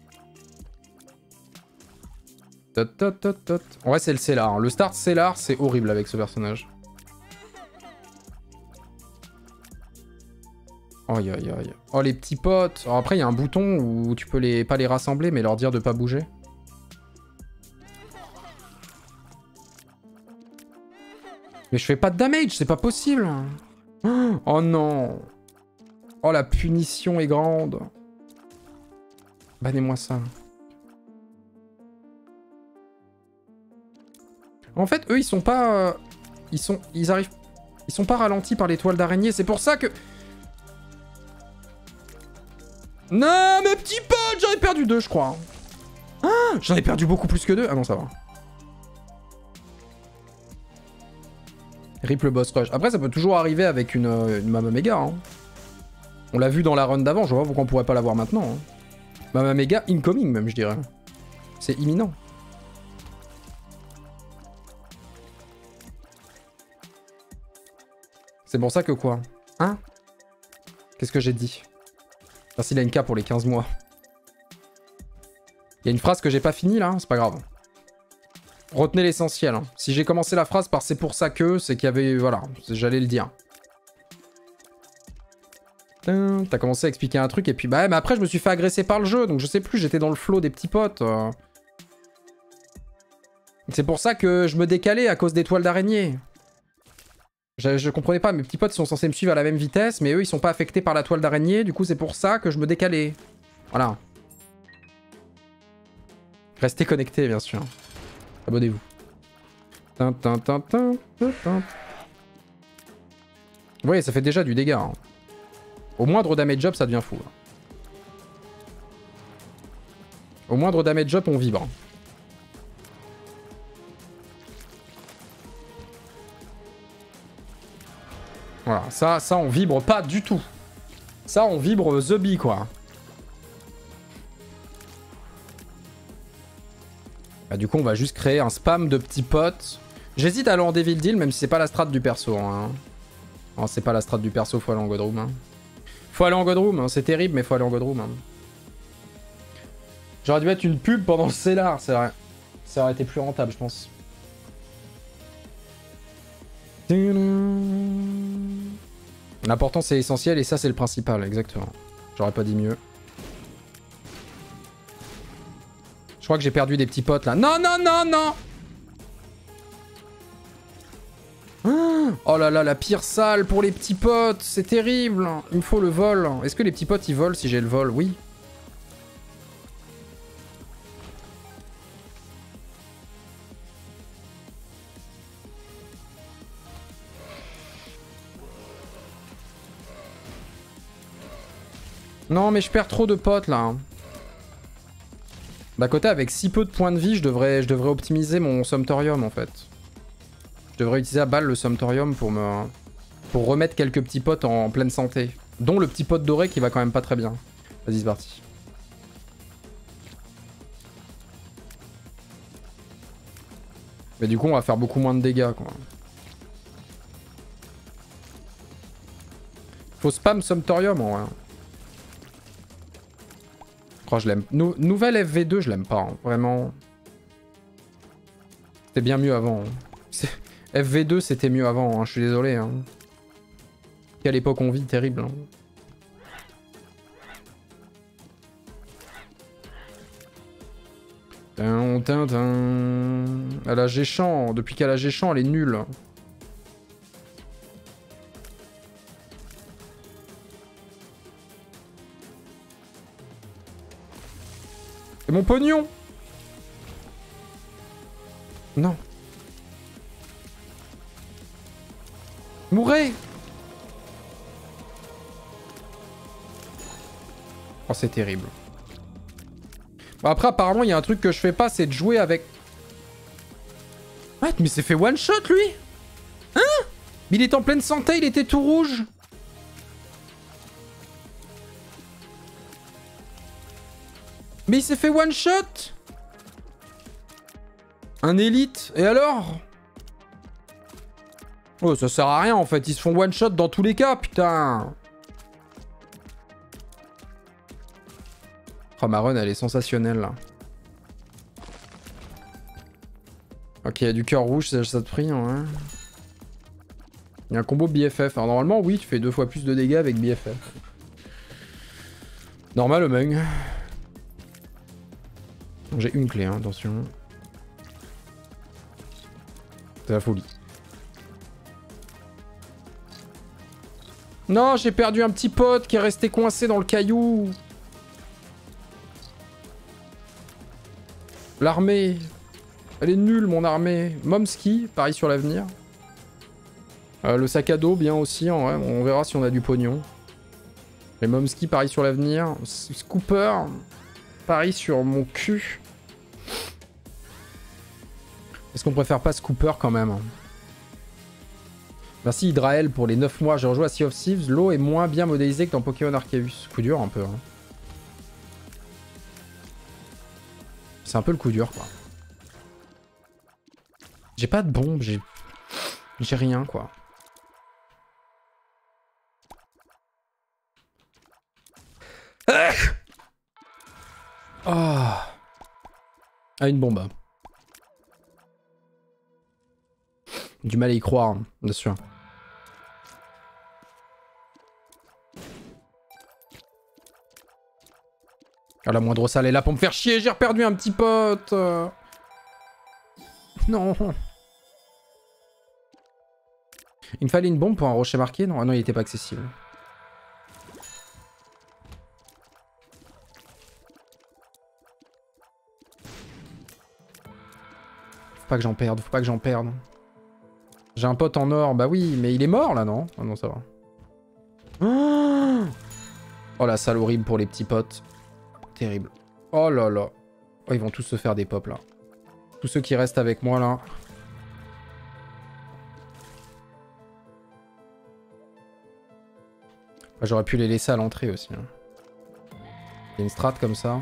Tot, tot, tot, tot. En vrai, c'est le Cellar. Le start Cellar, c'est horrible avec ce personnage. Aïe aïe aïe. Oh les petits potes. Alors après il y a un bouton où tu peux les pas les rassembler mais leur dire de pas bouger. Mais je fais pas de damage, c'est pas possible. Oh non. Oh la punition est grande. Bannez-moi ça. En fait, eux, ils sont pas... Euh, ils sont... Ils arrivent... Ils sont pas ralentis par les toiles d'araignée. C'est pour ça que... Non, mes petits potes, j'en ai perdu deux, je crois. Ah, j'en ai perdu beaucoup plus que deux. Ah non, ça va. Rip le boss rush. Après, ça peut toujours arriver avec une, une Mama Mega. Hein. On l'a vu dans la run d'avant. Je vois pourquoi on pourrait pas l'avoir maintenant. Hein. Mama Mega incoming, même, je dirais. C'est imminent. C'est pour ça que quoi? Hein? Qu'est-ce que j'ai dit? Merci Lenka pour les quinze mois. Il y a une phrase que j'ai pas finie là, hein, c'est pas grave. Retenez l'essentiel. Hein. Si j'ai commencé la phrase par c'est pour ça que, c'est qu'il y avait... Voilà, j'allais le dire. T'as commencé à expliquer un truc et puis bah mais après je me suis fait agresser par le jeu, donc je sais plus, j'étais dans le flow des petits potes. Euh... C'est pour ça que je me décalais à cause des toiles d'araignée. Je, je comprenais pas, mes petits potes sont censés me suivre à la même vitesse, mais eux ils sont pas affectés par la toile d'araignée, du coup c'est pour ça que je me décalais. Voilà. Restez connectés bien sûr. Abonnez-vous. Oui, ça fait déjà du dégât. Hein. Au moindre damage up, ça devient fou. Là. Au moindre damage up, on vibre. Voilà, ça, ça, on vibre pas du tout. Ça, on vibre the bee, quoi. Bah, du coup, on va juste créer un spam de petits potes. J'hésite à aller en Devil Deal, même si c'est pas la strat du perso. Hein. Non, c'est pas la strat du perso, faut aller en Godroom. Hein. Faut aller en Godroom, hein. C'est terrible, mais faut aller en Godroom. Hein. J'aurais dû mettre une pub pendant le Cellar, c'est vrai. Ça aurait été plus rentable, je pense. L'important, c'est essentiel, et ça, c'est le principal, exactement. J'aurais pas dit mieux. Je crois que j'ai perdu des petits potes, là. Non, non, non, non! Oh là là, la pire salle pour les petits potes, c'est terrible. Il me faut le vol. Est-ce que les petits potes, ils volent si j'ai le vol? Oui. Non, mais je perds trop de potes, là. D'un côté, avec si peu de points de vie, je devrais, je devrais optimiser mon Sumptorium, en fait. Je devrais utiliser à balle le Sumptorium pour me... pour remettre quelques petits potes en pleine santé. Dont le petit pote doré qui va quand même pas très bien. Vas-y, c'est parti. Mais du coup, on va faire beaucoup moins de dégâts, quoi. Faut spam Sumptorium, en vrai. Oh, je l'aime. Nou nouvelle F V deux, je l'aime pas, hein. Vraiment. C'était bien mieux avant. Hein. F V deux, c'était mieux avant, hein. Je suis désolé. Hein. Quelle époque on vit, terrible. Hein. Tin, tin, tin. Elle a Géchant. Depuis qu'elle a Géchant, elle est nulle. Et mon pognon! Non. Mourez! Oh, c'est terrible. Bon, après, apparemment, il y a un truc que je fais pas, c'est de jouer avec... What? Mais c'est fait one shot, lui? Hein? Mais il est en pleine santé, il était tout rouge. Mais il s'est fait one shot. Un élite. Et alors? Oh, ça sert à rien en fait. Ils se font one shot dans tous les cas, putain. Oh, ma run, elle est sensationnelle là. Ok, il y a du cœur rouge, ça, ça te prie. Hein. Il y a un combo B F F. Alors normalement, oui, tu fais deux fois plus de dégâts avec B F F. Normal le mug. J'ai une clé, hein, attention. C'est la folie. Non, j'ai perdu un petit pote qui est resté coincé dans le caillou. L'armée. Elle est nulle, mon armée. Momski, pareil sur l'avenir. Euh, le sac à dos, bien aussi. En vrai. On verra si on a du pognon. Les Momski, pareil sur l'avenir. Scooper, pareil sur mon cul. Est-ce qu'on préfère pas Scooper quand même? Merci Hydrael pour les neuf mois. J'ai rejoué à Sea of Thieves. L'eau est moins bien modélisée que dans Pokémon Arceus. Coup dur un peu. Hein. C'est un peu le coup dur quoi. J'ai pas de bombe, j'ai... J'ai rien quoi. Ah, oh. Ah, une bombe. Du mal à y croire, hein, bien sûr. Ah, la moindre salle est là pour me faire chier, j'ai perdu un petit pote. Non. Il me fallait une bombe pour un rocher marqué? Non, ah non, il était pas accessible. Faut pas que j'en perde, faut pas que j'en perde. J'ai un pote en or, bah oui, mais il est mort là, non? Ah non, ça va. Oh la salle horrible pour les petits potes. Terrible. Oh là là. Oh, ils vont tous se faire des pops là. Tous ceux qui restent avec moi là. Ah, j'aurais pu les laisser à l'entrée aussi. Hein. Il y a une strat comme ça.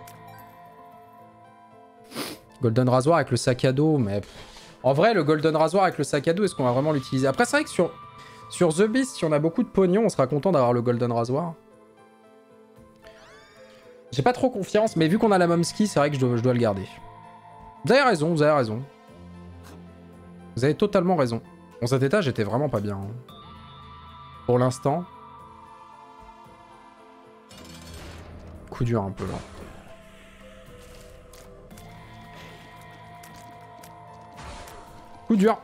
Golden Rasoir avec le sac à dos, mais... En vrai, le Golden Rasoir avec le sac à dos, est-ce qu'on va vraiment l'utiliser? Après, c'est vrai que sur... sur The Beast, si on a beaucoup de pognon, on sera content d'avoir le Golden Rasoir. J'ai pas trop confiance, mais vu qu'on a la Momski, c'est vrai que je dois, je dois le garder. Vous avez raison, vous avez raison. Vous avez totalement raison. Bon, cet étage était vraiment pas bien. Hein. Pour l'instant. Coup dur un peu là. Coup dur.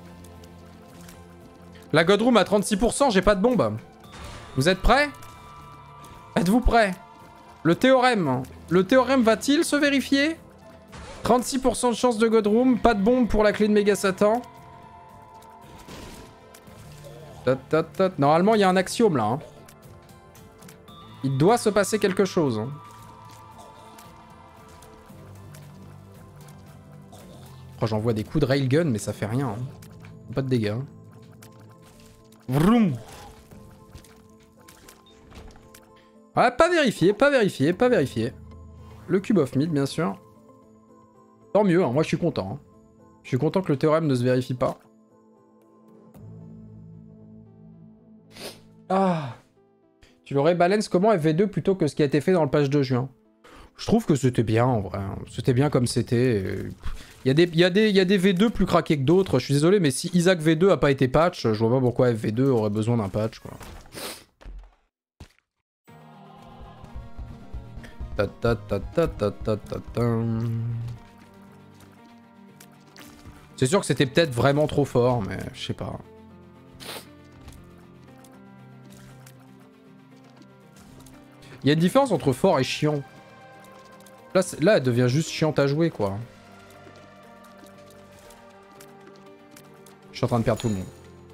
La Godroom à trente-six pour cent, j'ai pas de bombe. Vous êtes prêts? Êtes-vous prêts? Le théorème. Le théorème va-t-il se vérifier? trente-six pour cent de chance de Godroom. Pas de bombe pour la clé de Méga Satan. Normalement, il y a un axiome là. Hein. Il doit se passer quelque chose. Oh, j'envoie des coups de railgun, mais ça fait rien. Hein. Pas de dégâts. Vroom. Ah, pas vérifié, pas vérifié, pas vérifié. Le cube of mid, bien sûr. Tant mieux, hein, moi je suis content. Hein. Je suis content que le théorème ne se vérifie pas. Ah. Tu l'aurais balance comment F V deux plutôt que ce qui a été fait dans le patch de juin? Je trouve que c'était bien en vrai. C'était bien comme c'était. Il y a des, il y a des, il y a des V deux plus craqués que d'autres. Je suis désolé, mais si Isaac V deux a pas été patch, je vois pas pourquoi F V deux aurait besoin d'un patch, quoi. Ta ta ta ta ta ta ta ta. C'est sûr que c'était peut-être vraiment trop fort, mais je sais pas. Il y a une différence entre fort et chiant. Là, là, elle devient juste chiante à jouer, quoi. Je suis en train de perdre tout le monde.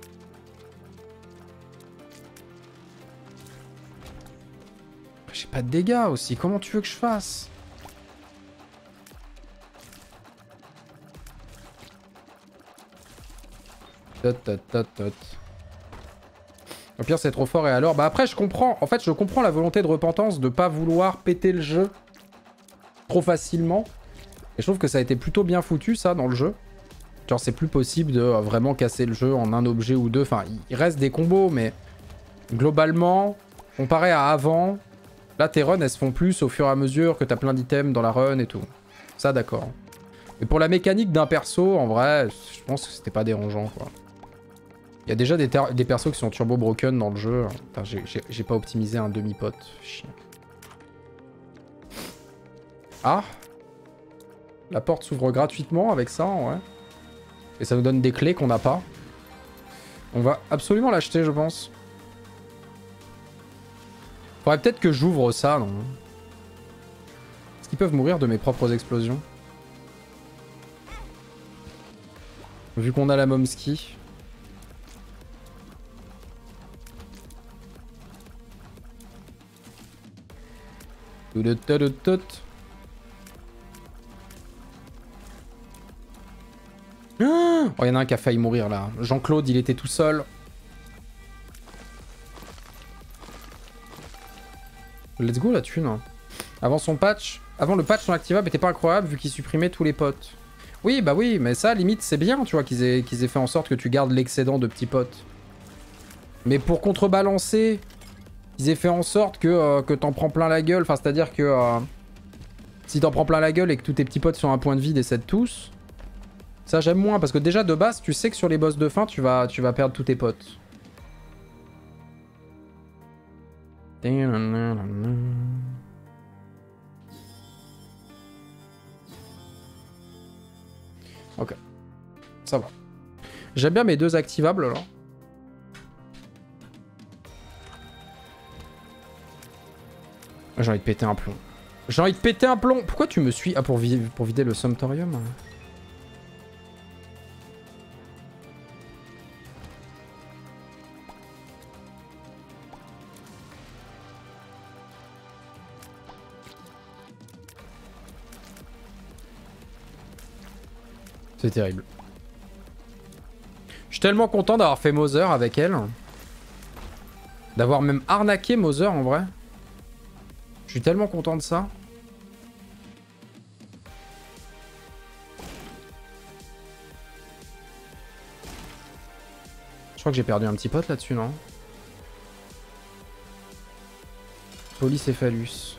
J'ai pas de dégâts aussi. Comment tu veux que je fasse? Tot, tot, tot, tot. Au pire, c'est trop fort et alors... Bah après, je comprends. En fait, je comprends la volonté de Repentance de pas vouloir péter le jeu trop facilement. Et je trouve que ça a été plutôt bien foutu, ça, dans le jeu. Genre, c'est plus possible de vraiment casser le jeu en un objet ou deux. Enfin, il reste des combos, mais... Globalement, comparé à avant... Là, tes runs, elles se font plus au fur et à mesure que t'as plein d'items dans la run et tout. Ça, d'accord. Mais pour la mécanique d'un perso, en vrai, je pense que c'était pas dérangeant, quoi. Il y a déjà des, des persos qui sont turbo broken dans le jeu. J'ai pas optimisé un demi-pote. Chiant. Ah. La porte s'ouvre gratuitement avec ça, ouais. Et ça nous donne des clés qu'on n'a pas. On va absolument l'acheter, je pense. Faudrait peut-être que j'ouvre ça, non? Est-ce qu'ils peuvent mourir de mes propres explosions? Vu qu'on a la Momski. Tout de tout de tout. Oh, il y en a un qui a failli mourir là. Jean-Claude, il était tout seul. Let's go la thune. Avant son patch, avant le patch son activable était pas incroyable vu qu'il supprimait tous les potes. Oui, bah oui, mais ça, limite, c'est bien, tu vois, qu'ils aient, qu'ils aient fait en sorte que tu gardes l'excédent de petits potes. Mais pour contrebalancer, ils aient fait en sorte que, euh, que t'en prends plein la gueule. Enfin, c'est-à-dire que euh, si t'en prends plein la gueule et que tous tes petits potes sont à un point de vie décèdent tous, ça j'aime moins. Parce que déjà, de base, tu sais que sur les boss de fin, tu vas, tu vas perdre tous tes potes. Ok. Ça va. J'aime bien mes deux activables, là. J'ai envie de péter un plomb. J'ai envie de péter un plomb. Pourquoi tu me suis? Ah, pour, vi pour vider le Sumptorium. C'est terrible. Je suis tellement content d'avoir fait Mother avec elle. D'avoir même arnaqué Mother en vrai. Je suis tellement content de ça. Je crois que j'ai perdu un petit pote là-dessus, non? Polycéphalus.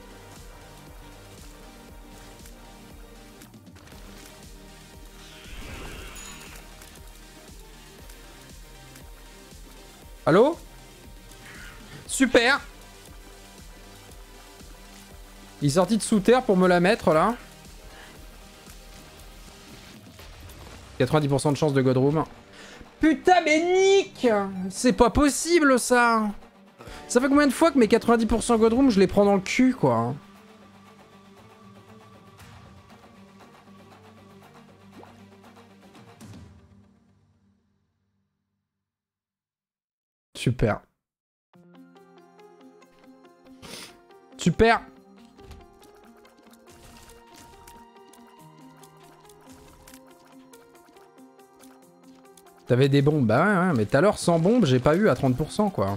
Allô? Super! Il est sorti de sous terre pour me la mettre là. quatre-vingt-dix pour cent de chance de Godroom. Putain mais Nick! C'est pas possible ça! Ça fait combien de fois que mes quatre-vingt-dix pour cent Godroom je les prends dans le cul quoi? Super. Super. T'avais des bombes, bah ouais, ouais, mais tout à l'heure sans bombe, j'ai pas eu à trente pour cent quoi.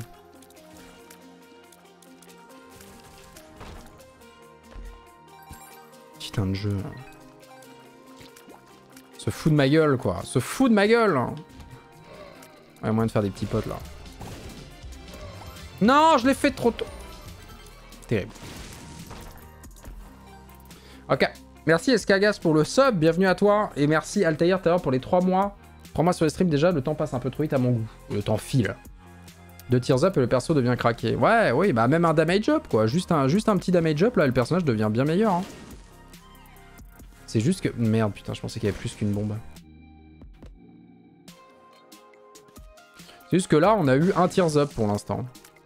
Putain de jeu. Se fout de ma gueule quoi. Se fout de ma gueule. Ouais, moyen de faire des petits potes là. Non, je l'ai fait trop tôt. Terrible. Ok. Merci Escagas pour le sub, bienvenue à toi. Et merci Altair tout à l'heure pour les trois mois. trois mois sur les streams déjà, le temps passe un peu trop vite à mon goût. Le temps file. Deux tears up et le perso devient craqué. Ouais, oui, bah même un damage up quoi. Juste un, juste un petit damage up là, et le personnage devient bien meilleur. Hein. C'est juste que... Merde, putain, je pensais qu'il y avait plus qu'une bombe. C'est juste que là, on a eu un tears up pour l'instant.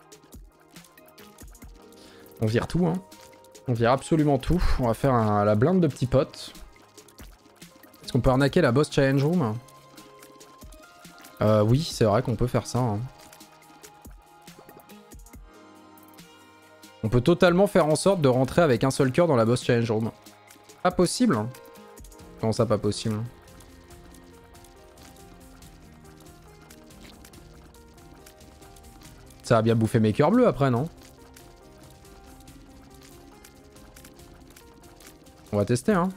On vire tout, hein. On vire absolument tout. On va faire un, la blinde de petits potes. Est-ce qu'on peut arnaquer la boss challenge room? Euh, oui, c'est vrai qu'on peut faire ça. Hein. On peut totalement faire en sorte de rentrer avec un seul cœur dans la boss challenge room. Pas possible. Hein. Comment ça, pas possible? Ça va bien bouffer mes cœurs bleus après, non? On va tester, hein.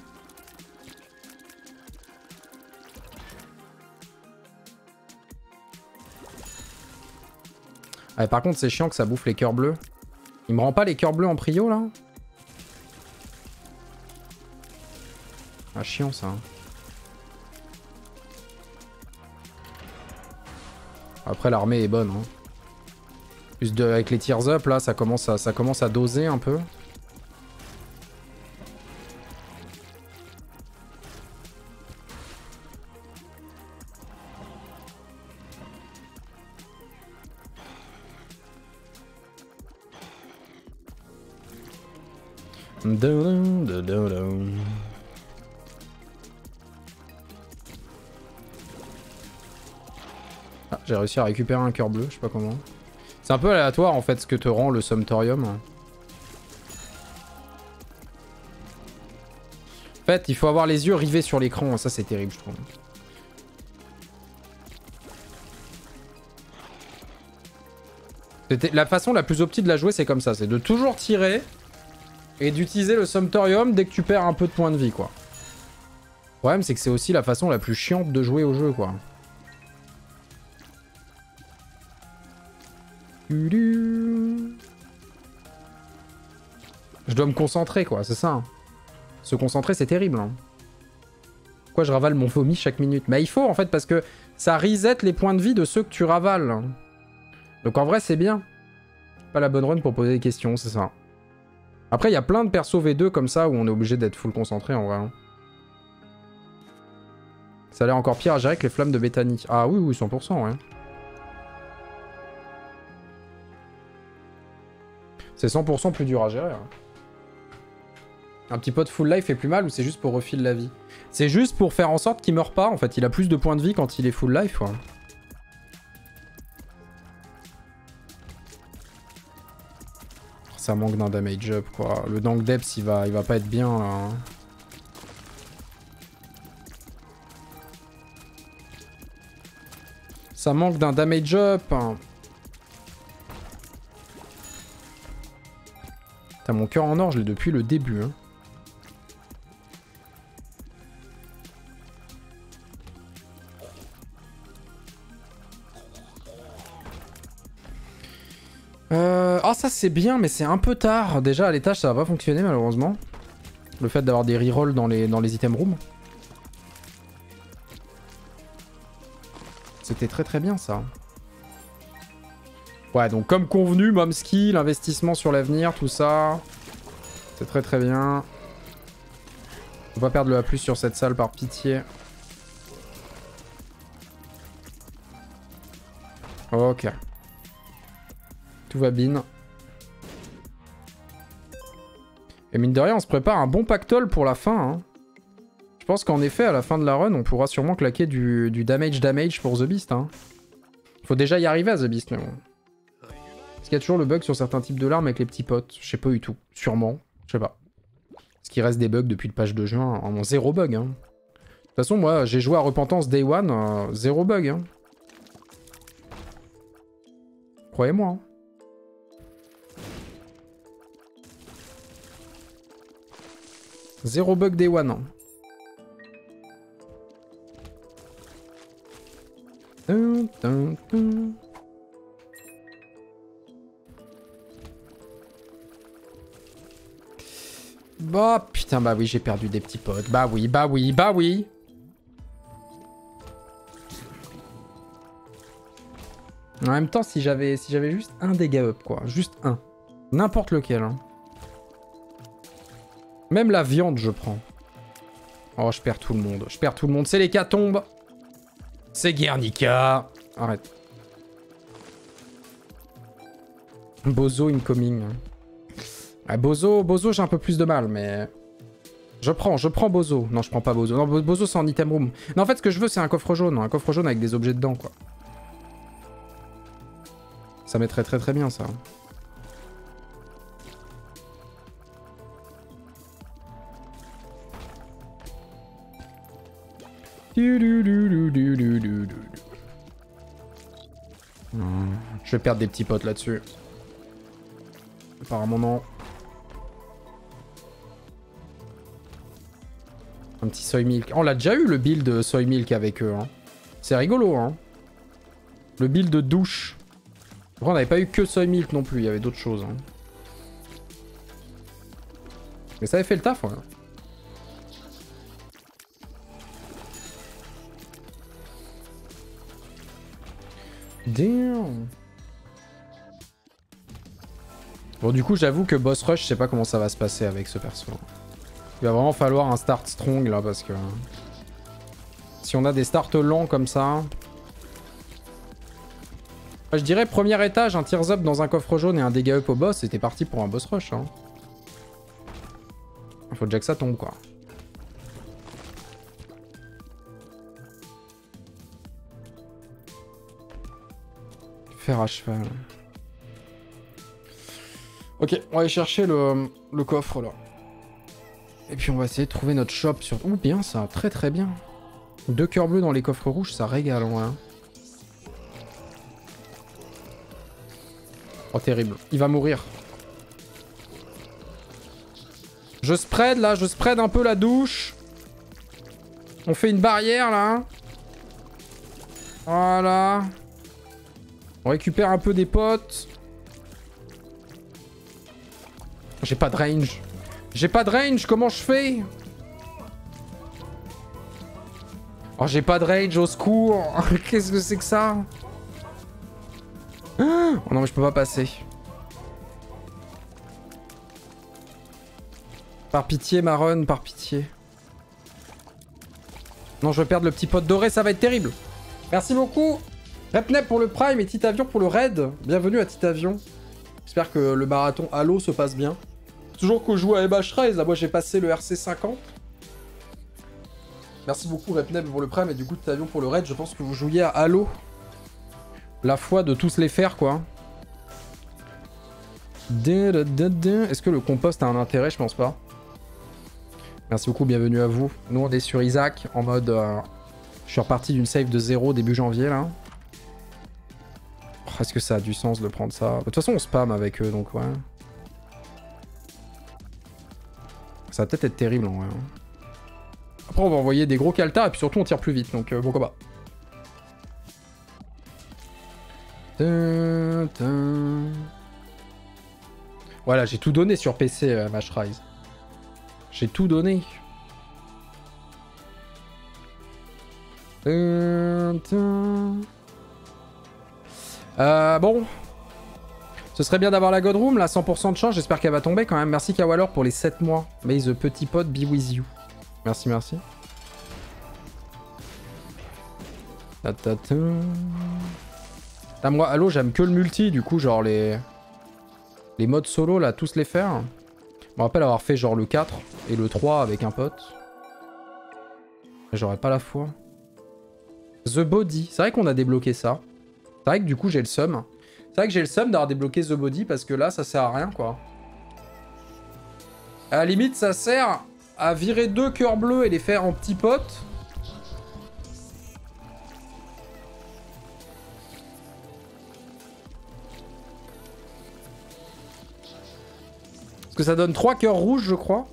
Ah, par contre, c'est chiant que ça bouffe les cœurs bleus. Il me rend pas les cœurs bleus en prio, là? Ah, chiant, ça. Après, l'armée est bonne, hein. Plus de, avec les tears up, là, ça commence à, ça commence à doser un peu. Ah, j'ai réussi à récupérer un cœur bleu, je sais pas comment. C'est un peu aléatoire en fait ce que te rend le Sumptorium. En fait, il faut avoir les yeux rivés sur l'écran, ça c'est terrible je trouve. La façon la plus optique de la jouer c'est comme ça, c'est de toujours tirer et d'utiliser le Sumptorium dès que tu perds un peu de points de vie quoi. Le problème c'est que c'est aussi la façon la plus chiante de jouer au jeu quoi. Je dois me concentrer quoi, c'est ça. Hein. Se concentrer c'est terrible. Hein. Pourquoi je ravale mon vomi chaque minute? Mais il faut en fait parce que ça reset les points de vie de ceux que tu ravales. Hein. Donc en vrai c'est bien. Pas la bonne run pour poser des questions, c'est ça. Après il y a plein de persos V deux comme ça où on est obligé d'être full concentré en vrai. Hein. Ça a l'air encore pire à gérer que les flammes de Bethany. Ah oui oui cent pour cent ouais. C'est cent pour cent plus dur à gérer. Hein. Un petit pot de full life fait plus mal ou c'est juste pour refiler la vie? C'est juste pour faire en sorte qu'il meurt pas en fait. Il a plus de points de vie quand il est full life quoi. Ça manque d'un damage up quoi. Le Dank Depth il va, il va pas être bien là. Hein. Ça manque d'un damage up. Hein. T'as mon cœur en or, je l'ai depuis le début. Hein. Euh... Ah ça c'est bien mais c'est un peu tard. Déjà à l'étage ça va pas fonctionner malheureusement. Le fait d'avoir des rerolls dans les, dans les item rooms. C'était très très bien ça. Ouais donc comme convenu, Momski, l'investissement sur l'avenir, tout ça. C'est très très bien. Faut pas perdre le A plus sur cette salle par pitié. Ok. Tout va bien. Et mine de rien, on se prépare un bon pactole pour la fin. Hein. Je pense qu'en effet, à la fin de la run, on pourra sûrement claquer du, du damage damage pour The Beast. Hein. Faut déjà y arriver à The Beast, mais bon. Est-ce qu'il y a toujours le bug sur certains types de larmes avec les petits potes? Je sais pas du tout. Sûrement. Je sais pas. Est-ce qu'il reste des bugs depuis le patch de juin? En zéro bug. Hein. De toute façon, moi, j'ai joué à Repentance Day One. Euh, zéro bug. Hein. Croyez-moi. Hein. Zéro bug Day One. Hein. Dun, dun, dun. Bah putain, bah oui, j'ai perdu des petits potes. Bah oui, bah oui, bah oui. En même temps, si j'avais si j'avais juste un dégât up, quoi. Juste un. N'importe lequel. Hein. Même la viande, je prends. Oh, je perds tout le monde. Je perds tout le monde. C'est l'hécatombe. C'est Guernica. Arrête. Bozo incoming. Ah, Bozo, Bozo j'ai un peu plus de mal, mais... Je prends, je prends Bozo. Non, je prends pas Bozo. Non, Bozo c'est en item room. Non, en fait, ce que je veux, c'est un coffre jaune. Un coffre jaune avec des objets dedans, quoi. Ça mettrait très très bien, ça. Je vais perdre des petits potes là-dessus. Apparemment non. Un petit soy milk. Oh, on l'a déjà eu le build soy milk avec eux. Hein. C'est rigolo. Hein. Le build de douche. Après, on n'avait pas eu que soy milk non plus. Il y avait d'autres choses. Hein. Mais ça avait fait le taf. Ouais. Damn. Bon, du coup, j'avoue que boss rush, je sais pas comment ça va se passer avec ce perso. Il va vraiment falloir un start strong là parce que si on a des starts lents comme ça, je dirais premier étage, un tears up dans un coffre jaune et un dégât up au boss, c'était parti pour un boss rush. Hein. Il faut déjà que ça tombe, quoi. Fer à cheval. Ok, on va aller chercher le, le coffre, là. Et puis on va essayer de trouver notre shop sur... Oh, bien ça, très très bien. Deux cœurs bleus dans les coffres rouges, ça régale, ouais. Oh, terrible. Il va mourir. Je spread, là, je spread un peu la douche. On fait une barrière, là. Voilà. On récupère un peu des potes. J'ai pas de range. J'ai pas de range, comment je fais? Oh, j'ai pas de range, au secours. Qu'est-ce que c'est que ça? Oh non, mais je peux pas passer. Par pitié, Maron, par pitié. Non, je vais perdre le petit pote doré, ça va être terrible. Merci beaucoup. Repnep pour le Prime et Titavion pour le raid. Bienvenue à Titavion. J'espère que le marathon Halo se passe bien. Toujours que je joue à M H treize, là, moi j'ai passé le R C cinquante. Merci beaucoup Repnep pour le Prime et du coup Titavion pour le raid. Je pense que vous jouiez à Halo. La foi de tous les faire, quoi. Est-ce que le compost a un intérêt? Je pense pas. Merci beaucoup, bienvenue à vous. Nous on est sur Isaac en mode... Euh, je suis reparti d'une save de zéro début janvier là. Oh, est-ce que ça a du sens de prendre ça? De toute façon on spam avec eux donc ouais. Ça va peut-être être terrible en vrai. Après on va envoyer des gros caltas et puis surtout on tire plus vite donc euh, bon combat. Dun, dun. Voilà, j'ai tout donné sur P C, euh, Mash Rise. J'ai tout donné. Dun, dun. Euh, bon. Ce serait bien d'avoir la God Room, là, cent pour cent de chance. J'espère qu'elle va tomber quand même. Merci Kawalor pour les sept mois. May the petit pote be with you. Merci, merci. Ta ta ta. Là, moi, Halo, j'aime que le multi, du coup, genre les... Les modes solo, là, tous les faire. Je me rappelle avoir fait genre le quatre et le trois avec un pote. Mais j'aurais pas la foi. The Body. C'est vrai qu'on a débloqué ça. C'est vrai que du coup, j'ai le seum. C'est vrai que j'ai le seum d'avoir débloqué The Body parce que là, ça sert à rien, quoi. À la limite, ça sert à virer deux cœurs bleus et les faire en petits potes. Parce que ça donne trois cœurs rouges, je crois.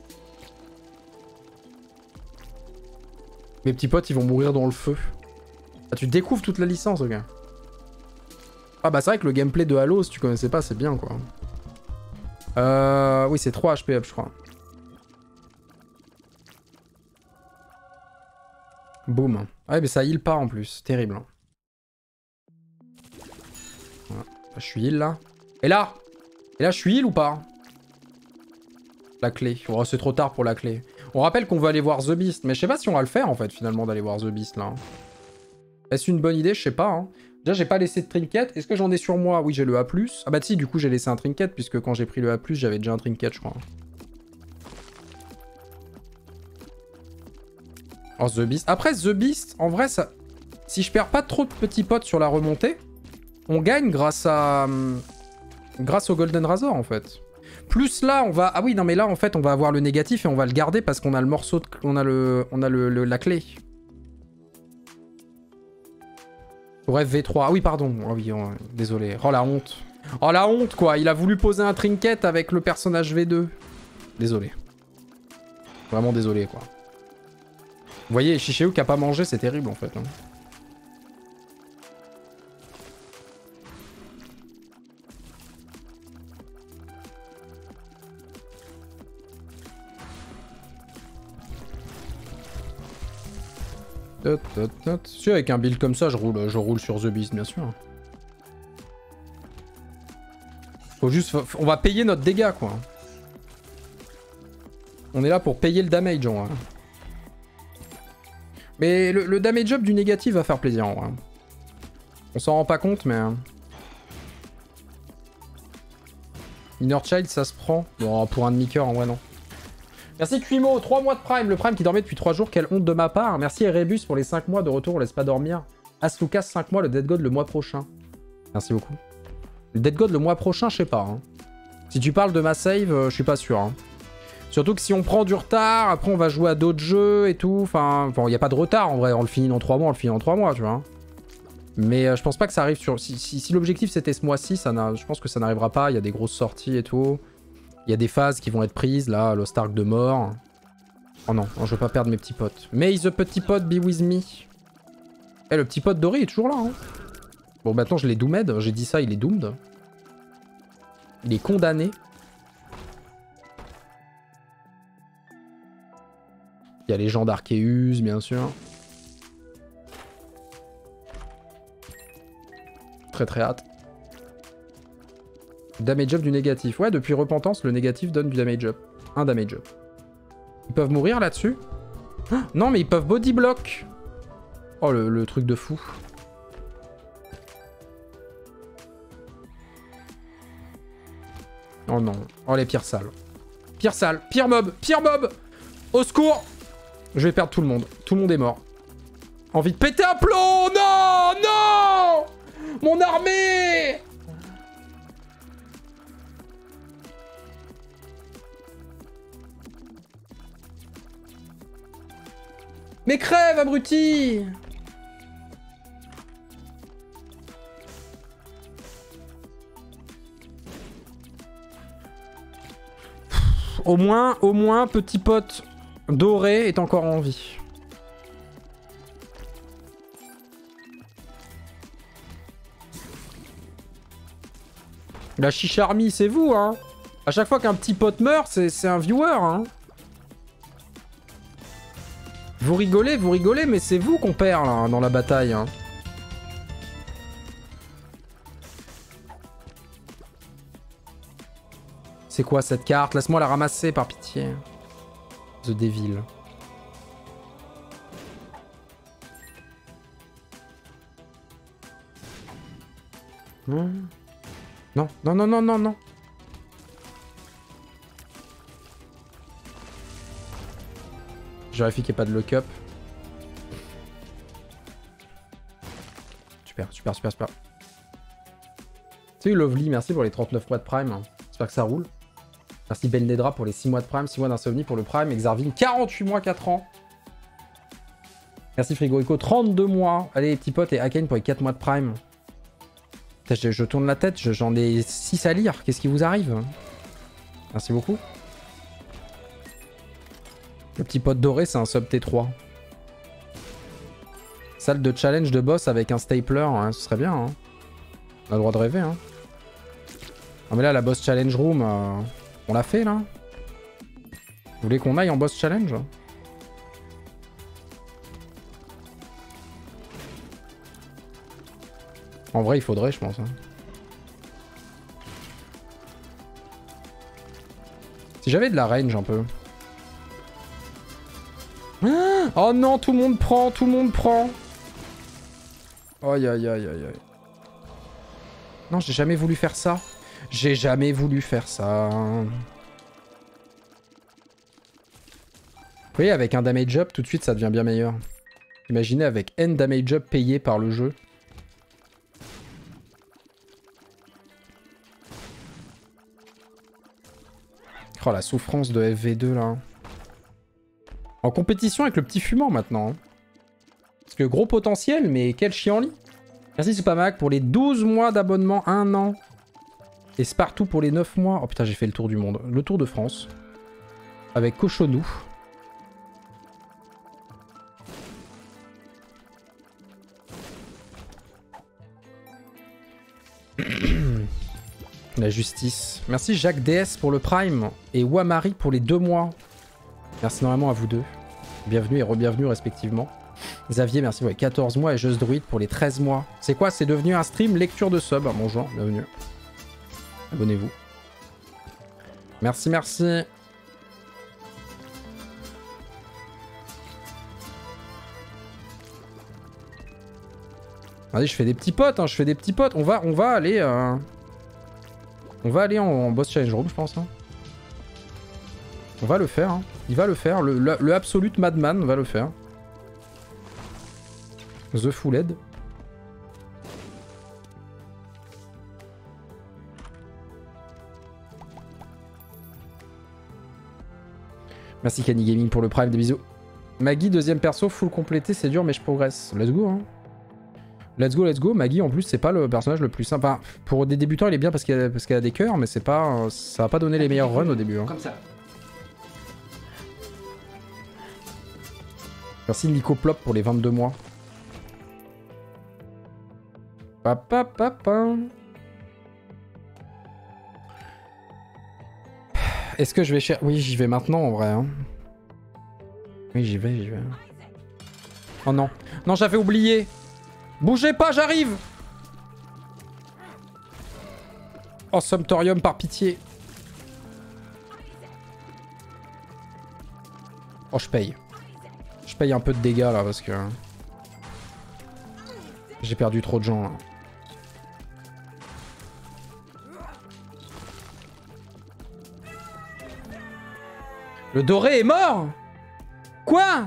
Mes petits potes, ils vont mourir dans le feu. Ah, tu découvres toute la licence, ok. Ah bah c'est vrai que le gameplay de Halo, si tu connaissais pas, c'est bien, quoi. Euh... Oui, c'est trois H P up, je crois. Boum. Ah ouais, mais ça heal pas, en plus. Terrible. Voilà. Je suis heal, là. Et là Et là, je suis heal ou pas? La clé. Oh, c'est trop tard pour la clé. On rappelle qu'on veut aller voir The Beast, mais je sais pas si on va le faire en fait finalement d'aller voir The Beast là. Est-ce une bonne idée? Je sais pas. Hein. Déjà j'ai pas laissé de trinket. Est-ce que j'en ai sur moi? Oui, j'ai le A plus. Ah bah si, du coup j'ai laissé un trinket puisque quand j'ai pris le A plus, j'avais déjà un trinket je crois. Oh The Beast. Après The Beast, en vrai ça... Si je perds pas trop de petits potes sur la remontée, on gagne grâce à... Grâce au Golden Razor en fait. Plus là, on va... Ah oui, non mais là, en fait, on va avoir le négatif et on va le garder parce qu'on a le morceau de... On a le... On a le... le... la clé. Bref, V trois. Ah oui, pardon. Oh oui, oh, désolé. Oh la honte. Oh la honte, quoi. Il a voulu poser un trinket avec le personnage V deux. Désolé. Vraiment désolé, quoi. Vous voyez, Shishéou qui a pas mangé, c'est terrible, en fait. Hein. Si avec un build comme ça, je roule, je roule sur The Beast, bien sûr. Faut juste, on va payer notre dégât, quoi. On est là pour payer le damage, en vrai. Mais le, le damage up du négatif va faire plaisir, en vrai. On s'en rend pas compte, mais... Inner Child, ça se prend. Bon, pour un demi-cœur, en vrai, non. Merci Cuimo, trois mois de Prime. Le Prime qui dormait depuis trois jours, quelle honte de ma part. Merci Erebus pour les cinq mois de retour, on laisse pas dormir. Aslukas, cinq mois, le Dead God le mois prochain. Merci beaucoup. Le Dead God le mois prochain, je sais pas. Hein. Si tu parles de ma save, euh, je suis pas sûr. Hein. Surtout que si on prend du retard, après on va jouer à d'autres jeux et tout. Enfin, il bon, n'y a pas de retard en vrai, on le finit dans trois mois, on le finit dans trois mois, tu vois. Mais euh, je pense pas que ça arrive sur... Si, si, si l'objectif c'était ce mois-ci, je pense que ça n'arrivera pas. Il y a des grosses sorties et tout. Il y a des phases qui vont être prises, là, Lost Ark de mort. Oh non, non, je veux pas perdre mes petits potes. May the petit pote be with me. Eh, le petit pote doré est toujours là, hein. Bon, maintenant je l'ai doomed, j'ai dit ça, il est doomed. Il est condamné. Il y a les gens d'Arceus, bien sûr. Très très hâte. Damage up du négatif. Ouais, depuis Repentance, le négatif donne du damage up. Un damage up. Ils peuvent mourir là-dessus? Oh, non, mais ils peuvent body block. Oh, le, le truc de fou. Oh non. Oh, les pires salles. Pire salle. Pire mob. Pire mob. Au secours. Je vais perdre tout le monde. Tout le monde est mort. Envie de péter un plomb. Non. Non. Mon armée. Mais crève, abruti! Au moins, au moins, petit pote doré est encore en vie. La chicha army, c'est vous, hein. À chaque fois qu'un petit pote meurt, c'est un viewer, hein. Vous rigolez, vous rigolez, mais c'est vous qu'on perd, là, dans la bataille, hein. C'est quoi cette carte? Laisse-moi la ramasser, par pitié. The Devil. Non. Non, non, non, non, non, non. Je vérifie qu'il n'y a pas de lock-up. Super, super, super, super. Salut Lovely, merci pour les trente-neuf mois de Prime. J'espère que ça roule. Merci Belnedra pour les six mois de Prime, six mois d'insomnie pour le Prime. Exarvin, quarante-huit mois, quatre ans. Merci Frigorico, trente-deux mois. Allez les petits potes, et Haken pour les quatre mois de Prime. Je, je tourne la tête, j'en ai six à lire. Qu'est-ce qui vous arrive? Merci beaucoup. Le petit pote doré, c'est un sub T trois. Salle de challenge de boss avec un stapler, hein, ce serait bien. Hein. On a le droit de rêver. Hein. Ah mais là, la boss challenge room, euh, on l'a fait là. Vous voulez qu'on aille en boss challenge? En vrai, il faudrait, je pense. Hein. Si j'avais de la range un peu. Oh non, tout le monde prend, tout le monde prend. Aïe aïe aïe aïe aïe. Non, j'ai jamais voulu faire ça. J'ai jamais voulu faire ça. Vous voyez, avec un damage up, tout de suite, ça devient bien meilleur. Imaginez avec N damage up payé par le jeu. Oh, la souffrance de F V deux, là. En compétition avec le petit fumant, maintenant. Hein. Parce que gros potentiel, mais quel chien en lit. Merci Supamac pour les douze mois d'abonnement, un an. Et Spartou pour les neuf mois. Oh putain, j'ai fait le tour du monde. Le tour de France. Avec Cochonou. La justice. Merci Jacques D S pour le Prime. Et Wamari pour les deux mois. Merci énormément à vous deux. Bienvenue et re-bienvenue respectivement. Xavier, merci pour les quatorze mois. Et Just Druid pour les treize mois. C'est quoi? C'est devenu un stream lecture de sub. Bonjour, bienvenue. Abonnez-vous. Merci, merci. Allez, je fais des petits potes, hein, je fais des petits potes. On va, on va aller... Euh... On va aller en, en boss challenge room, je pense. Hein. On va le faire. Hein. Il va le faire. Le, le, le Absolute Madman va le faire. The Full Head. Merci Kenny Gaming pour le prime, des bisous. Maggie, deuxième perso, full complété, c'est dur mais je progresse. Let's go hein. Let's go, let's go. Maggie en plus c'est pas le personnage le plus simple. Enfin, pour des débutants il est bien parce qu'elle a, parce qu'elle a des cœurs, mais c'est pas, ça va pas donner les meilleurs runs au début. Hein. Comme ça. Merci Nico Plop pour les vingt-deux mois. Papa papa. Est-ce que je vais chercher... Oui, j'y vais maintenant en vrai. Hein. Oui, j'y vais, j'y vais. Oh non. Non, j'avais oublié. Bougez pas, j'arrive. Oh, Sumptorium, par pitié. Oh, je paye. Je paye un peu de dégâts là parce que... J'ai perdu trop de gens là. Le doré est mort? Quoi?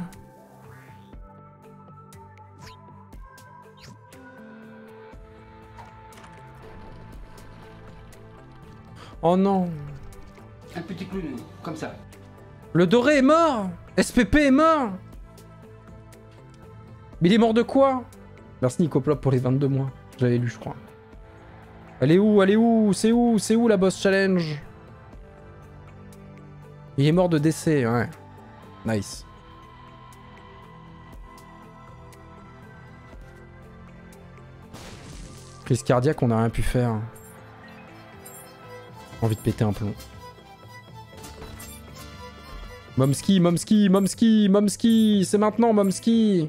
Oh non. Un petit clown, comme ça. Le doré est mort? S P P est mort? Mais il est mort de quoi? Merci Nicoplop pour les vingt-deux mois. J'avais lu, je crois. Elle est où? Elle est où? C'est où? C'est où la boss challenge? Il est mort de décès, ouais. Nice. Crise cardiaque, on n'a rien pu faire. Envie de péter un plomb. Momski, Momski, Momski, Momski, c'est maintenant Momski.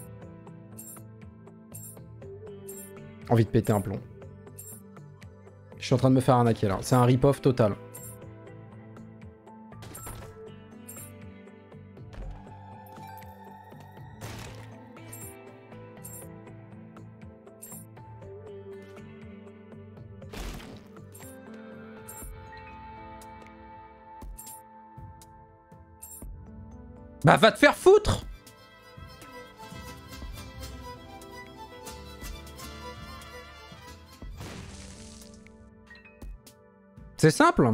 Envie de péter un plomb. Je suis en train de me faire arnaquer là. C'est un rip-off total. Bah va te faire foutre! C'est simple.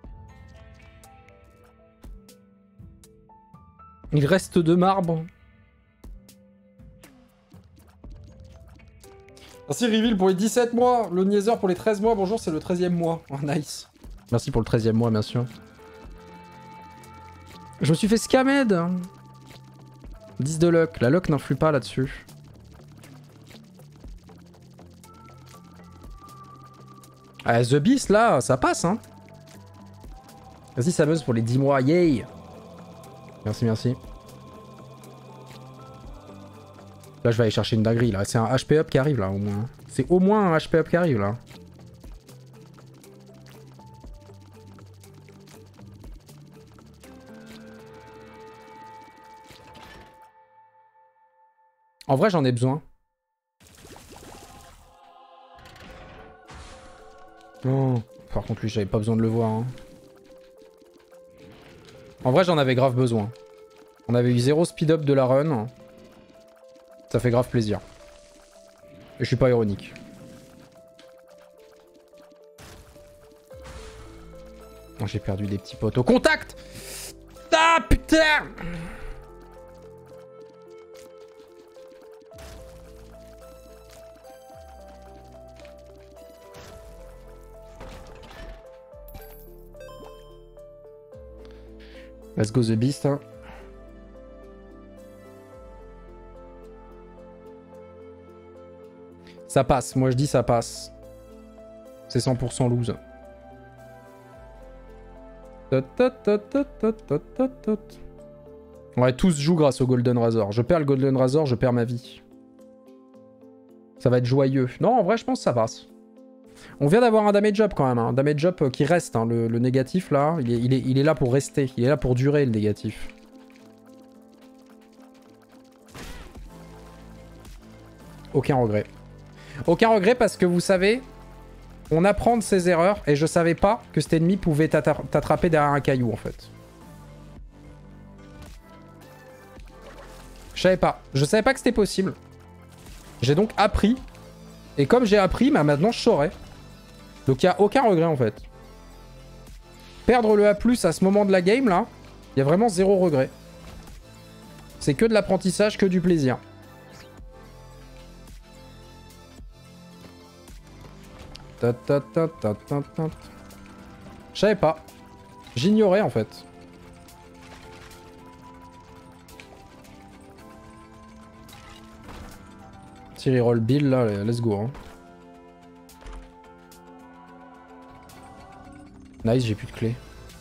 Il reste deux marbres. Merci Reveal pour les dix-sept mois. Le Niaiser pour les treize mois. Bonjour, c'est le treizième mois. Oh nice. Merci pour le treizième mois, bien sûr. Je me suis fait scammed. dix de luck. La luck n'influe pas là-dessus. Ah, The Beast, là, ça passe, hein. Vas-y, Sameuse pour les dix mois. Yay. Merci, merci. Là, je vais aller chercher une dinguerie, là. C'est un H P up qui arrive, là, au moins. C'est au moins un H P up qui arrive, là. En vrai, j'en ai besoin. Oh. Par contre, lui, j'avais pas besoin de le voir. Hein. En vrai, j'en avais grave besoin. On avait eu zéro speed up de la run. Ça fait grave plaisir. Et je suis pas ironique. Oh, j'ai perdu des petits potes au contact. Ah putain. Let's go the beast. Hein. Ça passe, moi je dis ça passe. C'est cent pour cent lose. Ouais, tout se joue grâce au Golden Razor. Je perds le Golden Razor, je perds ma vie. Ça va être joyeux. Non, en vrai, je pense que ça passe. On vient d'avoir un damage up quand même, hein. Un damage up qui reste, hein. le, le négatif là, il est, il, est, il est là pour rester, il est là pour durer le négatif. Aucun regret. Aucun regret parce que vous savez, on apprend de ses erreurs, et je savais pas que cet ennemi pouvait t'attraper derrière un caillou en fait. Je savais pas. Je savais pas que c'était possible. J'ai donc appris. Et comme j'ai appris, bah maintenant je saurais. Donc il n'y a aucun regret en fait. Perdre le A plus à ce moment de la game là, il y a vraiment zéro regret. C'est que de l'apprentissage, que du plaisir. Ta ta ta ta ta ta. Je savais pas. J'ignorais en fait. Thierry roll Bill là, let's go. Hein. Nice, j'ai plus de clés.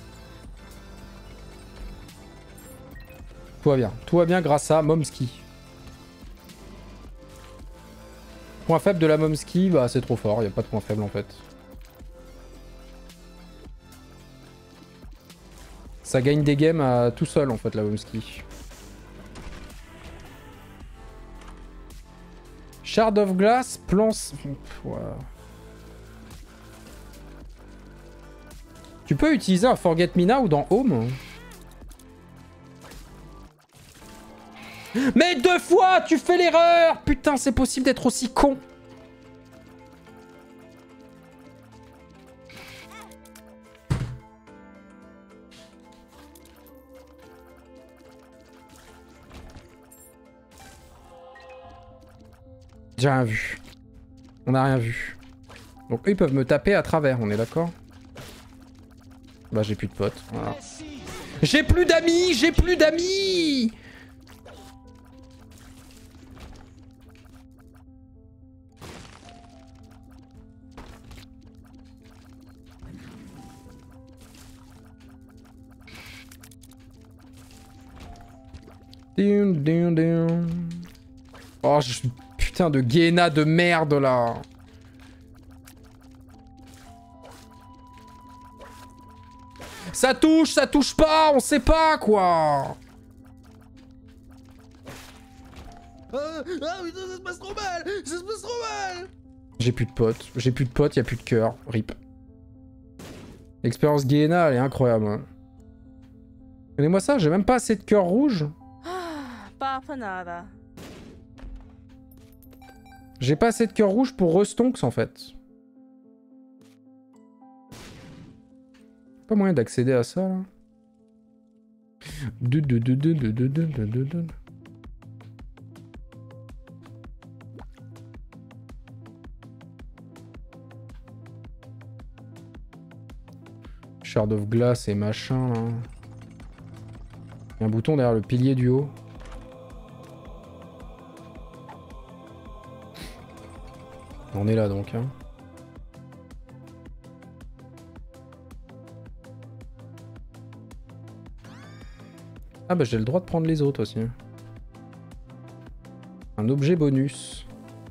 Tout va bien. Tout va bien grâce à Momski. Point faible de la Momski, bah c'est trop fort, il n'y a pas de point faible en fait. Ça gagne des games à tout seul en fait la Momski. Shard of Glass, plans... Ouais. Tu peux utiliser un Forget Me Now dans Home. Mais deux fois, tu fais l'erreur! Putain, c'est possible d'être aussi con. J'ai rien vu. On n'a rien vu. Donc eux, ils peuvent me taper à travers, on est d'accord? Bah j'ai plus de potes, voilà. J'ai plus d'amis! J'ai plus d'amis! Oh, je suis putain de Guéna de merde là. Ça touche, ça touche pas, on sait pas quoi. Ah, ah putain, ça se passe trop mal. Ça se passe trop mal. J'ai plus de potes, j'ai plus de potes, y a plus de cœur, rip. L'expérience Guéna, elle est incroyable. Hein. Regardez-moi ça, j'ai même pas assez de cœur rouge. J'ai pas assez de cœur rouge pour Restonks en fait. Pas moyen d'accéder à ça là. Shard of Glass et machin là. Il y a un bouton derrière le pilier du haut. On est là donc. Hein. Ah bah j'ai le droit de prendre les autres aussi. Un objet bonus.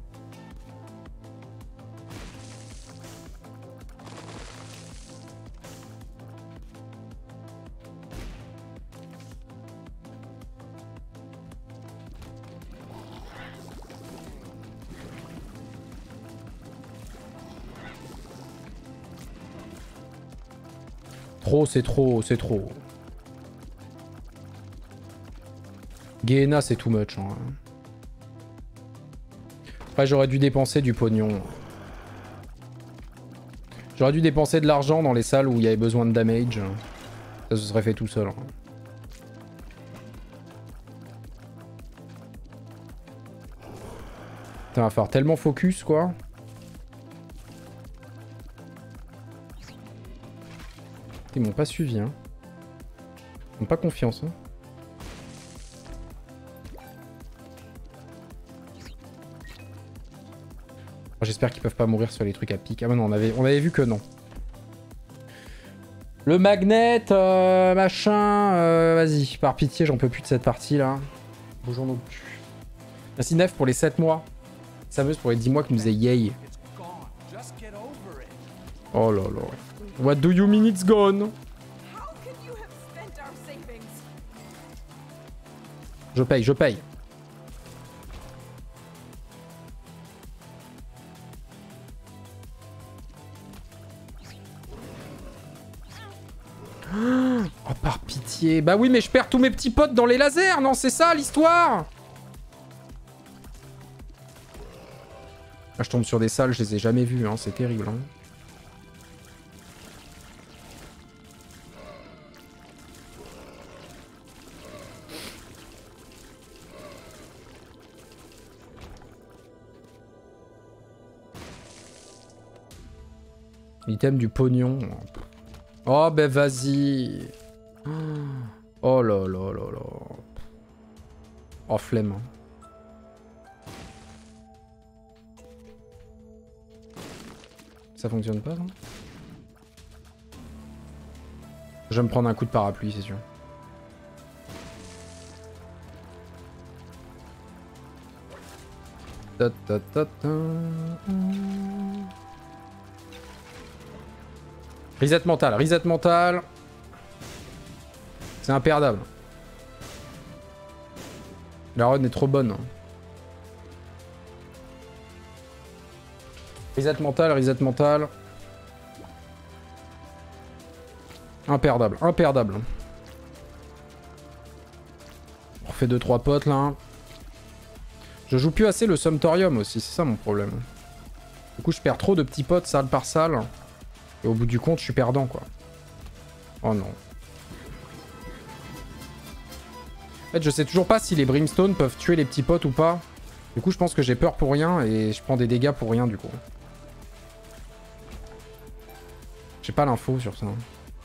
Trop, c'est trop, c'est trop. Guéna, c'est too much. Hein. Après, j'aurais dû dépenser du pognon. J'aurais dû dépenser de l'argent dans les salles où il y avait besoin de damage. Ça se serait fait tout seul. Hein. Putain, va falloir tellement focus, quoi. Ils m'ont pas suivi, hein. Ils m'ont pas confiance, hein. J'espère qu'ils peuvent pas mourir sur les trucs à pic. Ah bah non, on avait, on avait vu que non. Le magnet, euh, machin... Euh, Vas-y, par pitié, j'en peux plus de cette partie, là. Bougeons nos culs. Merci Nef pour les sept mois. Sameuse pour les dix mois qui nous est yay. Oh là là. What do you mean it's gone? Je paye, je paye. Oh, par pitié. Bah oui, mais je perds tous mes petits potes dans les lasers, non? C'est ça l'histoire? Là, je tombe sur des salles, je les ai jamais vues, hein. C'est terrible. Hein. Item du pognon. Oh, ben vas-y. Oh là là là là. Oh, flemme. Ça fonctionne pas, non? Je vais me prendre un coup de parapluie, c'est sûr. Ta ta ta ta. Reset mental, reset mental. C'est imperdable. La run est trop bonne. Reset mental, reset mental. Imperdable, imperdable. On refait deux trois potes là. Je joue plus assez le Sumptorium aussi, c'est ça mon problème. Du coup je perds trop de petits potes salle par salle. Et au bout du compte je suis perdant quoi. Oh non. En fait je sais toujours pas si les Brimstone peuvent tuer les petits potes ou pas. Du coup je pense que j'ai peur pour rien et je prends des dégâts pour rien du coup. J'ai pas l'info sur ça.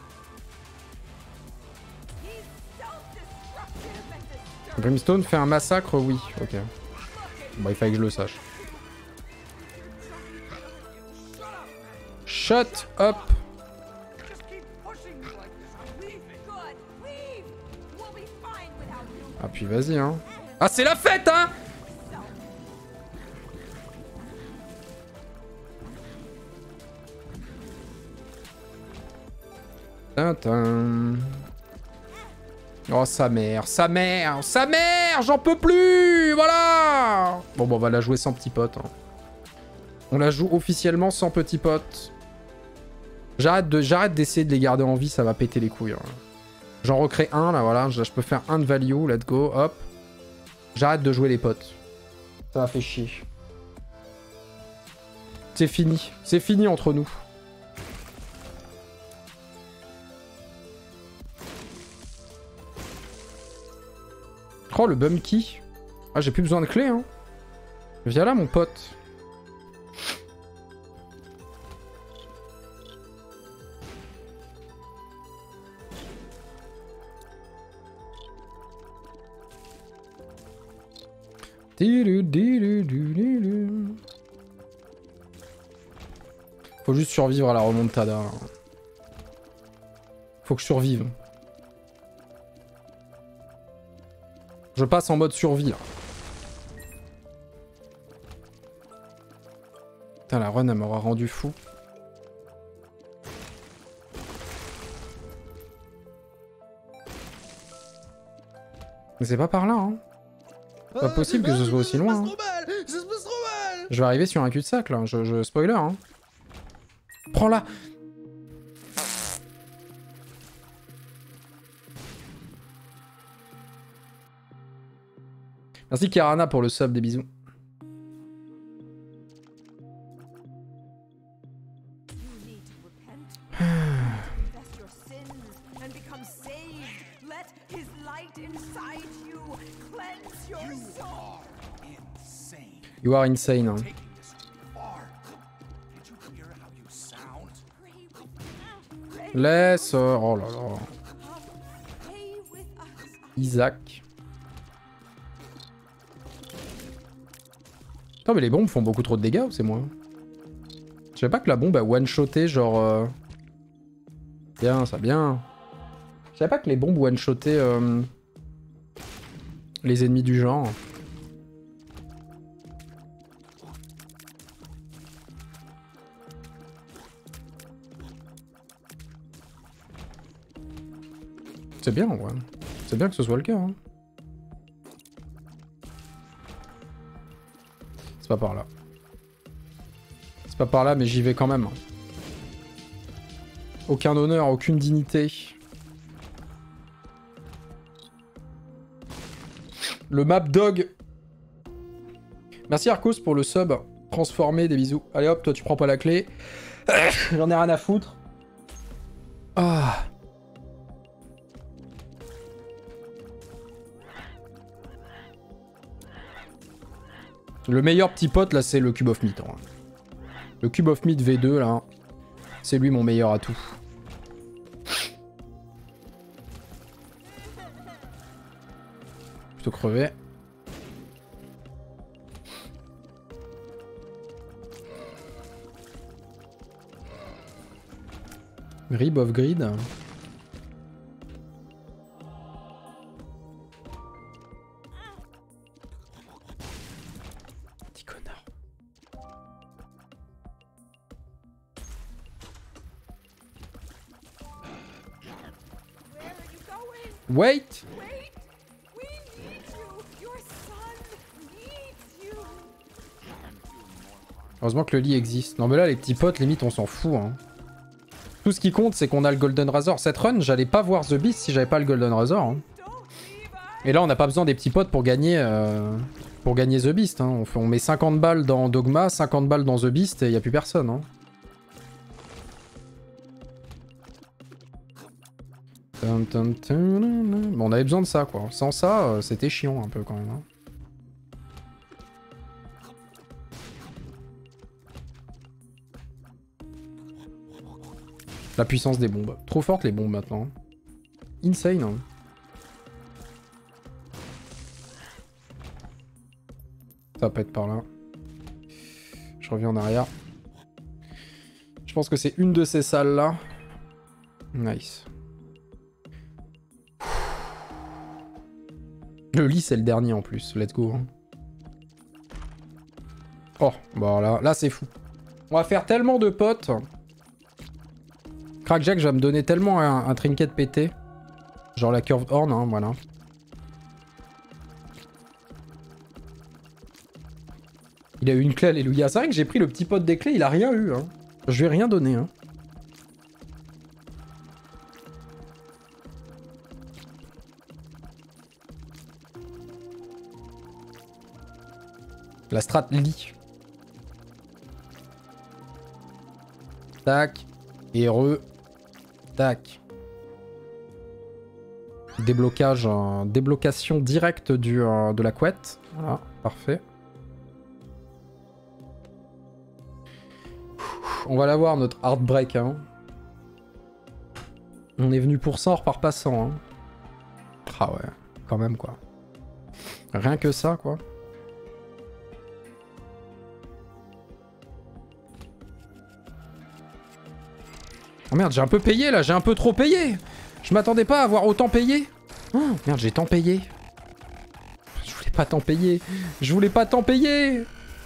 Brimstone fait un massacre, oui. Ok. Bon, il fallait que je le sache. Shut up. Ah puis vas-y hein. Ah c'est la fête hein. Tintin. Oh sa mère, sa mère, sa mère, j'en peux plus, voilà. Bon, bon, on va la jouer sans petits potes. Hein. On la joue officiellement sans petits potes. J'arrête de, j'arrête d'essayer de les garder en vie, ça va péter les couilles. Hein. J'en recrée un, là, voilà. Je, je peux faire un de value, let's go, hop. J'arrête de jouer les potes. Ça m'a fait chier. C'est fini, c'est fini entre nous. Oh, le bum key. Ah, j'ai plus besoin de clé, hein. Viens là, mon pote. Faut juste survivre à la remontada. Faut que je survive. Je passe en mode survie là. Putain, la run elle m'aura rendu fou. Mais c'est pas par là hein. Pas possible que ce soit aussi loin. Hein. Je vais arriver sur un cul-de-sac là, je, je spoiler hein. Prends-la. Merci Kirana pour le sub, des bisous. You are insane. Hein. Laisse... Oh là là. Isaac. Putain mais les bombes font beaucoup trop de dégâts ou c'est moi? Je savais pas que la bombe a one-shoté genre... Euh... Bien, ça bien. Je savais pas que les bombes one-shotaient euh... les ennemis du genre. C'est bien, ouais. C'est bien que ce soit le cas. Hein. C'est pas par là. C'est pas par là, mais j'y vais quand même. Aucun honneur, aucune dignité. Le map dog. Merci Arcos pour le sub. Transformé, des bisous. Allez hop, toi tu prends pas la clé. J'en ai rien à foutre. Ah. Le meilleur petit pote là c'est le Cube of Meat. Hein. Le Cube of Meat V deux là. C'est lui mon meilleur atout. Plutôt crevé. Rib of Grid. Petit connard. Wait. Heureusement que le lit existe. Non mais là les petits potes, limite on s'en fout hein. Tout ce qui compte c'est qu'on a le Golden Razor. Cette run j'allais pas voir The Beast si j'avais pas le Golden Razor hein. Et là on n'a pas besoin des petits potes pour gagner euh, pour gagner The Beast hein. on, fait, on met cinquante balles dans Dogma, cinquante balles dans The Beast et y a plus personne hein. Tum, tum, tum, bon, on avait besoin de ça quoi. Sans ça euh, c'était chiant un peu quand même hein. La puissance des bombes. Trop forte les bombes maintenant. Insane. Hein. Ça va pas être par là. Je reviens en arrière. Je pense que c'est une de ces salles là. Nice. Le lit c'est le dernier en plus. Let's go. Hein. Oh, bon là, là c'est fou. On va faire tellement de potes. Crackjack va me donner tellement un, un trinket pété. Genre la curved horn, hein, voilà. Il a eu une clé, alléluia. C'est vrai que j'ai pris le petit pote des clés, il a rien eu. Hein. Je lui ai rien donné. Hein. La strat lit. Tac. Et re. Tac. Déblocage, euh, déblocation directe du, euh, de la couette. Voilà, parfait. On va l'avoir notre Heartbreak. Hein. On est venu pour ça, on repart pas sans. Hein. Ah ouais, quand même quoi. Rien que ça quoi. Oh merde, j'ai un peu payé là, j'ai un peu trop payé. Je m'attendais pas à avoir autant payé. Oh merde, j'ai tant payé. Je voulais pas tant payer. Je voulais pas tant payer.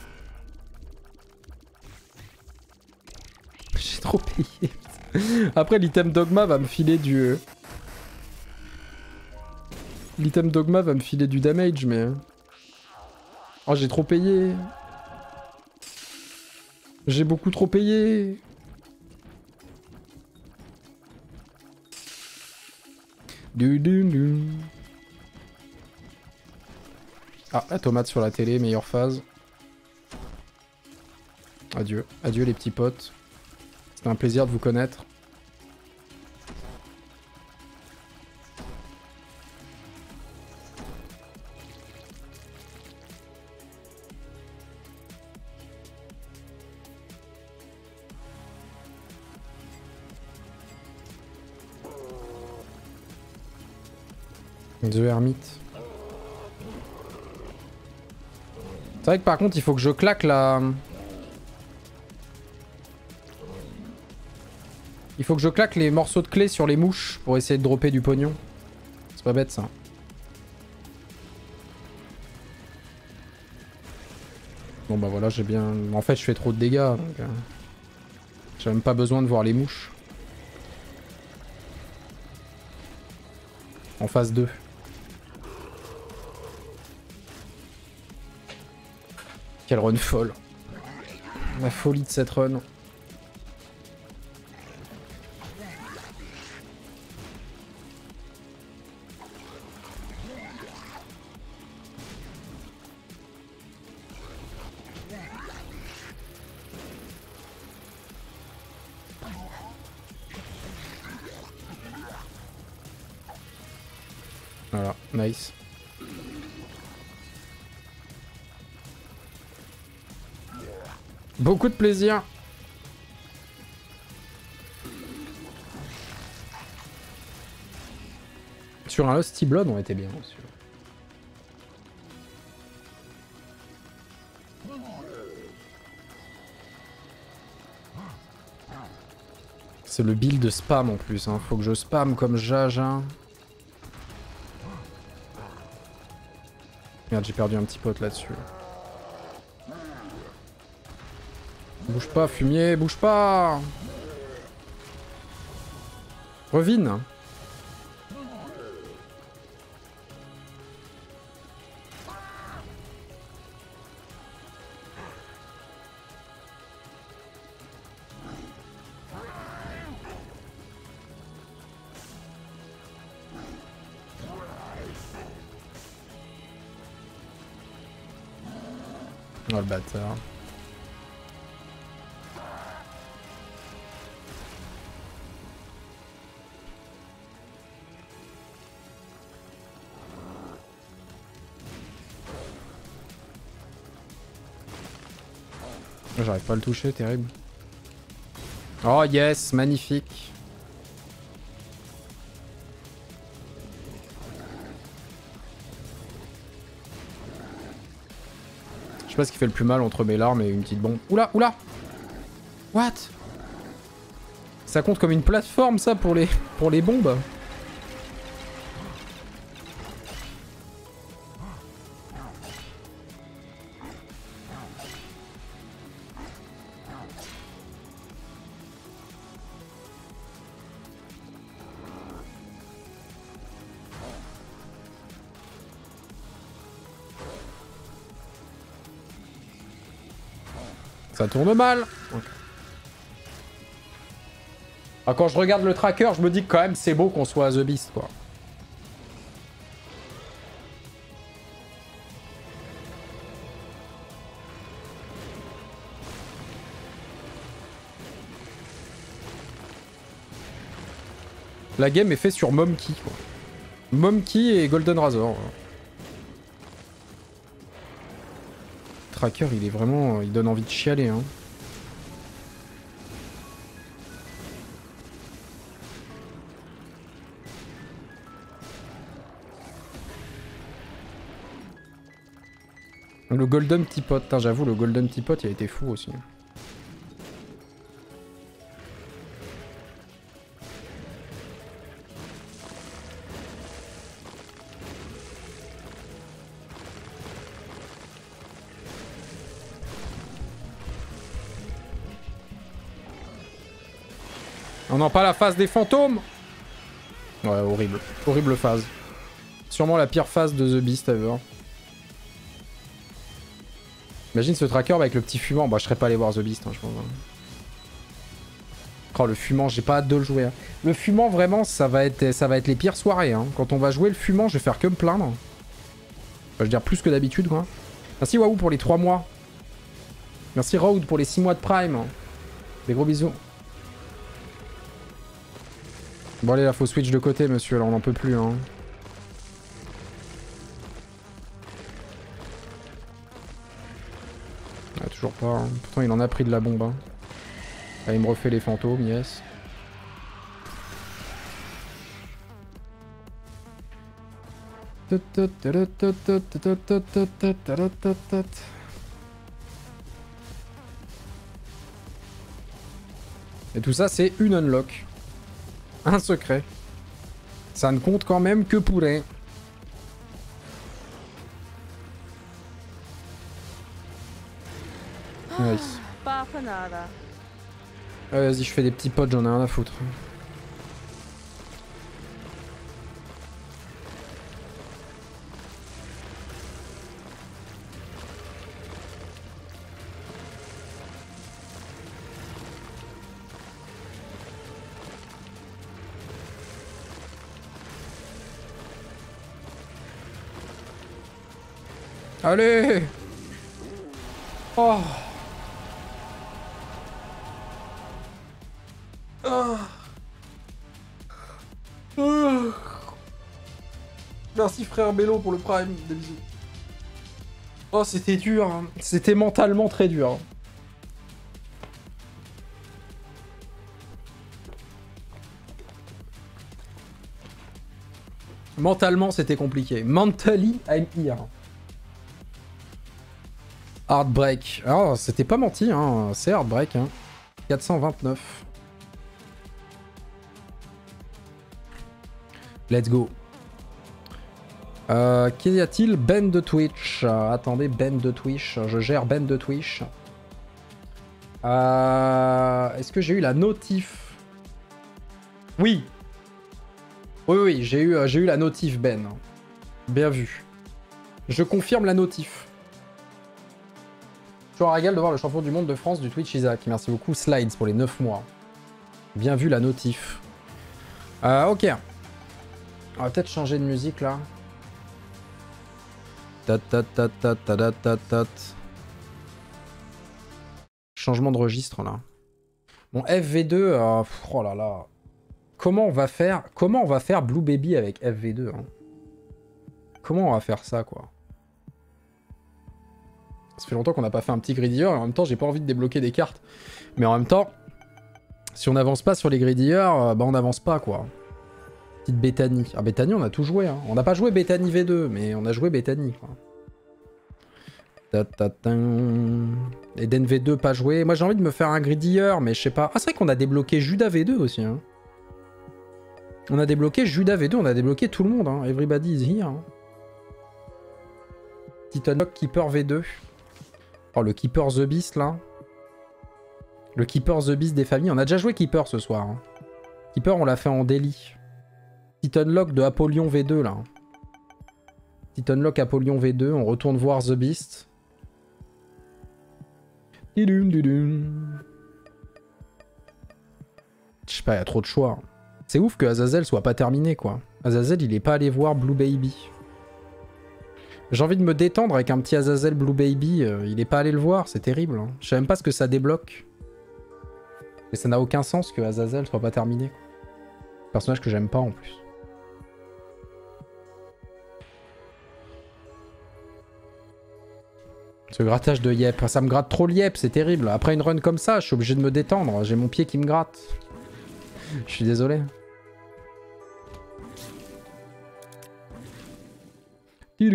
J'ai trop payé. Après, l'item Dogma va me filer du... L'item Dogma va me filer du damage, mais... Oh, j'ai trop payé. J'ai beaucoup trop payé. Du, du, du. Ah, la tomate sur la télé, meilleure phase. Adieu. Adieu les petits potes. C'était un plaisir de vous connaître. The Hermit. C'est vrai que par contre il faut que je claque la... Il faut que je claque les morceaux de clé sur les mouches pour essayer de dropper du pognon. C'est pas bête ça. Bon bah voilà, j'ai bien... En fait je fais trop de dégâts donc... Euh... J'ai même pas besoin de voir les mouches. En phase deux. Quelle run folle. La folie de cette run. Voilà, nice. Beaucoup de plaisir. Sur un Lusty Blood, on était bien aussi. C'est le build de spam en plus, hein. Faut que je spam comme Jaja. Merde, j'ai perdu un petit pote là-dessus. Bouge pas, fumier, bouge pas. Revine. Oh le bâtard. J'arrive pas à le toucher, terrible. Oh yes, magnifique. Je sais pas ce qui fait le plus mal entre mes larmes et une petite bombe. Oula, oula. What? Ça compte comme une plateforme ça pour les pour les bombes. Ça tourne mal. Okay. Ah, quand je regarde le tracker, je me dis que quand même c'est beau qu'on soit à The Beast, quoi. La game est faite sur Momki, quoi. Momki et Golden Razor. Tracker, il est vraiment... il donne envie de chialer, hein. Le Golden Teapot, j'avoue, le Golden Teapot, il a été fou aussi. On n'a pas la phase des fantômes. Ouais, horrible. Horrible phase. Sûrement la pire phase de The Beast ever. Imagine ce tracker avec le petit fumant. Bah, je serais pas allé voir The Beast, hein, je pense. Oh, le fumant, j'ai pas hâte de le jouer. Hein. Le fumant, vraiment, ça va être, ça va être les pires soirées. Hein. Quand on va jouer le fumant, je vais faire que me plaindre. Enfin, je veux dire plus que d'habitude, quoi. Merci Waouh pour les trois mois. Merci Road pour les six mois de Prime. Des gros bisous. Bon allez là, faut switch de côté monsieur, là on n'en peut plus hein. Ah, toujours pas, hein. Pourtant il en a pris de la bombe hein. Là il me refait les fantômes, yes. Et tout ça c'est une unlock. Un secret. Ça ne compte quand même que pour les... Nice. Pas nada. Ah, vas-y, je fais des petits potes, j'en ai rien à foutre. Allez! Oh! Oh! Oh! Merci frère Bello pour le prime. Des bisous. Oh, c'était dur. Hein. C'était mentalement très dur. Hein. Mentalement, c'était compliqué. Mentally, I'm here. Heartbreak. Oh, c'était pas menti, hein. C'est Heartbreak. Hein. quatre cent vingt-neuf. Let's go. Euh, Qu'y a-t-il? Ben de Twitch. Euh, attendez, Ben de Twitch. Je gère Ben de Twitch. Euh, Est-ce que j'ai eu la notif? Oui. Oui, oui, j'ai eu, euh, j'ai eu la notif, Ben. Bien vu. Je confirme la notif. Toujours un régal de voir le champion du monde de France du Twitch, Isaac. Merci beaucoup, Slides, pour les neuf mois. Bien vu la notif. Euh, ok. On va peut-être changer de musique, là. Ta ta ta ta ta ta ta ta. Changement de registre, là. Bon, F V deux, euh, oh là là. Comment on va faire Comment on va faire Blue Baby avec F V deux hein? Comment on va faire ça, quoi? Ça fait longtemps qu'on n'a pas fait un petit Gridier, et en même temps, j'ai pas envie de débloquer des cartes. Mais en même temps, si on n'avance pas sur les Gridier, bah on n'avance pas, quoi. Petite Bethany. Ah, Bethany, on a tout joué. Hein. On n'a pas joué Bethany V deux, mais on a joué Bethany, quoi. Eden V deux, pas joué. Moi, j'ai envie de me faire un Gridier, mais je sais pas. Ah, c'est vrai qu'on a débloqué Judas V deux aussi, hein. On a débloqué Judas V deux, on a débloqué tout le monde, hein. Everybody is here. Hein. Petit unlock Keeper V deux. Oh, le Keeper The Beast, là. Le Keeper The Beast des familles. On a déjà joué Keeper ce soir. Hein. Keeper, on l'a fait en daily. Petit unlock de Apollyon V deux, là. Petit unlock Apollyon V deux. On retourne voir The Beast. Je sais pas, il y a trop de choix. C'est ouf que Azazel soit pas terminé, quoi. Azazel, il est pas allé voir Blue Baby. J'ai envie de me détendre avec un petit Azazel Blue Baby. Euh, il est pas allé le voir, c'est terrible. Hein. Je sais même pas ce que ça débloque. Mais ça n'a aucun sens que Azazel soit pas terminé. Personnage que j'aime pas en plus. Ce grattage de Yep, ça me gratte trop le Yep, c'est terrible. Après une run comme ça, je suis obligé de me détendre. J'ai mon pied qui me gratte. Je suis désolé. J'ai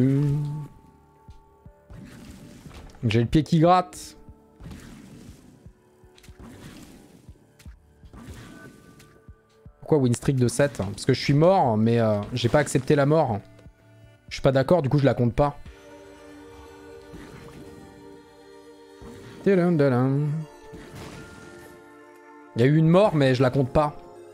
le pied qui gratte. Pourquoi win streak de sept? Parce que je suis mort, mais euh, j'ai pas accepté la mort. Je suis pas d'accord, du coup je la compte pas. Il y a eu une mort, mais je la compte pas.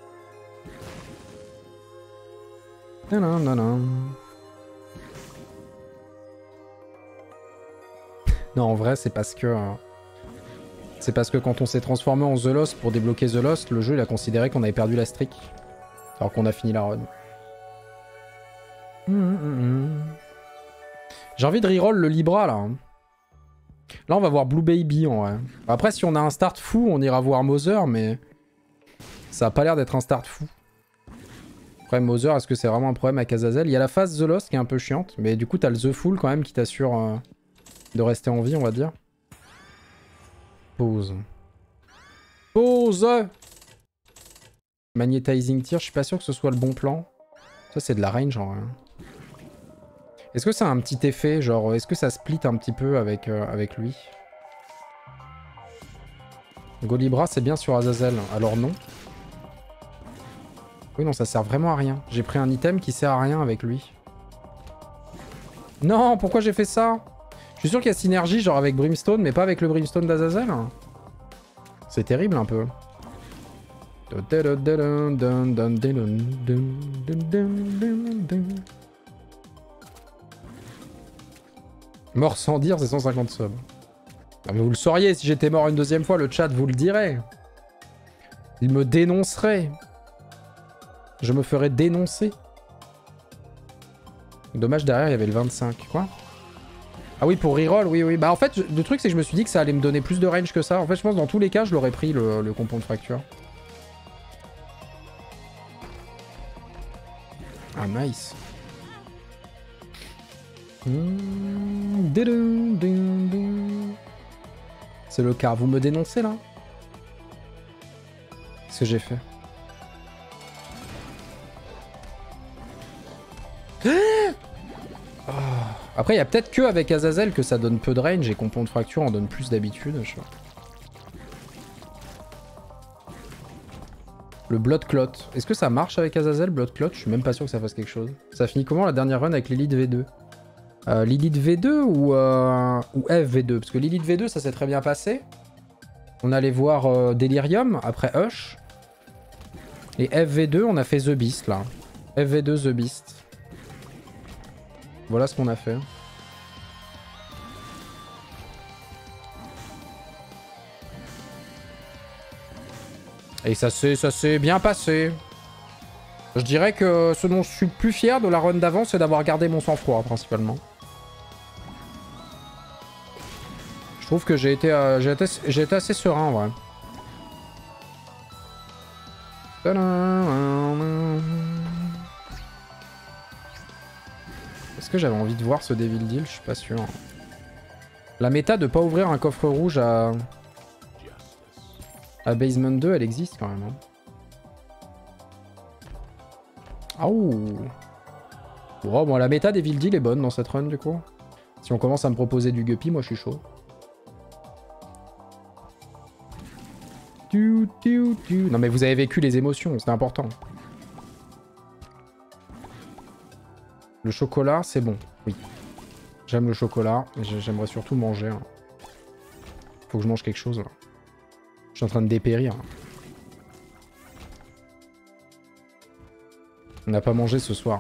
Non, en vrai, c'est parce que... Euh, c'est parce que quand on s'est transformé en The Lost pour débloquer The Lost, le jeu, il a considéré qu'on avait perdu la streak. Alors qu'on a fini la run. Mmh, mmh, mmh. J'ai envie de reroll le Libra, là. Hein. Là, on va voir Blue Baby, en vrai. Après, si on a un start fou, on ira voir Mother, mais... ça a pas l'air d'être un start fou. Après, Mother, est-ce que c'est vraiment un problème avec Azazel? Il y a la phase The Lost qui est un peu chiante, mais du coup, t'as le The Full, quand même, qui t'assure euh, de rester en vie, on va dire. Pause. Pause! Magnetizing Tear, je suis pas sûr que ce soit le bon plan. Ça, c'est de la range, en vrai. Est-ce que ça a un petit effet, genre, est-ce que ça split un petit peu avec, euh, avec lui? Golibra, c'est bien sur Azazel, alors non. Oui, non, ça sert vraiment à rien. J'ai pris un item qui sert à rien avec lui. Non, pourquoi j'ai fait ça? Je suis sûr qu'il y a synergie, genre avec Brimstone, mais pas avec le Brimstone d'Azazel. C'est terrible un peu. Mort sans dire, c'est cent cinquante subs. Ah, mais vous le sauriez, si j'étais mort une deuxième fois, le chat vous le dirait. Il me dénoncerait. Je me ferais dénoncer. Dommage, derrière, il y avait le vingt-cinq. Quoi? Ah oui, pour reroll, oui, oui. Bah en fait, le truc, c'est que je me suis dit que ça allait me donner plus de range que ça. En fait, je pense que dans tous les cas, je l'aurais pris, le, le compon de fracture. Ah, nice. Mmh, didou, ding, ding. C'est le cas. Vous me dénoncez là? Qu'est-ce que j'ai fait? Oh. Après, il y a peut-être que avec Azazel que ça donne peu de range et qu'on pont de fracture en donne plus d'habitude. Je sais pas. Le Blood Clot. Est-ce que ça marche avec Azazel, Blood Clot? Je suis même pas sûr que ça fasse quelque chose. Ça finit comment la dernière run avec Lilith V deux? euh, Lilith V deux ou, euh, ou F V deux? Parce que Lilith V deux, ça s'est très bien passé. On allait voir euh, Delirium, après Hush. Et F V deux, on a fait The Beast, là. F V deux, The Beast. Voilà ce qu'on a fait. Et ça s'est bien passé. Je dirais que ce dont je suis le plus fier de la run d'avant, c'est d'avoir gardé mon sang-froid, principalement. Je trouve que j'ai été, euh, j'ai été, j'ai été assez serein, ouais. Est-ce que j'avais envie de voir ce Devil Deal? Je suis pas sûr. La méta de pas ouvrir un coffre rouge à... à Basement deux, elle existe quand même. Hein. Ah ouh. Oh, bon, la méta des Devil Deal est bonne dans cette run du coup. Si on commence à me proposer du Guppy, moi je suis chaud. Tu, tu, tu. Non mais vous avez vécu les émotions, c'est important. Le chocolat, c'est bon, oui. J'aime le chocolat, mais j'aimerais surtout manger. Hein. Faut que je mange quelque chose là. Je suis en train de dépérir. On n'a pas mangé ce soir.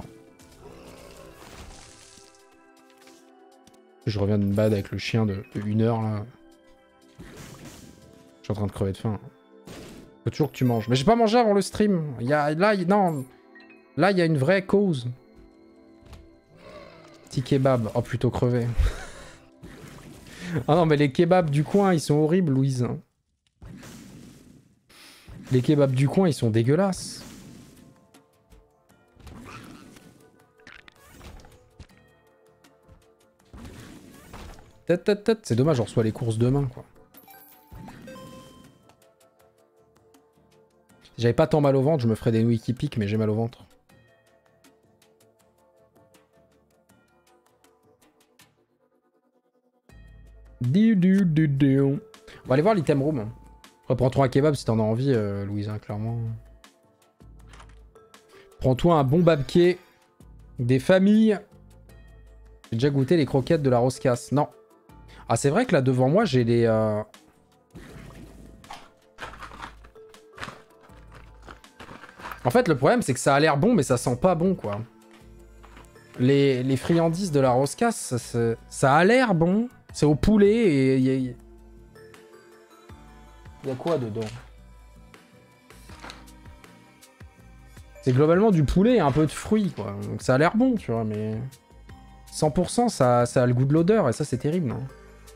Je reviens d'une bad avec le chien de, de une heure là. Je suis en train de crever de faim. Faut toujours que tu manges. Mais j'ai pas mangé avant le stream. Il y a, là, il, non. Là, il y a une vraie cause. Petit kebab. Oh, plutôt crevé. Ah non, mais les kebabs du coin, ils sont horribles, Louise. Les kebabs du coin, ils sont dégueulasses. Tête, tête, tête. C'est dommage, on reçoit les courses demain, quoi. Si j'avais pas tant mal au ventre, je me ferais des nouilles qui piquent, mais j'ai mal au ventre. Du, du, du, du. On va aller voir l'item room. Reprends-toi un kebab si t'en as envie, euh, Louise, hein, clairement. Prends-toi un bon babké. Des familles. J'ai déjà goûté les croquettes de la Roscasse. Non. Ah, c'est vrai que là, devant moi, j'ai les... Euh... En fait, le problème, c'est que ça a l'air bon, mais ça sent pas bon, quoi. Les, les friandises de la Roscasse, ça, ça a l'air bon. C'est au poulet et... Il y, a... y a quoi dedans? C'est globalement du poulet et un peu de fruits, quoi. Donc ça a l'air bon, tu vois, mais... cent pour cent, ça, ça a le goût de l'odeur, et ça, c'est terrible, non?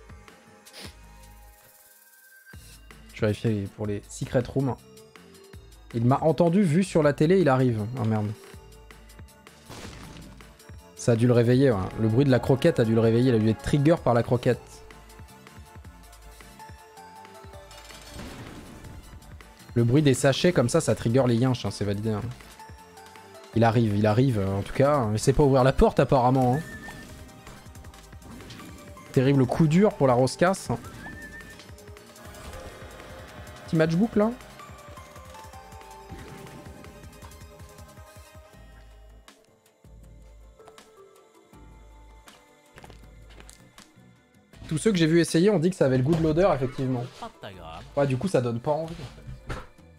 Je vérifie pour les secret rooms. Il m'a entendu, vu sur la télé, il arrive. Oh merde. Ça a dû le réveiller, ouais. Le bruit de la croquette a dû le réveiller, il a dû être trigger par la croquette. Le bruit des sachets comme ça, ça trigger les yinches, hein, c'est validé. Hein. Il arrive, il arrive, en tout cas. Il sait pas ouvrir la porte apparemment. Hein. Terrible coup dur pour la Roscasse. Petit matchbook là. Tous ceux que j'ai vu essayer ont dit que ça avait le goût de l'odeur, effectivement. Ouais, du coup, ça donne pas envie. En fait.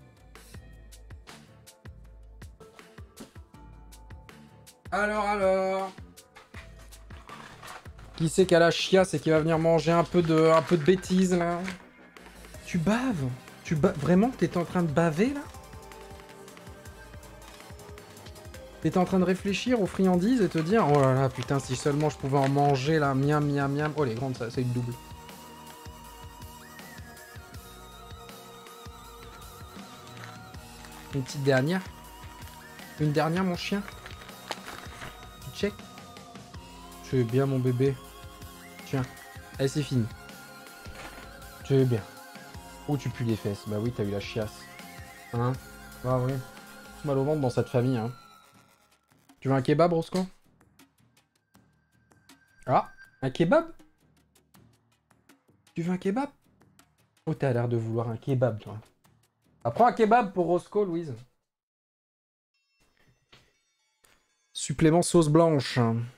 Alors, alors... Qui c'est qui a la chiasse et qui va venir manger un peu de, un peu de bêtises, là? Tu baves? Tu baves? Vraiment? T'étais en train de baver, là? T'étais en train de réfléchir aux friandises et te dire oh là là, putain, si seulement je pouvais en manger, là, miam, miam, miam. Oh, les grandes, ça, c'est une double. Une petite dernière. Une dernière, mon chien. Tu check. Tu es bien, mon bébé. Tiens. Allez, c'est fini. Tu es bien. Oh, tu pues les fesses. Bah oui, t'as eu la chiasse. Hein? Ah oui. Mal au ventre dans cette famille, hein. Tu veux un kebab, Roscoe? Ah, un kebab? Tu veux un kebab? Oh, t'as l'air de vouloir un kebab, toi. Ah, prends un kebab pour Roscoe, Louise. Supplément sauce blanche.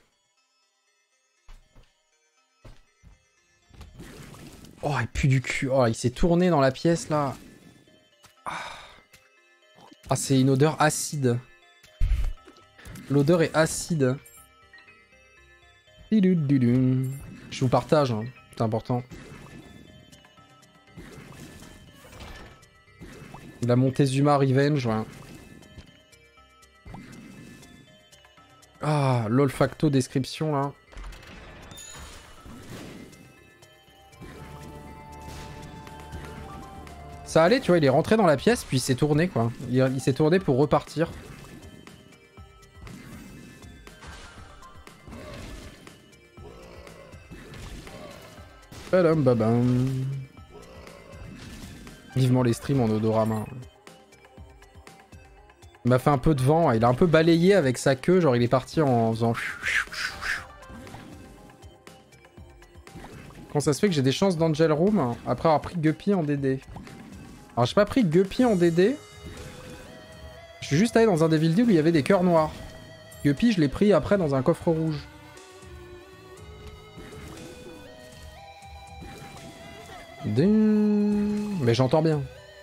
Oh, il pue du cul. Oh, il s'est tourné dans la pièce, là. Ah, ah c'est une odeur acide. L'odeur est acide. Je vous partage, hein. C'est important. La Montezuma Revenge, ouais. Ah, l'olfacto description, là. Ça allait, tu vois, il est rentré dans la pièce, puis il s'est tourné, quoi. Il, il s'est tourné pour repartir. Badam babam. Vivement les streams en odorama. Il m'a fait un peu de vent, il a un peu balayé avec sa queue, genre il est parti en faisant... Comment ça se fait que j'ai des chances d'Angel Room après avoir pris Guppy en D D? Alors j'ai pas pris Guppy en D D. Je suis juste allé dans un Devil Deal où il y avait des cœurs noirs. Guppy je l'ai pris après dans un coffre rouge. Mais j'entends bien.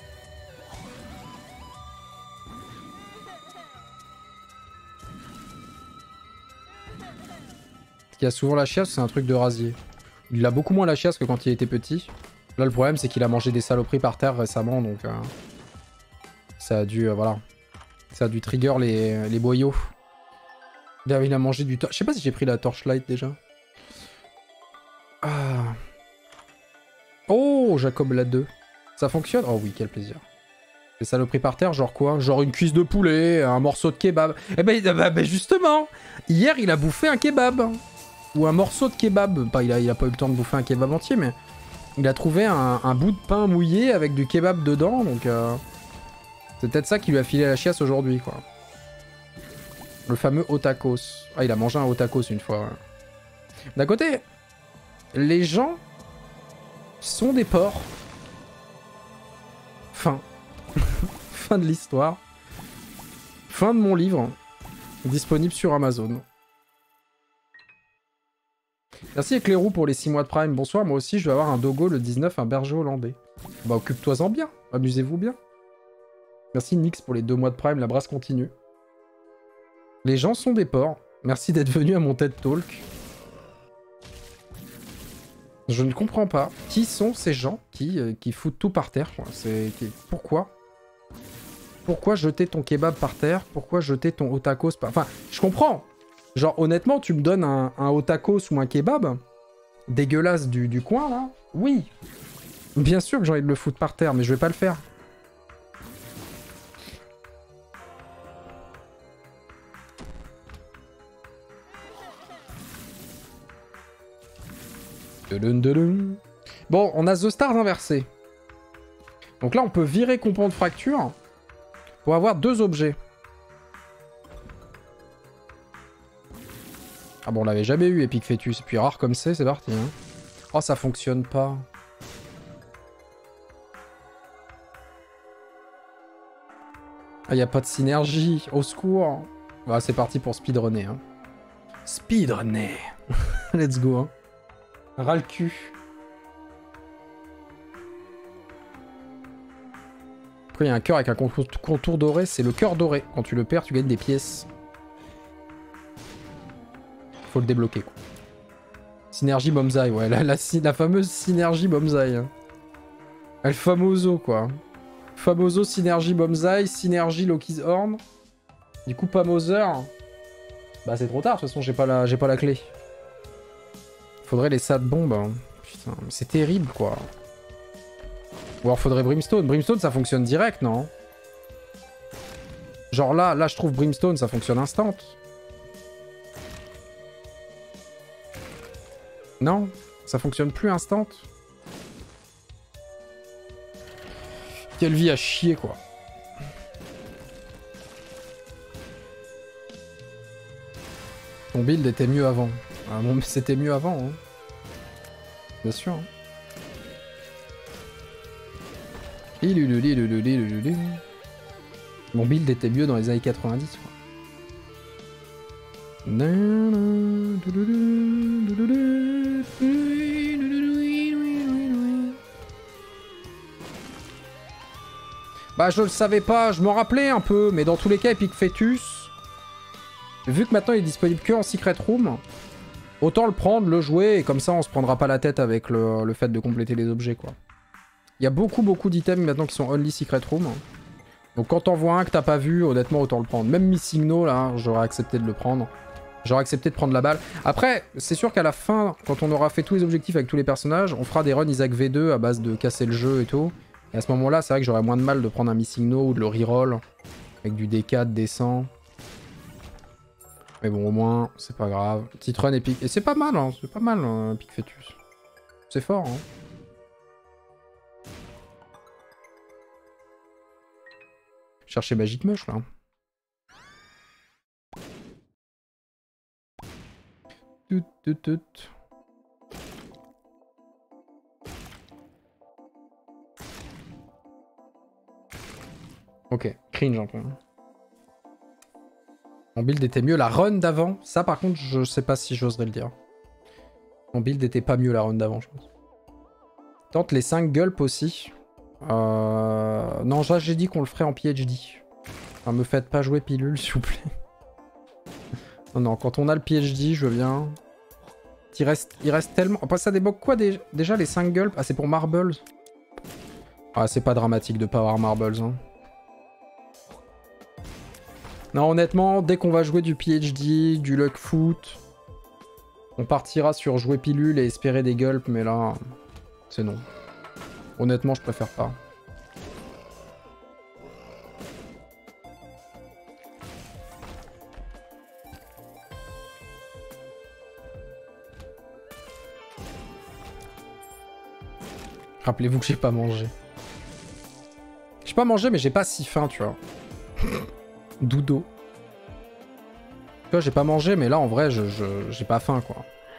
Ce qui a souvent la chiasse, c'est un truc de rasier. Il a beaucoup moins la chiasse que quand il était petit. Là, le problème, c'est qu'il a mangé des saloperies par terre récemment, donc... Euh, ça a dû... Euh, voilà. Ça a dû trigger les, les boyaux. Là, il a mangé du... Je sais pas si j'ai pris la torchlight, déjà. Ah... Oh, Jacob la deux. Ça fonctionne? Oh oui, quel plaisir. Les saloperies par terre, genre quoi? Genre une cuisse de poulet, un morceau de kebab. Eh ben, bah, bah, justement, hier, il a bouffé un kebab. Ou un morceau de kebab. Bah, il, a, il a pas eu le temps de bouffer un kebab entier, mais... Il a trouvé un, un bout de pain mouillé avec du kebab dedans, donc... Euh, c'est peut-être ça qui lui a filé la chiasse aujourd'hui, quoi. Le fameux otakos. Ah, il a mangé un otakos une fois. Ouais. D'un côté, les gens... sont des porcs. Fin. Fin de l'histoire. Fin de mon livre. Disponible sur Amazon. Merci Éclairou pour les six mois de Prime. Bonsoir, moi aussi je vais avoir un dogo le dix-neuf, un berger hollandais. Bah occupe-toi-en bien. Amusez-vous bien. Merci Nix pour les deux mois de Prime, la brasse continue. Les gens sont des porcs. Merci d'être venu à mon TED Talk. Je ne comprends pas. Qui sont ces gens qui, euh, qui foutent tout par terre? C'est pourquoi? Pourquoi jeter ton kebab par terre? Pourquoi jeter ton otakos par... Enfin, je comprends. Genre, honnêtement, tu me donnes un, un otakos ou un kebab dégueulasse du, du coin, là? Oui. Bien sûr que j'ai envie de le foutre par terre, mais je vais pas le faire. Bon, on a The Stars inversé. Donc là, on peut virer Compon de fracture pour avoir deux objets. Ah bon, on l'avait jamais eu, Epic Fetus. Et puis rare comme c'est, c'est parti. Hein. Oh, ça fonctionne pas. Ah, y a pas de synergie. Au secours. Bah, c'est parti pour speedrunner. Hein. Speedrunner. Let's go. Hein. Ras le cul. Après, il y a un cœur avec un contour, contour doré. C'est le cœur doré. Quand tu le perds, tu gagnes des pièces. Faut le débloquer, quoi. Synergie Bomzai, ouais. La, la, la fameuse synergie Bomzai. Hein. El famoso, quoi. Famoso synergie Bomzai, synergie Loki's Horn. Du coup, pas Mother. Bah, c'est trop tard. De toute façon, j'ai pas la, j'ai pas la clé. Faudrait les sad bombes. Hein. Putain, c'est terrible, quoi. Ou alors faudrait Brimstone. Brimstone, ça fonctionne direct, non? Genre là, là, je trouve Brimstone, ça fonctionne instant. Non, ça fonctionne plus instant. Quelle vie à chier, quoi. Ton build était mieux avant. Ah, bon, c'était mieux avant, hein. Bien sûr. Hein. Mon build était mieux dans les années quatre-vingt-dix, quoi. Bah je le savais pas, je m'en rappelais un peu, mais dans tous les cas Epic Fetus, vu que maintenant il est disponible que en Secret Room, autant le prendre, le jouer, et comme ça on se prendra pas la tête avec le, le fait de compléter les objets, quoi. Il y a beaucoup beaucoup d'items maintenant qui sont only Secret Room, donc quand t'en vois un que t'as pas vu, honnêtement autant le prendre. Même Missing No là, j'aurais accepté de le prendre. J'aurais accepté de prendre la balle. Après, c'est sûr qu'à la fin, quand on aura fait tous les objectifs avec tous les personnages, on fera des runs Isaac V deux à base de casser le jeu et tout. Et à ce moment-là, c'est vrai que j'aurais moins de mal de prendre un Missing No ou de le reroll avec du D quatre, D cent. Mais bon, au moins, c'est pas grave. Petite run épique. Et c'est pas mal, hein. C'est pas mal, hein, Epic Fetus. C'est fort, hein. Chercher Magic Mush, là. Tout, tout, tout. Ok, cringe un peu. Mon build était mieux la run d'avant. Ça par contre, je sais pas si j'oserais le dire. Mon build était pas mieux la run d'avant, je pense. Tente les cinq gulps aussi. Euh... Non, j'ai dit qu'on le ferait en P H D. Enfin, me faites pas jouer pilule, s'il vous plaît. Non, non, quand on a le P H D, je veux bien. Il reste, il reste tellement... Après, ça débloque quoi déjà, déjà les cinq gulps? Ah, c'est pour Marbles. Ah, c'est pas dramatique de pas avoir Marbles, hein. Non, honnêtement, dès qu'on va jouer du P H D, du Luck Foot, on partira sur jouer pilule et espérer des gulps, mais là, c'est non. Honnêtement, je préfère pas. Rappelez-vous que j'ai pas mangé. J'ai pas mangé, mais j'ai pas si faim, tu vois. Doudo. Tu vois, j'ai pas mangé, mais là, en vrai, je, je, j'ai pas faim, quoi.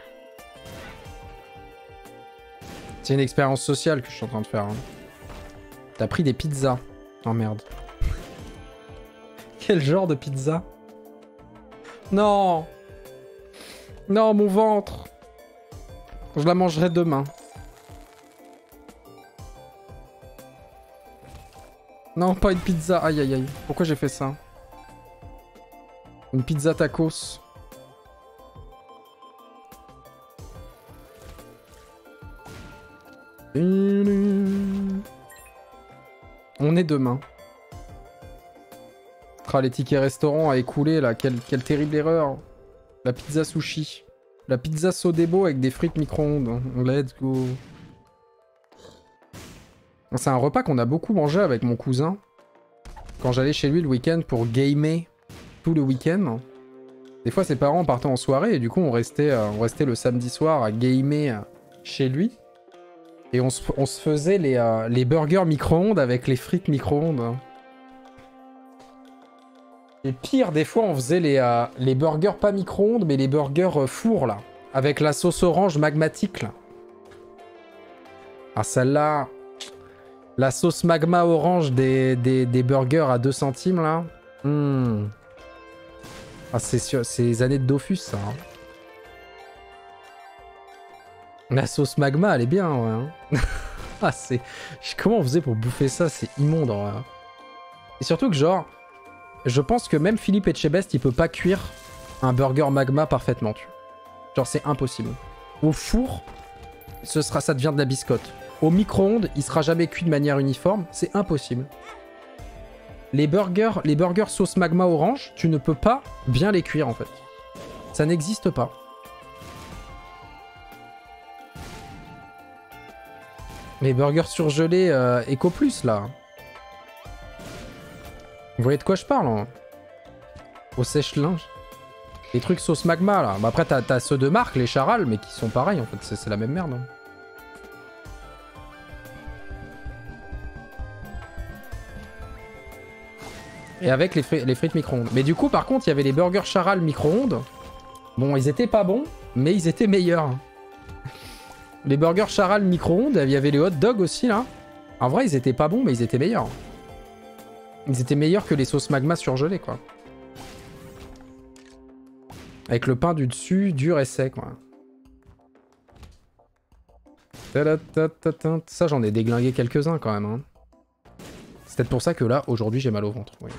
C'est une expérience sociale que je suis en train de faire. Hein. T'as pris des pizzas. Oh merde. Quel genre de pizza? Non. Non, mon ventre. Je la mangerai demain. Non, pas une pizza. Aïe, aïe, aïe. Pourquoi j'ai fait ça? Une pizza tacos. On est demain. Ah, les tickets restaurants à écouler, là. Quelle, quelle terrible erreur. La pizza sushi. La pizza Sodebo avec des frites micro-ondes. Let's go. C'est un repas qu'on a beaucoup mangé avec mon cousin. Quand j'allais chez lui le week-end pour gamer tout le week-end. Des fois, ses parents partaient en soirée et du coup, on restait, euh, on restait le samedi soir à gamer euh, chez lui. Et on se, on se faisait les, euh, les burgers micro-ondes avec les frites micro-ondes. Et pire, des fois, on faisait les, euh, les burgers pas micro-ondes, mais les burgers euh, four, là. Avec la sauce orange magmatique, là. Ah, celle-là... La sauce magma orange des, des, des burgers à deux centimes, là. Mmh. Ah, c'est les années de Dofus, ça. Hein. La sauce magma, elle est bien, ouais. Hein. Ah, c'est... Comment on faisait pour bouffer ça? C'est immonde, en vrai. Et surtout que, genre... Je pense que même Philippe Etchebest, il peut pas cuire un burger magma parfaitement, tu vois. Genre, c'est impossible. Au four, ce sera, ça devient de la biscotte. Au micro-ondes, il sera jamais cuit de manière uniforme. C'est impossible. Les burgers, les burgers sauce magma orange, tu ne peux pas bien les cuire, en fait. Ça n'existe pas. Les burgers surgelés euh, Eco Plus, là. Vous voyez de quoi je parle, hein? Au sèche-linge. Les trucs sauce magma là. Bah, après t'as t'as ceux de marque, les Charal, mais qui sont pareils en fait, c'est la même merde. Hein. Et avec les, fri les frites micro-ondes. Mais du coup par contre il y avait les burgers Charal micro-ondes. Bon ils étaient pas bons, mais ils étaient meilleurs. Les burgers Charal micro-ondes, il y avait les hot dogs aussi là. En vrai ils étaient pas bons, mais ils étaient meilleurs. Ils étaient meilleurs que les sauces magma surgelées quoi. Avec le pain du dessus, dur et sec, quoi. Ça, j'en ai déglingué quelques-uns, quand même. Hein. C'est peut-être pour ça que là, aujourd'hui, j'ai mal au ventre. Oui.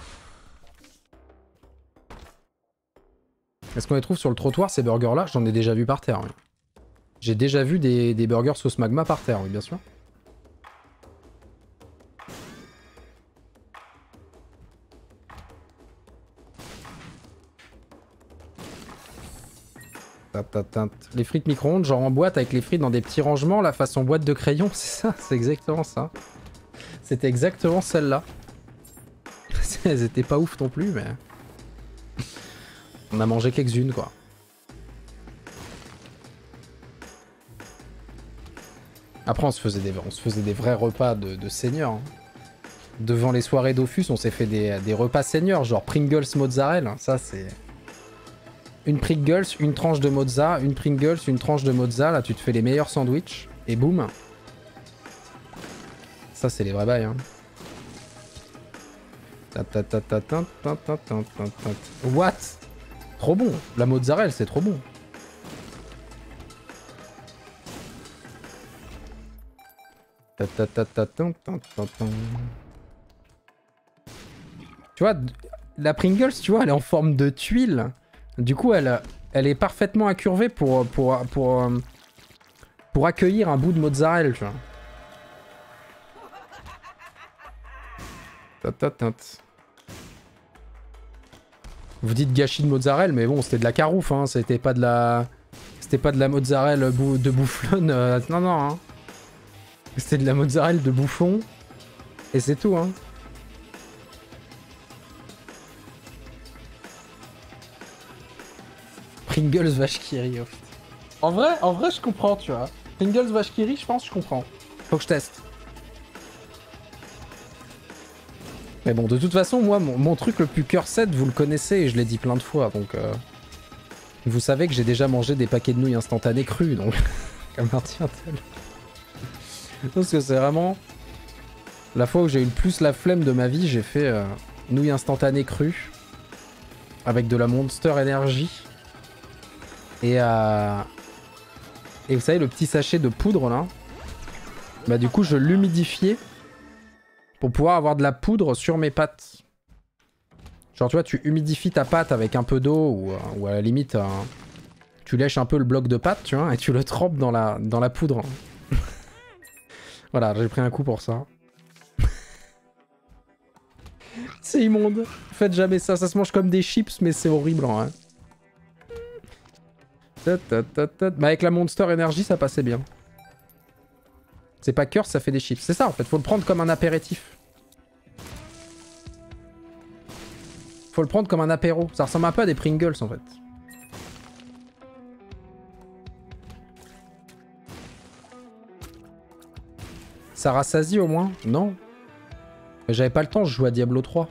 Est-ce qu'on les trouve sur le trottoir, ces burgers-là? J'en ai déjà vu par terre, oui. J'ai déjà vu des, des burgers sauce magma par terre, oui, bien sûr. Les frites micro-ondes, genre en boîte avec les frites dans des petits rangements, la façon boîte de crayon, c'est ça, c'est exactement ça. C'était exactement celle-là. Elles étaient pas ouf non plus, mais... On a mangé quelques-unes, quoi. Après, on se faisait des, on se faisait des vrais repas de, de seigneurs. Hein. Devant les soirées Dofus, on s'est fait des, des repas seigneurs, genre Pringles mozzarella. Ça, c'est... Une Pringles, une tranche de mozza, une Pringles, une tranche de mozza. Là, tu te fais les meilleurs sandwichs. Et boum. Ça, c'est les vrais bails. Hein. What? Trop bon. La mozzarella, c'est trop bon. Tu vois, la Pringles, tu vois, elle est en forme de tuile. Du coup, elle, elle est parfaitement incurvée pour, pour, pour, pour accueillir un bout de mozzarella, tu vois. Vous dites gâchis de mozzarella, mais bon, c'était de la caroufle, hein. C'était pas de la... C'était pas de la mozzarella bou de bouflonne. Euh, non, non, hein. C'était de la mozzarella de bouffon. Et c'est tout, hein. Pringles vache qui rit, oh. En vrai, en vrai, je comprends, tu vois. Pringles vache qui rit, je pense, je comprends. Faut que je teste. Mais bon, de toute façon, moi, mon, mon truc le plus cursed, vous le connaissez, et je l'ai dit plein de fois, donc... Euh, vous savez que j'ai déjà mangé des paquets de nouilles instantanées crues, donc... Comme Martin Tel. Parce que c'est vraiment... La fois où j'ai eu le plus la flemme de ma vie, j'ai fait euh, nouilles instantanées crues. Avec de la Monster Energy. Et, euh... et vous savez, le petit sachet de poudre, là, bah du coup, je l'humidifiais pour pouvoir avoir de la poudre sur mes pâtes. Genre, tu vois, tu humidifies ta pâte avec un peu d'eau ou, ou à la limite, euh, tu lèches un peu le bloc de pâte, tu vois, et tu le trempes dans la, dans la poudre. Voilà, j'ai pris un coup pour ça. C'est immonde. Faites jamais ça, ça se mange comme des chips, mais c'est horrible, hein. Ta, ta, ta, ta. Mais avec la Monster Energy, ça passait bien. C'est pas curse, ça fait des chips. C'est ça, en fait. Faut le prendre comme un apéritif. Faut le prendre comme un apéro. Ça ressemble un peu à des Pringles, en fait. Ça rassasie, au moins? Non. Mais j'avais pas le temps, je jouais à Diablo trois.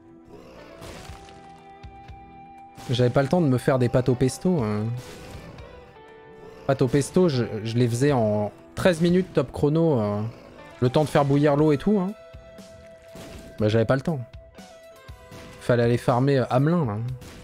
J'avais pas le temps de me faire des pâtes au pesto. Hein. Pâtes au pesto, je, je les faisais en treize minutes top chrono. Euh, le temps de faire bouillir l'eau et tout. Hein. Bah j'avais pas le temps. Fallait aller farmer euh, Hamelin là.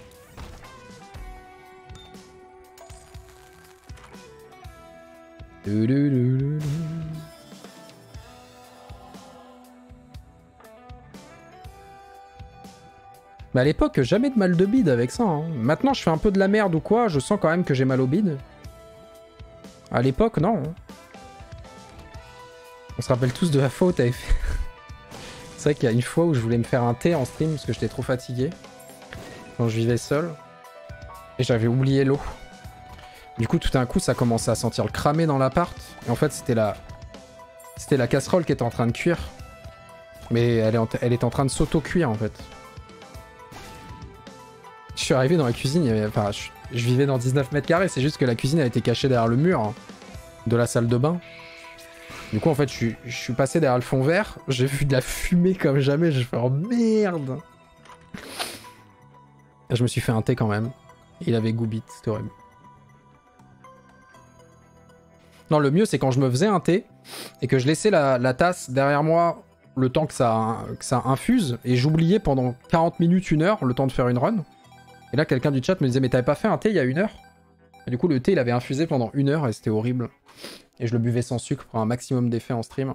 Mais à l'époque, jamais de mal de bide avec ça. Hein. Maintenant, je fais un peu de la merde ou quoi, je sens quand même que j'ai mal au bide. À l'époque, non. On se rappelle tous de la faute avec... C'est vrai qu'il y a une fois où je voulais me faire un thé en stream parce que j'étais trop fatigué. Quand je vivais seul. Et j'avais oublié l'eau. Du coup, tout d'un coup, ça commençait à sentir le cramé dans l'appart. Et en fait, c'était la... C'était la casserole qui était en train de cuire. Mais elle est en, elle est en train de s'auto-cuire, en fait. Je suis arrivé dans la cuisine, il y avait, enfin, je, je vivais dans dix-neuf mètres carrés, c'est juste que la cuisine a été cachée derrière le mur hein, de la salle de bain. Du coup, en fait, je suis, je suis passé derrière le fond vert, j'ai vu de la fumée comme jamais, j'ai fait oh merde. Et je me suis fait un thé quand même. Il avait goût bite, c'était horrible. Non, le mieux, c'est quand je me faisais un thé et que je laissais la, la tasse derrière moi le temps que ça, que ça infuse et j'oubliais pendant quarante minutes, une heure, le temps de faire une run. Et là, quelqu'un du chat me disait, mais t'avais pas fait un thé il y a une heure? Et du coup, le thé, il avait infusé pendant une heure et c'était horrible. Et je le buvais sans sucre pour un maximum d'effet en stream.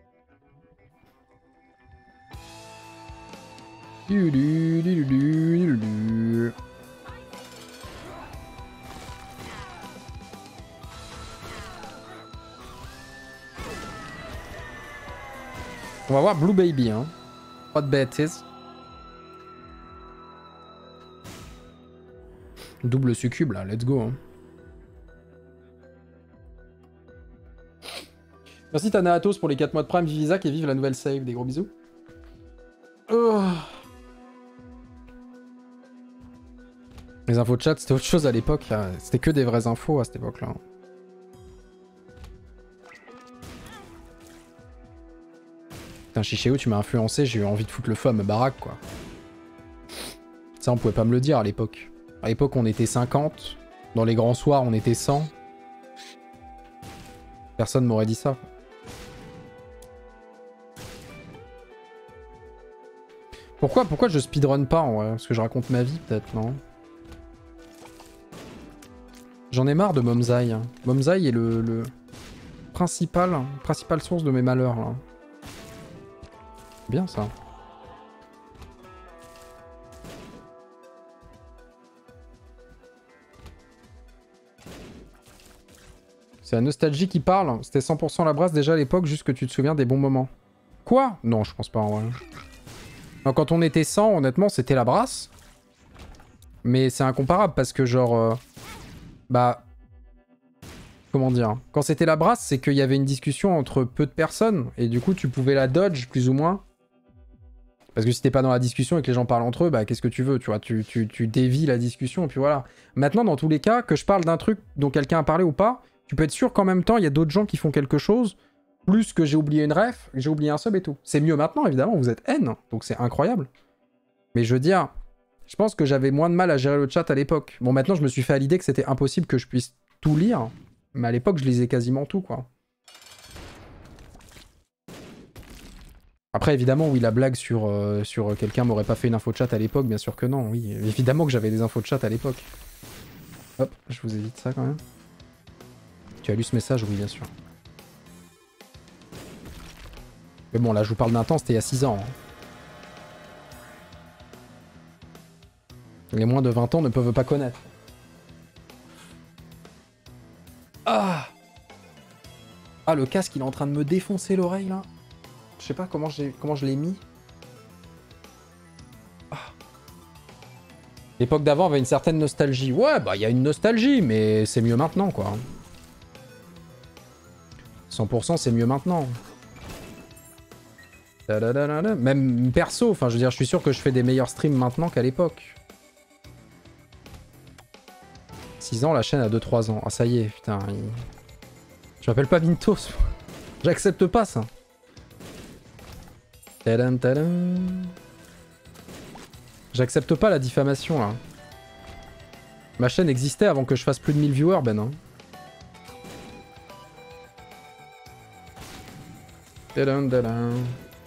On va voir Blue Baby, hein. Pas de bêtises. Double succube là, let's go. Hein. Merci Thanatos pour les quatre mois de Prime, vive Isaac et vive la nouvelle save. Des gros bisous. Oh. Les infos de chat, c'était autre chose à l'époque. C'était que des vraies infos à cette époque-là. Putain, Chichéo, tu m'as influencé, j'ai eu envie de foutre le feu à ma baraque, quoi. Ça, on pouvait pas me le dire à l'époque. À l'époque, on était cinquante. Dans les grands soirs, on était cent. Personne m'aurait dit ça. Pourquoi, pourquoi je speedrun pas, en vrai? Parce que je raconte ma vie, peut-être, non? J'en ai marre de Momzai. Hein. Momzai est le, le principal, principale source de mes malheurs, là. Bien, ça. C'est la nostalgie qui parle. C'était cent pour cent la brasse déjà à l'époque, juste que tu te souviens des bons moments. Quoi? Non, je pense pas en vrai. Non, quand on était cent, honnêtement, c'était la brasse. Mais c'est incomparable parce que genre... Euh, bah... Comment dire? Quand c'était la brasse, c'est qu'il y avait une discussion entre peu de personnes. Et du coup, tu pouvais la dodge, plus ou moins. Parce que si t'es pas dans la discussion et que les gens parlent entre eux, bah qu'est-ce que tu veux, tu vois, tu, tu, tu dévies la discussion et puis voilà. Maintenant, dans tous les cas, que je parle d'un truc dont quelqu'un a parlé ou pas, tu peux être sûr qu'en même temps, il y a d'autres gens qui font quelque chose, plus que j'ai oublié une ref, que j'ai oublié un sub et tout. C'est mieux maintenant, évidemment, vous êtes N, donc c'est incroyable. Mais je veux dire, je pense que j'avais moins de mal à gérer le chat à l'époque. Bon, maintenant, je me suis fait à l'idée que c'était impossible que je puisse tout lire, mais à l'époque, je lisais quasiment tout, quoi. Après, évidemment, oui, la blague sur, euh, sur quelqu'un m'aurait pas fait une info de chat à l'époque, bien sûr que non, oui. Évidemment que j'avais des infos de chat à l'époque. Hop, je vous évite ça quand même. Tu as lu ce message? Oui, bien sûr. Mais bon, là, je vous parle d'un temps, c'était il y a six ans. Hein. Les moins de vingt ans ne peuvent pas connaître. Ah! Ah, le casque, il est en train de me défoncer l'oreille, là. Je sais pas comment, comment je l'ai mis. Ah. L'époque d'avant avait une certaine nostalgie. Ouais, bah il y a une nostalgie, mais c'est mieux maintenant, quoi. cent pour cent, c'est mieux maintenant. Même perso, enfin, je veux dire, je suis sûr que je fais des meilleurs streams maintenant qu'à l'époque. six ans, la chaîne a deux trois ans. Ah, ça y est, putain. Il... Je m'appelle pas Mintos. J'accepte pas ça. Tadam, tadam. J'accepte pas la diffamation là. Ma chaîne existait avant que je fasse plus de mille viewers, Ben. Hein. Tadam, tadam.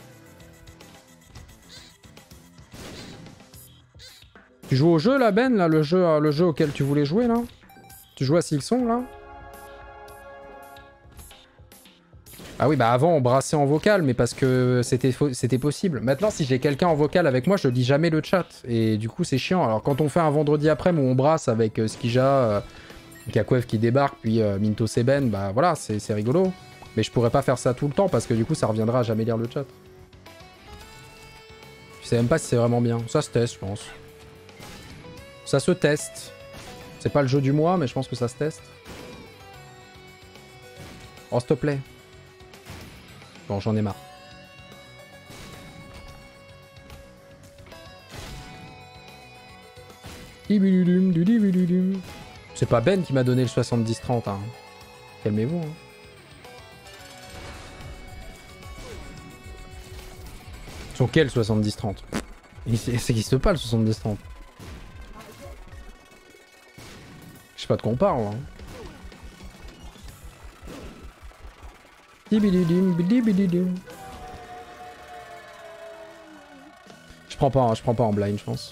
Tu joues au jeu là, Ben, là, le jeu, le jeu auquel tu voulais jouer là? Tu joues à Silksong là? Ah oui, bah avant on brassait en vocal, mais parce que c'était c'était possible. Maintenant, si j'ai quelqu'un en vocal avec moi, je lis jamais le chat. Et du coup, c'est chiant. Alors quand on fait un vendredi après-midi où on brasse avec euh, Skija, euh, Kakwef qui débarque, puis euh, Mintos et Ben, bah voilà, c'est rigolo. Mais je pourrais pas faire ça tout le temps parce que du coup, ça reviendra à jamais lire le chat. Je sais même pas si c'est vraiment bien. Ça se teste, je pense. Ça se teste. C'est pas le jeu du mois, mais je pense que ça se teste. Oh, s'il te plaît. Bon, j'en ai marre. C'est pas Ben qui m'a donné le soixante-dix trente. Hein. Calmez-vous. Hein. Sur quel soixante-dix trente? Ça n'existe pas le soixante-dix trente. Je sais pas de quoi on parle. Hein. Je prends pas, je prends pas en blind, je pense.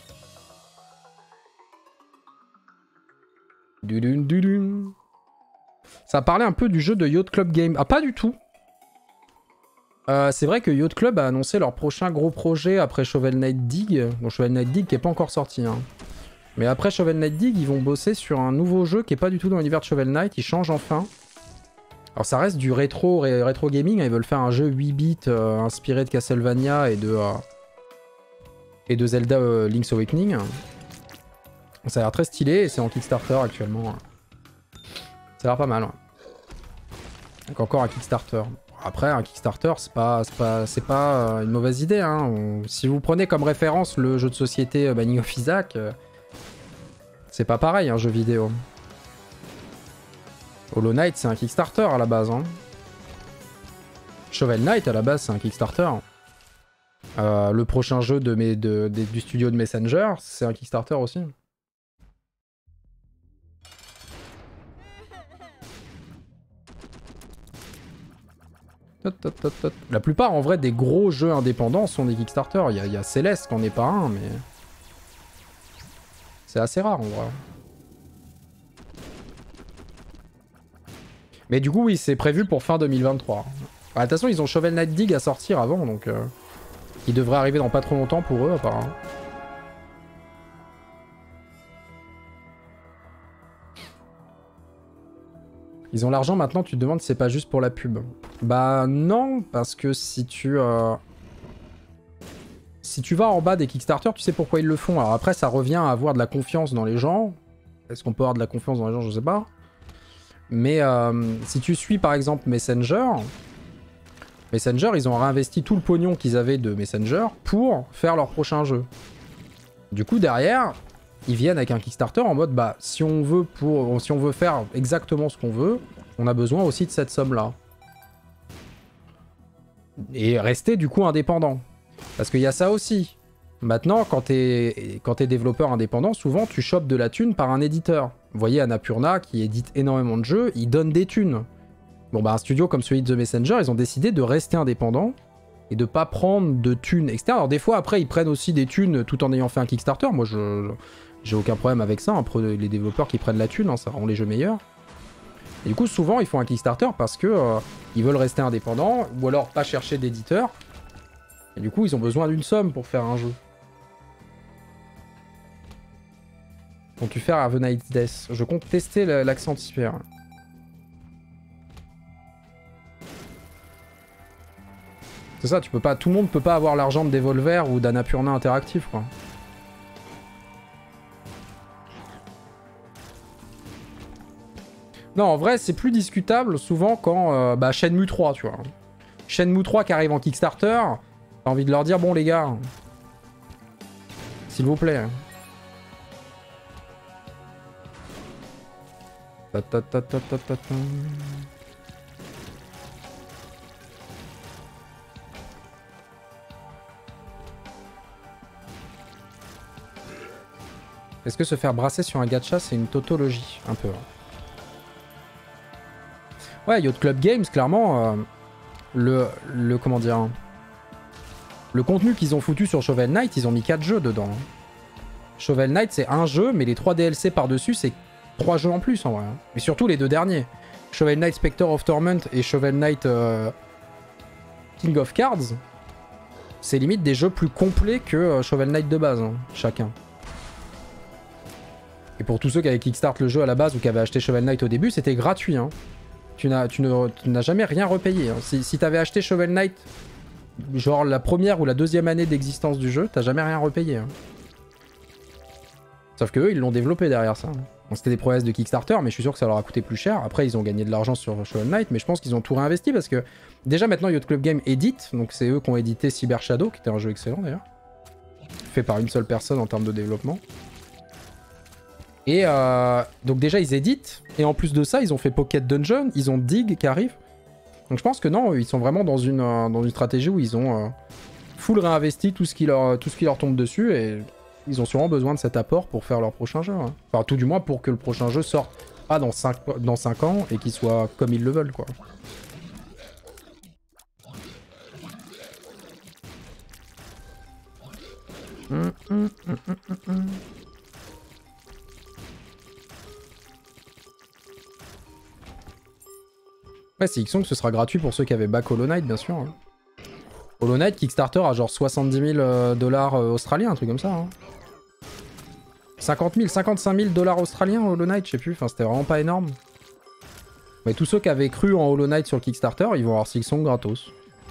Ça parlait un peu du jeu de Yacht Club Game. Ah, pas du tout. Euh, c'est vrai que Yacht Club a annoncé leur prochain gros projet après Shovel Knight Dig. Bon, Shovel Knight Dig qui est pas encore sorti. Hein. Mais après Shovel Knight Dig, ils vont bosser sur un nouveau jeu qui est pas du tout dans l'univers de Shovel Knight. Ils changent enfin. Alors ça reste du rétro, ré rétro gaming. Ils veulent faire un jeu huit bits euh, inspiré de Castlevania et de, euh, et de Zelda euh, Link's Awakening. Ça a l'air très stylé et c'est en Kickstarter actuellement. Ça a l'air pas mal. Ouais. Donc encore un Kickstarter. Après, un Kickstarter, c'est pas, pas, pas une mauvaise idée. Hein. On, si vous prenez comme référence le jeu de société Binding of Isaac, euh, c'est pas pareil, un jeu vidéo. Hollow Knight, c'est un Kickstarter à la base. Hein. Shovel Knight, à la base, c'est un Kickstarter. Euh, le prochain jeu de mes, de, de, du studio de Messenger, c'est un Kickstarter aussi. La plupart, en vrai, des gros jeux indépendants sont des Kickstarter. Il y a, il y a Céleste qui n'en est pas un, mais... C'est assez rare, en vrai. Mais du coup, oui, c'est prévu pour fin deux mille vingt-trois. De toute façon, ils ont Shovel Knight Dig à sortir avant, donc... Euh, il devrait arriver dans pas trop longtemps pour eux, apparemment. Ils ont l'argent maintenant, tu te demandes si c'est pas juste pour la pub. Bah non, parce que si tu... Euh... Si tu vas en bas des Kickstarter, tu sais pourquoi ils le font. Alors après, ça revient à avoir de la confiance dans les gens. Est-ce qu'on peut avoir de la confiance dans les gens? Je sais pas. Mais euh, si tu suis par exemple Messenger... Messenger, ils ont réinvesti tout le pognon qu'ils avaient de Messenger pour faire leur prochain jeu. Du coup, derrière... Ils viennent avec un Kickstarter en mode, bah, si on veut, pour, si on veut faire exactement ce qu'on veut, on a besoin aussi de cette somme-là. Et rester, du coup, indépendant. Parce qu'il y a ça aussi. Maintenant, quand t'es quand t'es développeur indépendant, souvent, tu chopes de la thune par un éditeur. Vous voyez, Annapurna, qui édite énormément de jeux, il donne des thunes. Bon, bah, un studio comme celui de The Messenger, ils ont décidé de rester indépendant et de pas prendre de thunes externes. Alors, des fois, après, ils prennent aussi des thunes tout en ayant fait un Kickstarter. Moi, je... J'ai aucun problème avec ça, hein, pour les développeurs qui prennent la thune, hein, ça rend les jeux meilleurs. Et du coup, souvent, ils font un Kickstarter parce que euh, ils veulent rester indépendants, ou alors pas chercher d'éditeur. Et du coup, ils ont besoin d'une somme pour faire un jeu. Comptes-tu faire Have a Nice Death? Je compte tester l'accent anticipé. C'est ça, tu peux pas, tout le monde peut pas avoir l'argent de Devolver ou d'Annapurna Interactive, quoi. Non, en vrai, c'est plus discutable souvent quand... Euh, bah, Shenmue trois, tu vois. Shenmue trois qui arrive en Kickstarter, t'as envie de leur dire, bon, les gars, s'il vous plaît. Ta ta ta ta ta ta ta. Est-ce que se faire brasser sur un gacha, c'est une tautologie? Un peu. Ouais, Yacht Club Games, clairement, euh, le, le... Comment dire... Le contenu qu'ils ont foutu sur Shovel Knight, ils ont mis quatre jeux dedans. Shovel Knight, c'est un jeu, mais les trois D L C par-dessus, c'est trois jeux en plus, en vrai. Mais surtout les deux derniers. Shovel Knight Spectre of Torment et Shovel Knight euh, King of Cards, c'est limite des jeux plus complets que euh, Shovel Knight de base, hein, chacun. Et pour tous ceux qui avaient kickstart le jeu à la base ou qui avaient acheté Shovel Knight au début, c'était gratuit, hein. Tu n'as jamais rien repayé. Hein. Si, si tu avais acheté Shovel Knight, genre la première ou la deuxième année d'existence du jeu, t'as jamais rien repayé. Hein. Sauf que eux, ils l'ont développé derrière ça. Bon, c'était des promesses de Kickstarter, mais je suis sûr que ça leur a coûté plus cher. Après, ils ont gagné de l'argent sur Shovel Knight, mais je pense qu'ils ont tout réinvesti parce que déjà maintenant, Yacht Club Game édite, donc c'est eux qui ont édité Cyber Shadow, qui était un jeu excellent d'ailleurs. Fait par une seule personne en termes de développement. Et euh, donc déjà ils éditent, et en plus de ça ils ont fait Pocket Dungeon, ils ont Dig qui arrive. Donc je pense que non, ils sont vraiment dans une, euh, dans une stratégie où ils ont euh, full réinvesti tout ce, qui leur, tout ce qui leur tombe dessus, et ils ont sûrement besoin de cet apport pour faire leur prochain jeu. Hein. Enfin tout du moins pour que le prochain jeu sorte pas dans cinq, dans cinq ans, et qu'il soit comme ils le veulent quoi. Hum, hum, hum, hum, hum, hum. Ouais, c'est X-Song, ce sera gratuit pour ceux qui avaient back Hollow Knight, bien sûr. Hein. Hollow Knight, Kickstarter à genre soixante-dix mille dollars australiens, un truc comme ça. Hein. cinquante mille, cinquante-cinq mille dollars australiens Hollow Knight, je sais plus, enfin c'était vraiment pas énorme. Mais tous ceux qui avaient cru en Hollow Knight sur le Kickstarter, ils vont avoir X-Song gratos.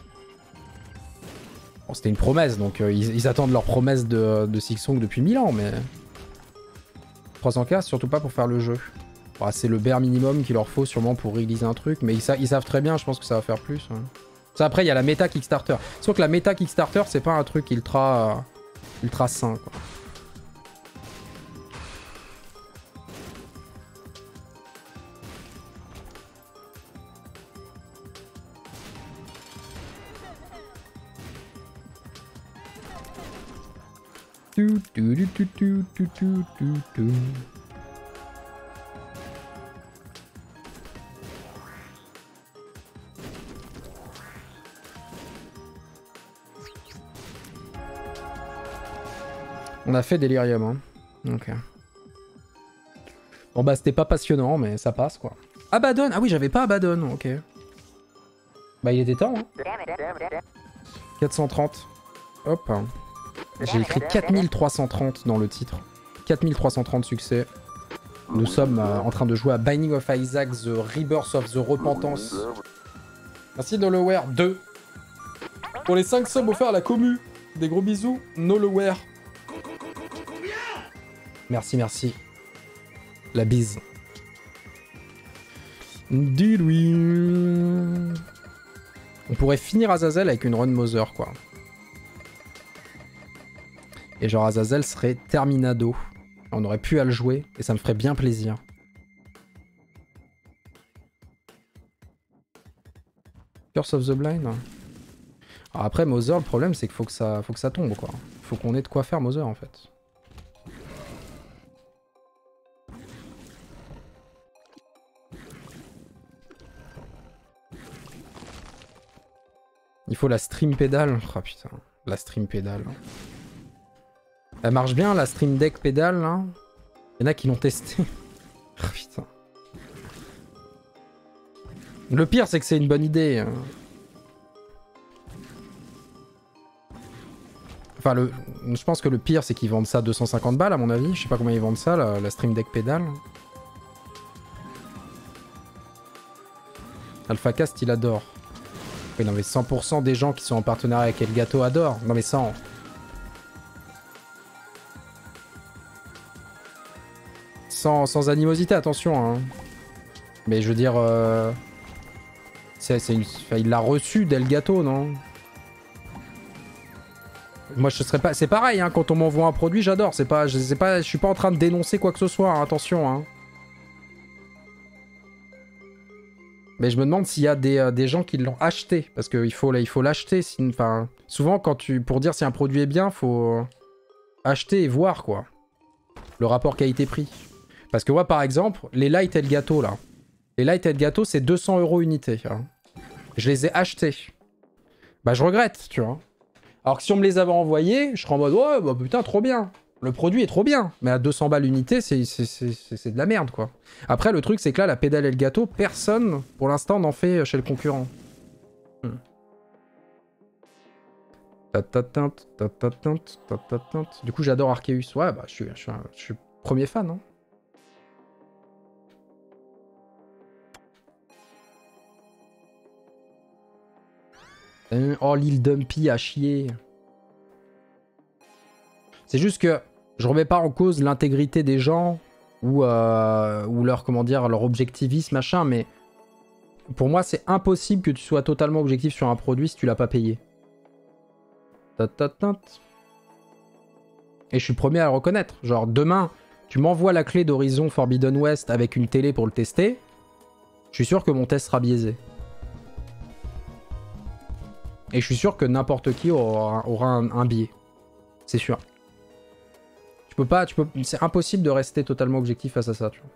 Bon, c'était une promesse, donc euh, ils, ils attendent leur promesse de, de X-Song depuis mille ans, mais... trois cents K, surtout pas pour faire le jeu. Bah, c'est le bare minimum qu'il leur faut sûrement pour réaliser un truc, mais ils, sa ils savent très bien, je pense que ça va faire plus. Hein. Ça, après, il y a la méta Kickstarter. Sauf que la méta Kickstarter, c'est pas un truc ultra, euh, ultra sain, quoi. Tu, tu, tu, tu, tu, tu, tu, tu, tu. On a fait Delirium, hein. Ok. Bon bah c'était pas passionnant, mais ça passe quoi. Abaddon! Ah oui, j'avais pas Abaddon, ok. Bah il était temps, hein. quatre cent trente. Hop. J'ai écrit quatre mille trois cent trente dans le titre. quatre mille trois cent trente succès. Nous sommes euh, en train de jouer à Binding of Isaac, The Rebirth of the Repentance. Merci Noloware deux. Pour les cinq subs offerts à la commu. Des gros bisous, Noloware. Merci, merci. La bise. On pourrait finir Azazel avec une run Mother, quoi. Et genre Azazel serait terminado. On aurait pu à le jouer et ça me ferait bien plaisir. Curse of the Blind. Alors après Mother, le problème c'est qu'il faut que ça, faut que ça tombe, quoi. Faut qu'on ait de quoi faire Mother en fait. Il faut la stream pédale. Oh putain, la stream pédale. Elle marche bien la stream deck pédale là. Il y en a qui l'ont testé. Oh putain. Le pire c'est que c'est une bonne idée. Enfin le... je pense que le pire c'est qu'ils vendent ça deux cent cinquante balles à mon avis. Je sais pas combien ils vendent ça la, la stream deck pédale. AlphaCast il adore. Oui non mais cent pour cent des gens qui sont en partenariat avec Elgato adorent. Non mais cent. Sans, sans animosité, attention. Hein. Mais je veux dire... Euh... C'est, c'est une... enfin, il l'a reçu d'Elgato, non? Moi, je serais pas... C'est pareil, hein, quand on m'envoie un produit, j'adore. C'est pas... Je sais pas... Je suis pas en train de dénoncer quoi que ce soit, hein, attention. Hein. Mais je me demande s'il y a des, euh, des gens qui l'ont acheté. Parce qu'il faut, il faut l'acheter. Enfin, souvent, quand tu... pour dire si un produit est bien, faut acheter et voir, quoi. Le rapport qualité-prix. Parce que moi, par exemple, les Light Elgato, là. Les Light Elgato, c'est deux cents euros unité. Hein. Je les ai achetés. Bah, je regrette, tu vois. Alors que si on me les avait envoyés, je serais en mode, ouais, bah putain, trop bien. Le produit est trop bien. Mais à deux cents balles unité, c'est de la merde, quoi. Après, le truc, c'est que là, la pédale Elgato, personne, pour l'instant, n'en fait chez le concurrent. Hmm. Du coup, j'adore Arceus. Ouais, bah, je suis, je suis, un, je suis premier fan, hein. Oh, l'île Dumpy à chier. C'est juste que je remets pas en cause l'intégrité des gens ou, euh, ou leur, comment dire, leur objectivisme, machin, mais pour moi, c'est impossible que tu sois totalement objectif sur un produit si tu l'as pas payé. Et je suis le premier à le reconnaître. Genre, demain, Tu m'envoies la clé d'Horizon Forbidden West avec une télé pour le tester. Je suis sûr que mon test sera biaisé. Et je suis sûr que n'importe qui aura, aura un, un biais. C'est sûr. Tu peux pas, tu peux, c'est impossible de rester totalement objectif face à ça, tu vois.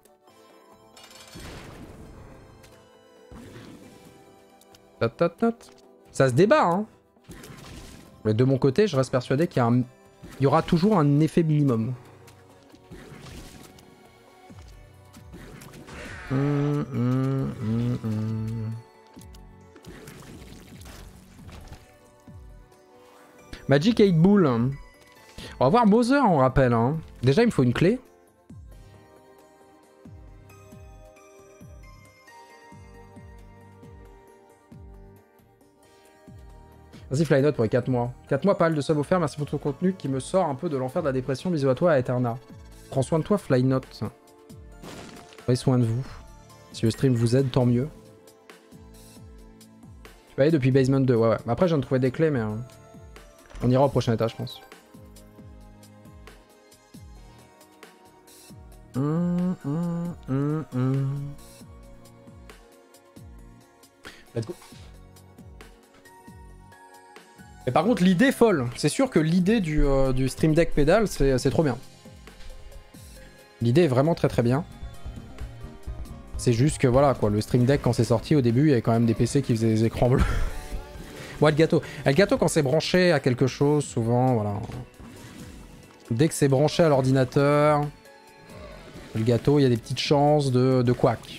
Tot, tot, tot. Ça se débat, hein. Mais de mon côté, je reste persuadé qu'il y a un... il y aura toujours un effet minimum. Hum, hum, hum, hum. Magic eight Bull. On va voir Bowser, on rappelle. Hein. Déjà, il me faut une clé. Vas-y Flynote pour les quatre mois. quatre mois, pas mal de subs offerts. Merci pour ton contenu qui me sort un peu de l'enfer de la dépression. Bisous à toi, à Eterna. Prends soin de toi, Flynote. Prenez soin de vous. Si le stream vous aide, tant mieux. Tu vas aller depuis Basement deux, ouais ouais. Après, je viens de trouver des clés, mais... Euh, on ira au prochain étage, je pense. Hum, hum, hum, hum. Let's go. Mais par contre, l'idée folle. C'est sûr que l'idée du, euh, du Stream Deck pédale, c'est trop bien. L'idée est vraiment très très bien. C'est juste que voilà, quoi, le Stream Deck, quand c'est sorti, au début, il y avait quand même des P C qui faisaient des écrans bleus. Ouais, le gâteau. Le gâteau, quand c'est branché à quelque chose, souvent, voilà. Dès que c'est branché à l'ordinateur, le gâteau, il y a des petites chances de, de couac.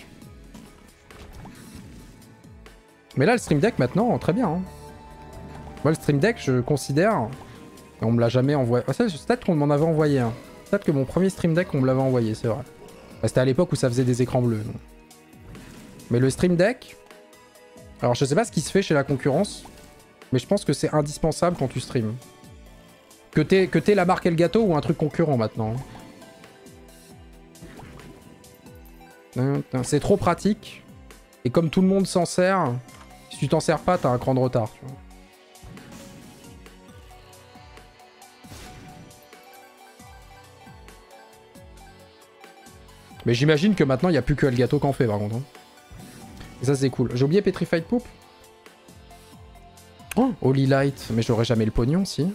Mais là, le Stream Deck, maintenant, très bien. Hein. Moi, le Stream Deck, je considère... On me l'a jamais envoyé. Oh, peut-être qu'on m'en avait envoyé un. Peut-être que mon premier Stream Deck, on me l'avait envoyé, c'est vrai. Bah, c'était à l'époque où ça faisait des écrans bleus. Donc. Mais le Stream Deck... Alors, je sais pas ce qui se fait chez la concurrence, mais je pense que c'est indispensable quand tu streams. Que t'aies que t'aies la marque Elgato ou un truc concurrent, maintenant. C'est trop pratique. Et comme tout le monde s'en sert, si tu t'en sers pas, t'as un cran de retard. Tu vois. Mais j'imagine que maintenant, il n'y a plus que Elgato qu'en fait, par contre. Hein. Et ça, c'est cool. J'ai oublié Petrified Poop. Oh, Holy Light. Mais j'aurais jamais le pognon, si.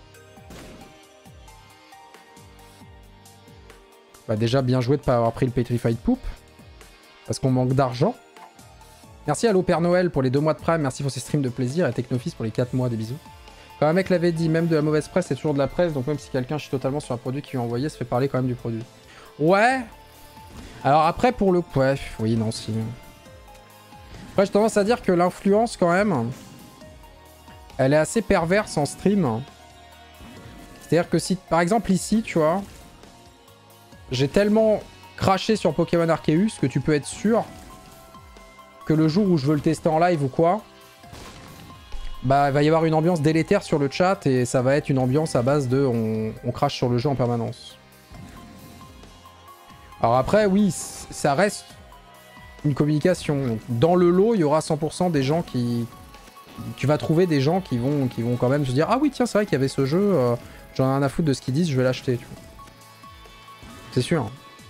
Bah déjà, bien joué de pas avoir pris le Petrified Poop. Parce qu'on manque d'argent. Merci à l'eau Père Noël pour les deux mois de Prime. Merci pour ces streams de plaisir. Et Technofis pour les quatre mois. Des bisous. Comme un mec l'avait dit, même de la mauvaise presse, c'est toujours de la presse. Donc même si quelqu'un chie totalement sur un produit qui lui a envoyé, ça fait parler quand même du produit. Ouais. Alors après, pour le... Ouais, oui, non, si. Après, j'ai tendance à dire que l'influence, quand même, elle est assez perverse en stream. C'est-à-dire que si, par exemple, ici, tu vois, j'ai tellement craché sur Pokémon Arceus que tu peux être sûr que le jour où je veux le tester en live ou quoi, bah, il va y avoir une ambiance délétère sur le chat et ça va être une ambiance à base de on, on crache sur le jeu en permanence. Alors après, oui, ça reste une communication. Dans le lot, il y aura cent pour cent des gens qui... Tu vas trouver des gens qui vont, qui vont quand même se dire « Ah oui, tiens, c'est vrai qu'il y avait ce jeu, euh, j'en ai rien à foutre de ce qu'ils disent, je vais l'acheter. » C'est sûr.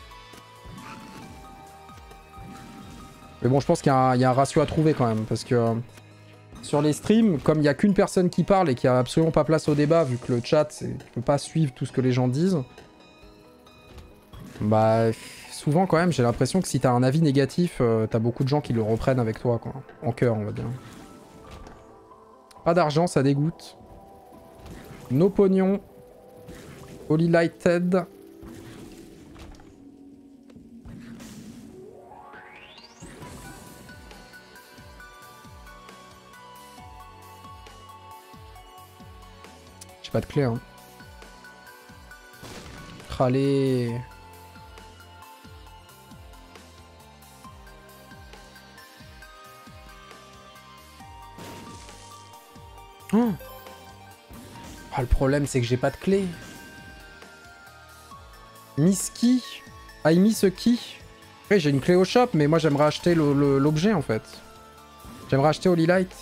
Mais bon, je pense qu'il y, y a un ratio à trouver quand même, parce que euh, sur les streams, comme il n'y a qu'une personne qui parle et qu'il n'y a absolument pas place au débat, vu que le chat, tu peux pas suivre tout ce que les gens disent, bah... Souvent, quand même, j'ai l'impression que si t'as un avis négatif, euh, t'as beaucoup de gens qui le reprennent avec toi, quoi. En cœur, on va dire. Pas d'argent, ça dégoûte. No pognon. Holy Lighted. J'ai pas de clé, hein. Allez. Oh. Oh, le problème, c'est que j'ai pas de clé. Miss Key. I miss Key. Oui, j'ai une clé au shop, mais moi j'aimerais acheter l'objet en fait. J'aimerais acheter Holy Light.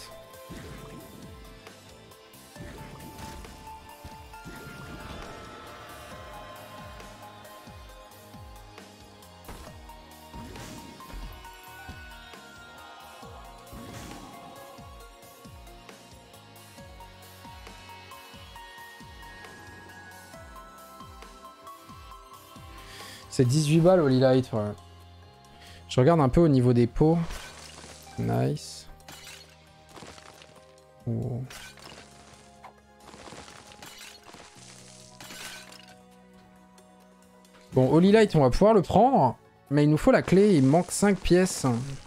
C'est dix-huit balles Holy Light, ouais. Je regarde un peu au niveau des pots. Nice. Oh. Bon, Holy Light, on va pouvoir le prendre. Mais il nous faut la clé, il me manque cinq pièces.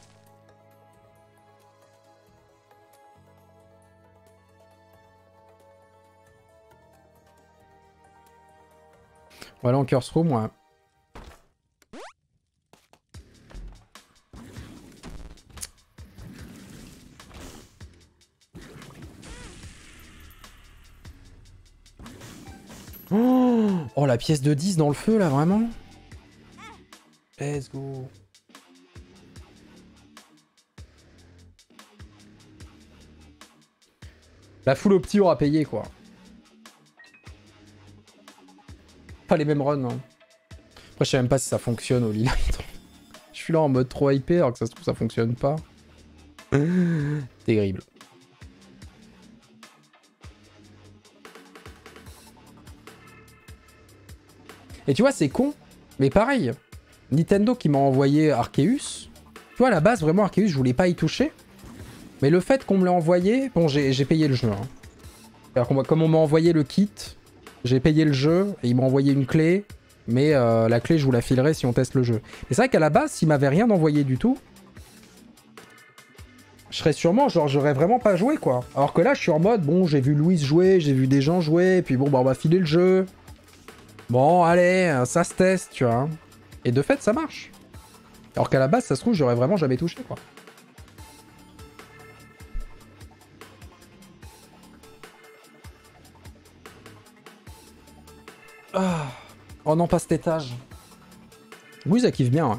Voilà, en Curse Room, ouais. Oh, oh, la pièce de dix dans le feu, là, vraiment. Let's go. La full opti aura payé, quoi. Pas les mêmes runs. Hein. Après, je sais même pas si ça fonctionne au Light. Je suis là en mode trop hypé, alors que ça se trouve, ça fonctionne pas. Terrible. Et tu vois, c'est con, mais pareil. Nintendo qui m'a envoyé Arceus. Tu vois, à la base, vraiment, Arceus, je voulais pas y toucher. Mais le fait qu'on me l'a envoyé... Bon, j'ai payé le jeu. Hein. Alors, comme on m'a envoyé le kit, j'ai payé le jeu, et ils m'ont envoyé une clé. Mais euh, la clé, je vous la filerai si on teste le jeu. Et c'est vrai qu'à la base, s'ils m'avaient rien envoyé du tout, je serais sûrement, genre, j'aurais vraiment pas joué, quoi. Alors que là, je suis en mode, bon, j'ai vu Louise jouer, j'ai vu des gens jouer, et puis bon, bah, on va filer le jeu. Bon, allez, ça se teste, tu vois. Et de fait, ça marche. Alors qu'à la base, ça se trouve, j'aurais vraiment jamais touché, quoi. Ah. Oh non, pas cet étage. Oui, ça kiffe bien, ouais.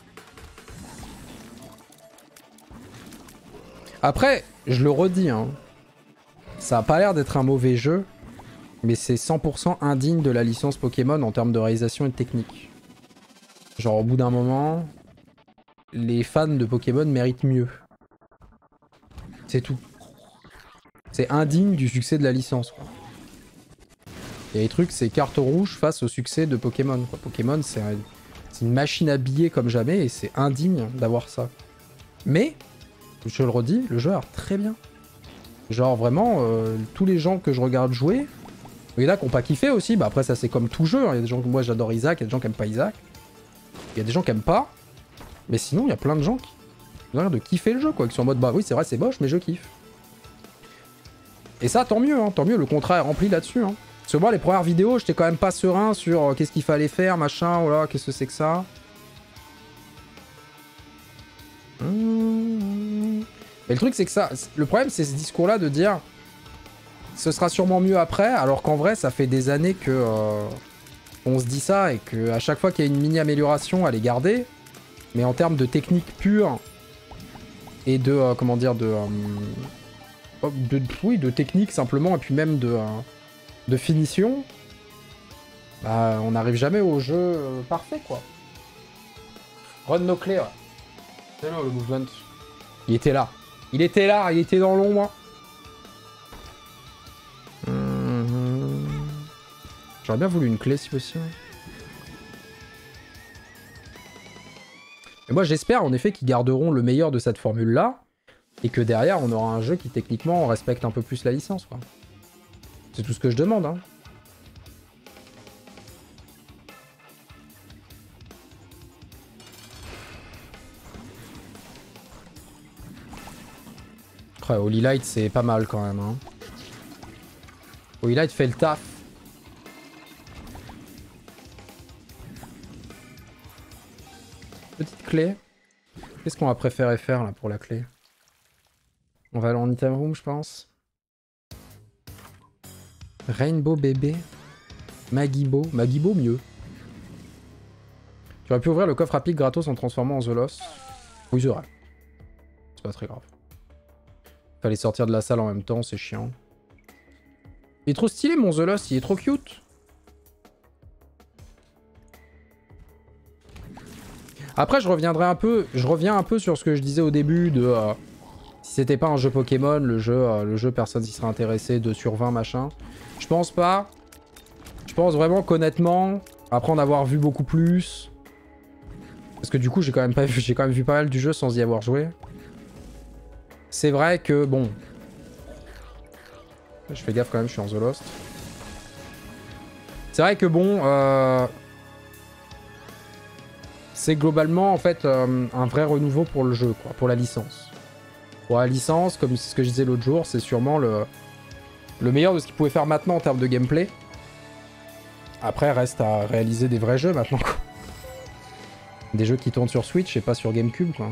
Après, je le redis, hein. Ça a pas l'air d'être un mauvais jeu, mais c'est cent pour cent indigne de la licence Pokémon en termes de réalisation et de technique. Genre, au bout d'un moment, les fans de Pokémon méritent mieux. C'est tout. C'est indigne du succès de la licence, quoi. Et les trucs, c'est carte rouge face au succès de Pokémon, quoi. Pokémon, c'est un, une machine à billets comme jamais, et c'est indigne d'avoir ça. Mais, je le redis, le jeu a l'air très bien. Genre, vraiment, euh, tous les gens que je regarde jouer, il y en a qui n'ont pas kiffé aussi. Bah après, ça, c'est comme tout jeu. Hein. Il y a des gens que moi, j'adore Isaac, il y a des gens qui n'aiment pas Isaac. Il y a des gens qui n'aiment pas. Mais sinon, il y a plein de gens qui ont l'air de kiffer le jeu, quoi. Qui sont en mode, bah oui, c'est vrai, c'est moche, mais je kiffe. Et ça, tant mieux, hein. Tant mieux, le contrat est rempli là-dessus, hein. Parce que moi, les premières vidéos, j'étais quand même pas serein sur euh, qu'est-ce qu'il fallait faire, machin, voilà, qu'est-ce que c'est que ça. Mmh. Mais le truc, c'est que ça... Le problème, c'est ce discours-là de dire... Ce sera sûrement mieux après, alors qu'en vrai, ça fait des années que... Euh, on se dit ça, et qu'à chaque fois qu'il y a une mini-amélioration, elle est gardée. Mais en termes de technique pure, et de... Euh, comment dire, de, euh, de... Oui, de technique, simplement, et puis même de... Euh, de finition, bah, on n'arrive jamais au jeu euh, parfait, quoi. Run no clés, ouais. C'est là le mouvement. Il était là. Il était là, il était dans l'ombre. Mmh. J'aurais bien voulu une clé si possible. Et moi j'espère en effet qu'ils garderont le meilleur de cette formule-là, et que derrière on aura un jeu qui techniquement respecte un peu plus la licence, quoi. C'est tout ce que je demande, hein. Ouais, Holy Light, c'est pas mal quand même, hein. Holy Light fait le taf. Petite clé. Qu'est-ce qu'on va préférer faire là pour la clé? On va aller en item room, je pense. Rainbow bébé. Magibo. Magibo mieux. Tu aurais pu ouvrir le coffre rapide gratos en transformant en Zolos. Oui, c'est vrai. C'est pas très grave. Fallait sortir de la salle en même temps, c'est chiant. Il est trop stylé mon Zolos, il est trop cute. Après, je reviendrai un peu, je reviens un peu sur ce que je disais au début de... Euh, si c'était pas un jeu Pokémon, le jeu, euh, le jeu personne s'y serait intéressé, deux sur vingt, machin. Je pense pas. Je pense vraiment qu'honnêtement, après en avoir vu beaucoup plus, Parce que du coup, j'ai quand même pas vu, j'ai quand même vu pas mal du jeu sans y avoir joué. C'est vrai que, bon... Je fais gaffe quand même, je suis en The Lost. C'est vrai que bon... Euh... C'est globalement, en fait, euh, un vrai renouveau pour le jeu, quoi, pour la licence. Pour la licence, comme c'est ce que je disais l'autre jour, c'est sûrement le... le meilleur de ce qu'ils pouvaient faire maintenant en termes de gameplay. Après, reste à réaliser des vrais jeux maintenant, quoi. Des jeux qui tournent sur Switch et pas sur GameCube, quoi.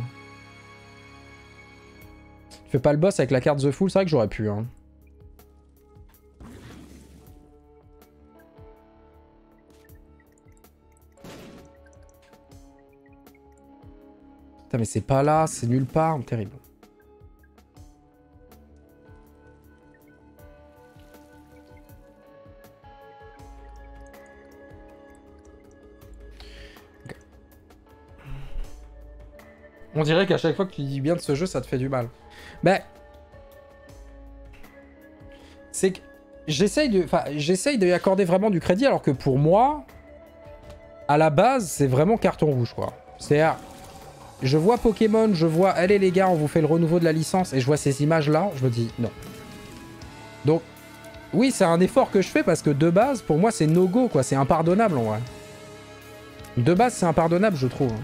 Tu fais pas le boss avec la carte The Fool, c'est vrai que j'aurais pu, hein. Putain, mais c'est pas là, c'est nulle part, terrible. On dirait qu'à chaque fois que tu dis bien de ce jeu, ça te fait du mal. Ben... C'est que... J'essaye de... Enfin, j'essaye de lui accorder vraiment du crédit, alors que pour moi... À la base, c'est vraiment carton rouge, quoi. C'est-à-dire... Je vois Pokémon, je vois... Allez les gars, on vous fait le renouveau de la licence, et je vois ces images-là, je me dis non. Donc... Oui, c'est un effort que je fais, parce que de base, pour moi, c'est no-go, quoi. C'est impardonnable, en vrai. De base, c'est impardonnable, je trouve.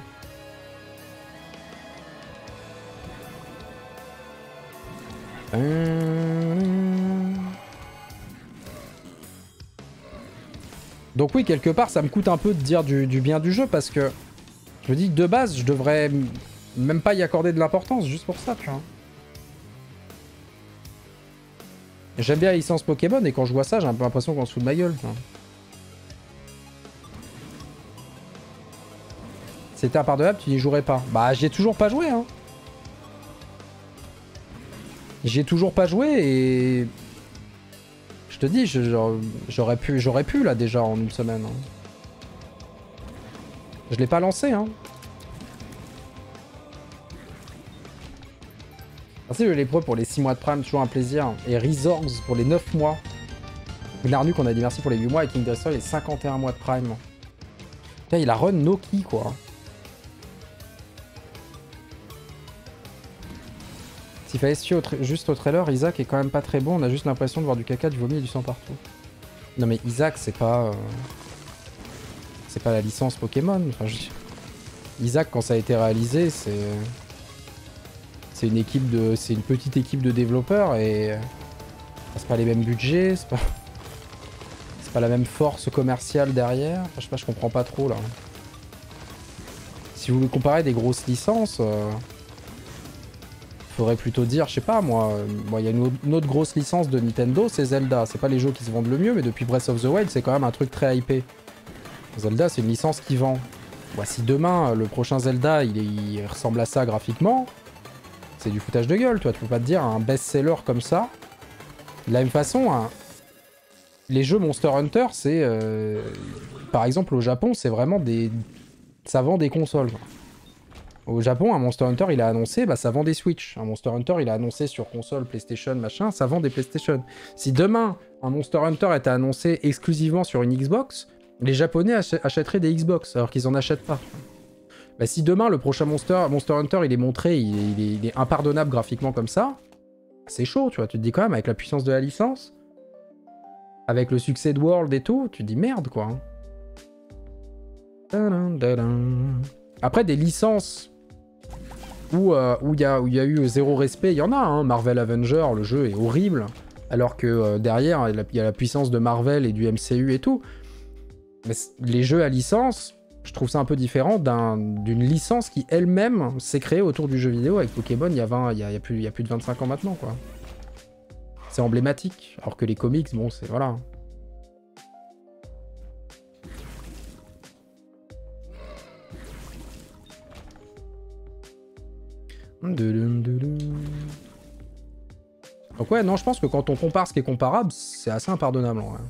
Donc oui, quelque part, ça me coûte un peu de dire du, du bien du jeu, parce que je me dis que de base, je devrais même pas y accorder de l'importance, juste pour ça, tu vois. J'aime bien la licence Pokémon, et quand je vois ça, j'ai un peu l'impression qu'on se fout de ma gueule, tu vois. C'était impardonnable, tu n'y jouerais pas. Bah, j'y ai toujours pas joué, hein. J'y ai toujours pas joué, et... Je te dis, j'aurais pu, j'aurais pu, là, déjà, en une semaine. Hein. Je l'ai pas lancé, hein. Merci le lépreux pour les six mois de Prime, toujours un plaisir. Et Rizorgs pour les neuf mois. Gnarnuk, on a dit merci pour les huit mois. Et King Dresser, les cinquante et un mois de Prime. Putain, il a run Noki, quoi. S'il fallait se fier au juste au trailer, Isaac est quand même pas très bon. On a juste l'impression de voir du caca, du vomi et du sang partout. Non mais Isaac, c'est pas... Euh... C'est pas la licence Pokémon. Enfin, je... Isaac, quand ça a été réalisé, c'est... C'est une équipe de... C'est une petite équipe de développeurs et... C'est pas les mêmes budgets, c'est pas... C'est pas la même force commerciale derrière. Enfin, je sais pas, je comprends pas trop, là. Si vous voulez comparer des grosses licences... Euh... Faudrait plutôt dire, je sais pas moi, il euh, y a une, une autre grosse licence de Nintendo, c'est Zelda. C'est pas les jeux qui se vendent le mieux, mais depuis Breath of the Wild, c'est quand même un truc très hypé. Zelda, c'est une licence qui vend. Bah, si demain, le prochain Zelda, il, est, il ressemble à ça graphiquement, c'est du foutage de gueule, toi. Tu peux pas te dire un best-seller comme ça. De la même façon, hein, les jeux Monster Hunter, c'est... Euh, par exemple, au Japon, c'est vraiment des... Ça vend des consoles, quoi. Au Japon, un Monster Hunter, il a annoncé, bah ça vend des Switch. Un Monster Hunter, il a annoncé sur console, PlayStation, machin, ça vend des PlayStation. Si demain, un Monster Hunter était annoncé exclusivement sur une Xbox, les Japonais ach achèteraient des Xbox, alors qu'ils en achètent pas. Bah, si demain, le prochain Monster, Monster Hunter, il est montré, il est, il est, il est impardonnable graphiquement comme ça, c'est chaud, tu vois. Tu te dis quand même, avec la puissance de la licence, avec le succès de World et tout, tu te dis merde, quoi. Après, des licences... Où il euh, y, y a eu zéro respect, il y en a, hein. Marvel Avenger, le jeu est horrible, alors que euh, derrière, il y a la puissance de Marvel et du M C U et tout. Mais les jeux à licence, je trouve ça un peu différent d'une licence qui elle-même s'est créée autour du jeu vidéo. Avec Pokémon, il y a, vingt, il y a, il y a, plus, il y a plus de vingt-cinq ans maintenant, quoi. C'est emblématique, alors que les comics, bon, c'est... Voilà. Donc ouais, non, je pense que quand on compare ce qui est comparable, c'est assez impardonnable, en vrai.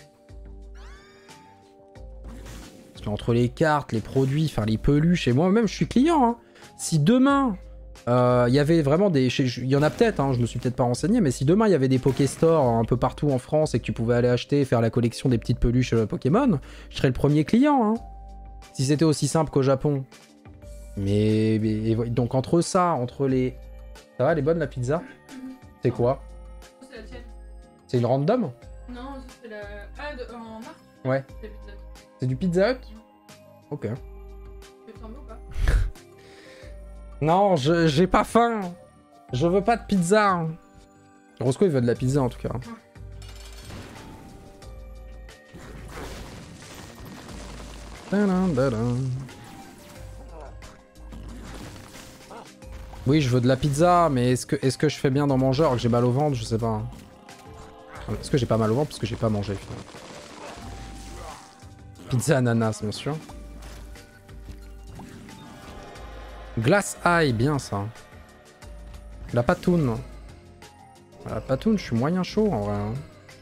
Parce qu'entre les cartes, les produits, enfin les peluches, et moi-même, je suis client, hein. Si demain, il euh, y avait vraiment des... Il y en a peut-être, hein, je me suis peut-être pas renseigné, mais si demain, il y avait des Pokéstores un peu partout en France et que tu pouvais aller acheter, faire la collection des petites peluches euh, Pokémon, je serais le premier client, hein. Si c'était aussi simple qu'au Japon. Mais, mais donc entre ça, entre les... Ça va, elle est bonne la pizza? C'est quoi? C'est la tienne. C'est une random? Non, c'est la... Ah, de... en marque? Ouais. C'est la pizza. C'est du Pizza Hut? Ok. Tu t'en veux ou pas? Non, je j'ai pas faim. Je veux pas de pizza. Roscoe, il veut de la pizza en tout cas. Oui, je veux de la pizza, mais est-ce que, est-ce que je fais bien dans manger alors que j'ai mal au ventre? Je sais pas. Est-ce que j'ai pas mal au ventre parce que j'ai pas mangé finalement. Pizza ananas, bien sûr. Glace ail, bien ça. La patoune. La patoune, je suis moyen chaud en vrai. Hein.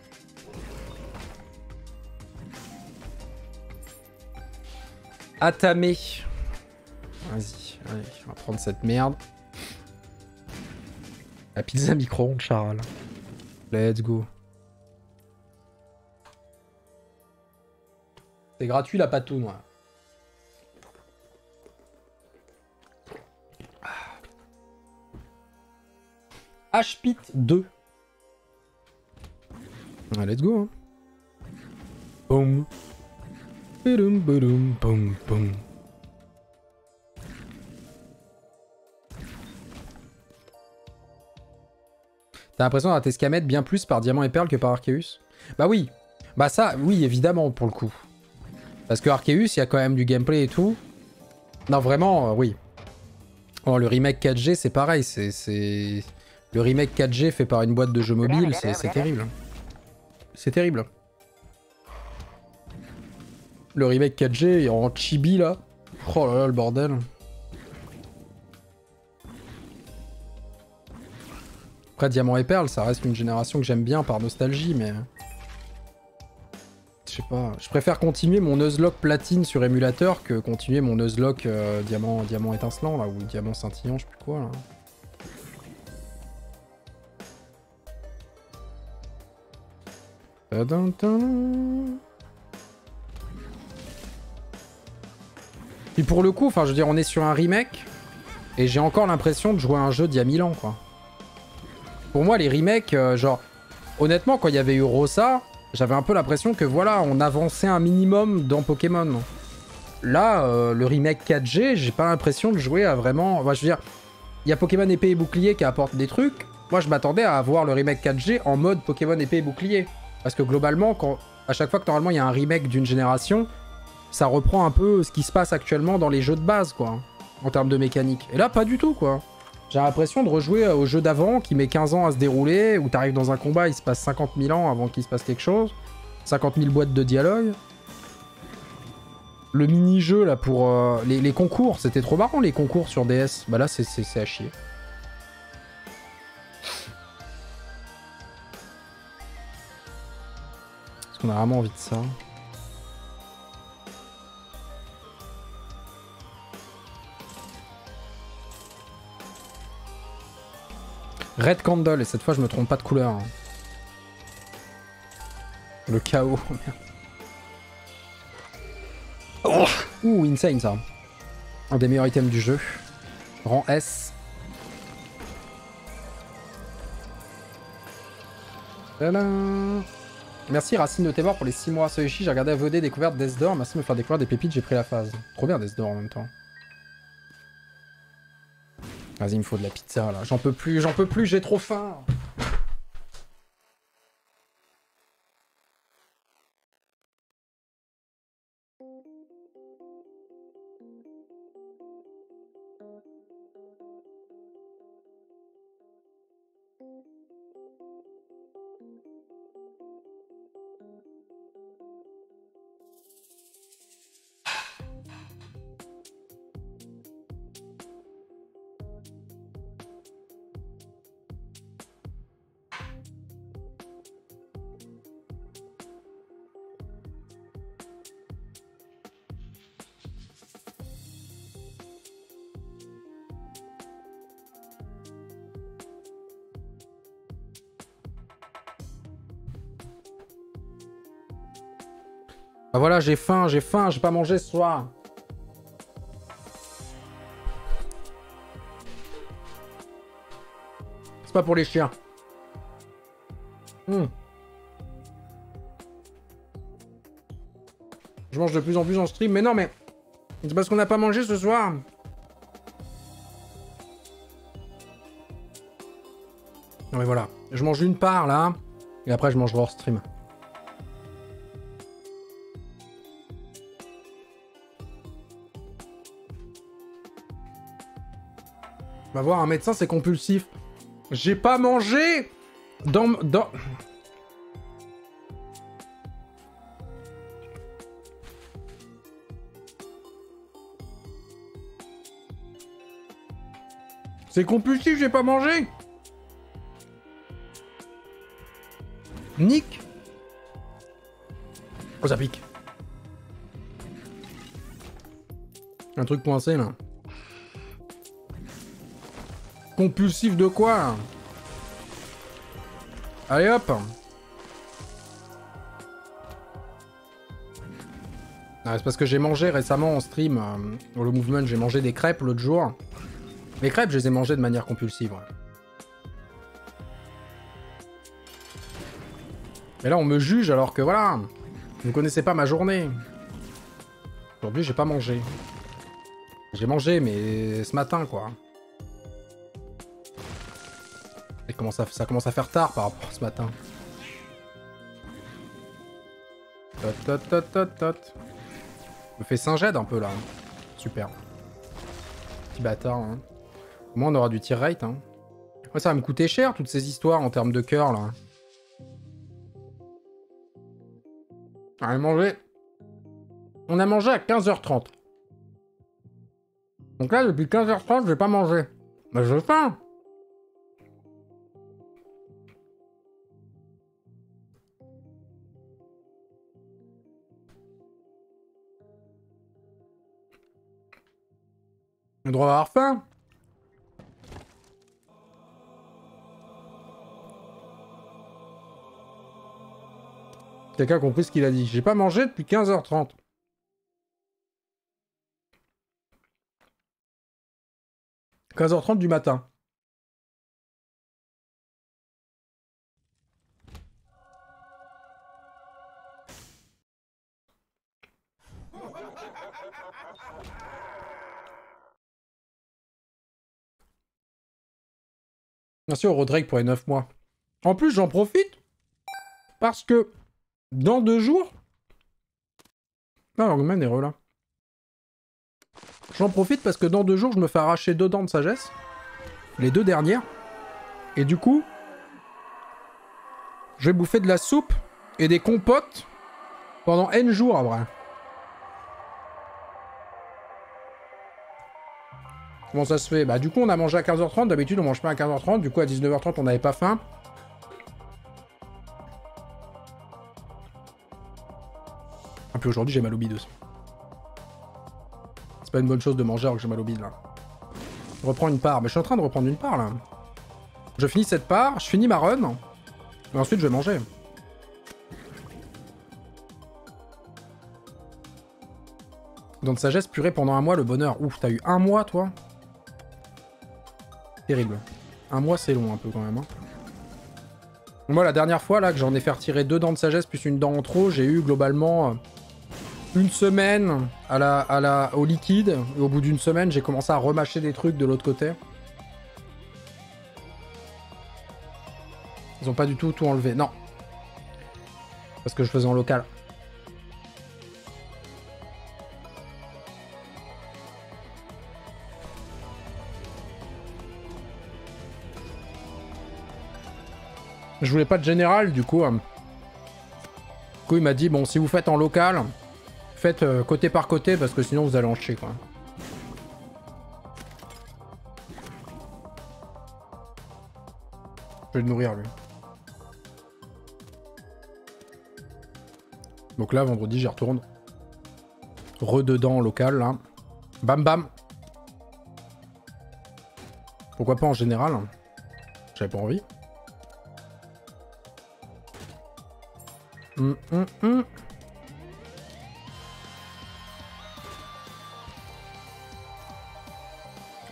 Atamé. Vas-y, allez, on va prendre cette merde. La pizza micro-ondes, Charles. Let's go. C'est gratuit la patoune, ouais. H-Pit deux. Ouais, let's go. Hein. Boum. Boum, boum, boum, boum. T'as l'impression d'avoir tes scamettes bien plus par Diamant et Perle que par Arceus? Bah oui. Bah ça, oui, évidemment, pour le coup. Parce que Arceus, il y a quand même du gameplay et tout. Non, vraiment, euh, oui. Oh, le remake quatre G, c'est pareil. C'est... Le remake quatre G fait par une boîte de jeux mobiles, c'est terrible. C'est terrible. Le remake quatre G en chibi, là. Oh là là, le bordel. Après, Diamant et Perle, ça reste une génération que j'aime bien par nostalgie, mais... Je sais pas. Je préfère continuer mon Nuzlocke platine sur émulateur que continuer mon Nuzlocke euh, diamant, diamant étincelant, là, ou diamant scintillant, je sais plus quoi, là. Puis pour le coup, enfin, je veux dire, on est sur un remake, et j'ai encore l'impression de jouer à un jeu d'il y a mille ans, quoi. Pour moi, les remakes, euh, genre, honnêtement, quand il y avait eu Rosa, j'avais un peu l'impression que voilà, on avançait un minimum dans Pokémon. Là, euh, le remake quatre G, j'ai pas l'impression de jouer à vraiment... Enfin, je veux dire, il y a Pokémon épée et bouclier qui apporte des trucs. Moi, je m'attendais à avoir le remake quatre G en mode Pokémon épée et bouclier. Parce que globalement, quand, à chaque fois que normalement il y a un remake d'une génération, ça reprend un peu ce qui se passe actuellement dans les jeux de base, quoi. En termes de mécanique. Et là, pas du tout, quoi. J'ai l'impression de rejouer au jeu d'avant qui met quinze ans à se dérouler, où t'arrives dans un combat, il se passe cinquante mille ans avant qu'il se passe quelque chose. cinquante mille boîtes de dialogue. Le mini-jeu, là, pour... Euh, les, les concours, c'était trop marrant, les concours sur D S. Bah là, c'est à chier. Est-ce qu'on a vraiment envie de ça? Red Candle, et cette fois je me trompe pas de couleur. Hein. Le chaos. Oh ouh, insane ça. Un des meilleurs items du jeu. Rang S. Tadam. Merci Racine de tes morts pour les six mois. Soichi, j'ai regardé A V O D découverte Death Door. Merci de me faire découvrir des pépites, j'ai pris la phase. Trop bien Death Door en même temps. Vas-y, il me faut de la pizza là. J'en peux plus, j'en peux plus, j'ai trop faim. Bah voilà, j'ai faim, j'ai faim, j'ai pas mangé ce soir. C'est pas pour les chiens. Mmh. Je mange de plus en plus en stream. Mais non, mais... C'est parce qu'on n'a pas mangé ce soir. Non mais voilà. Je mange une part, là. Et après, je mangerai hors stream. Va voir un médecin, c'est compulsif. J'ai pas mangé dans... dans... C'est compulsif, j'ai pas mangé. Nick. Oh, ça pique. Un truc coincé, là. Compulsif de quoi, là? Allez, hop. Ah, c'est parce que j'ai mangé récemment en stream, euh, dans le Movement, j'ai mangé des crêpes l'autre jour. Les crêpes, je les ai mangées de manière compulsive, ouais. Mais là, on me juge alors que voilà, vous connaissez pas ma journée. Aujourd'hui, j'ai pas mangé. J'ai mangé, mais ce matin, quoi. Et comment ça, ça commence à faire tard par rapport à ce matin. Tot, tot, tot, tot, tot. Je me fais Saint-Jed un peu, là. Super. Petit bâtard, hein. Au moins, on aura du tir rate, hein. Ouais, ça va me coûter cher, toutes ces histoires en termes de cœur, là. On a mangé. On a mangé à quinze heures trente. Donc là, depuis quinze heures trente, je vais pas manger. Bah, j'ai faim. J'ai le droit d'avoir faim. Quelqu'un a compris ce qu'il a dit. J'ai pas mangé depuis quinze heures trente. quinze heures trente du matin. Bien sûr, Rodrake pour les neuf mois. En plus, j'en profite parce que dans deux jours... Ah, l'Angman est re là. J'en profite parce que dans deux jours, je me fais arracher deux dents de sagesse. Les deux dernières. Et du coup, je vais bouffer de la soupe et des compotes pendant N jours, à vrai. Comment ça se fait? Bah du coup, on a mangé à quinze heures trente. D'habitude, on mange pas à quinze heures trente. Du coup, à dix-neuf heures trente, on n'avait pas faim. Et puis aujourd'hui, j'ai mal au bide aussi. C'est pas une bonne chose de manger alors que j'ai mal au bide, là. Je reprends une part. Mais je suis en train de reprendre une part, là. Je finis cette part, je finis ma run. Et ensuite, je vais manger. Dents de sagesse purée pendant un mois, le bonheur. Ouf, t'as eu un mois, toi? Terrible. Un mois, c'est long, un peu, quand même. Hein. Moi, la dernière fois, là, que j'en ai fait retirer deux dents de sagesse plus une dent en trop, j'ai eu, globalement... Euh, une semaine à la, à la, au liquide, et au bout d'une semaine, j'ai commencé à remâcher des trucs de l'autre côté. Ils ont pas du tout tout enlevé, non. Parce que je faisais en local. Je voulais pas de général, du coup. Euh, du coup, il m'a dit, bon, si vous faites en local... Faites euh, côté par côté parce que sinon vous allez en chier quoi. Je vais le nourrir lui. Donc là vendredi j'y retourne. Rededans en local là. Bam bam. Pourquoi pas en général? J'avais pas envie. Hum hum hum.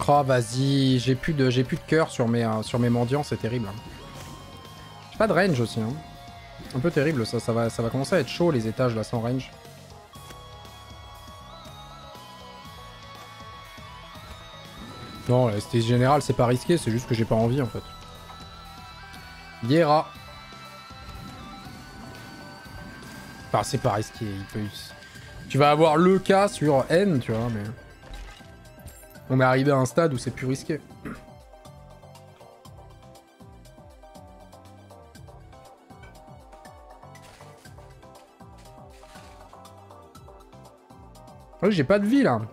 Oh, vas-y, j'ai plus de, j'ai plus de cœur sur mes, euh, sur mes mendiants, c'est terrible. J'ai pas de range aussi, hein. Un peu terrible ça, ça va, ça va commencer à être chaud les étages là sans range. Non, la S T générale c'est pas risqué, c'est juste que j'ai pas envie en fait. Yera. Enfin, c'est pas risqué, il peut... Tu vas avoir le cas sur N, tu vois, mais... On est arrivé à un stade où c'est plus risqué. Oui, j'ai pas de vie là.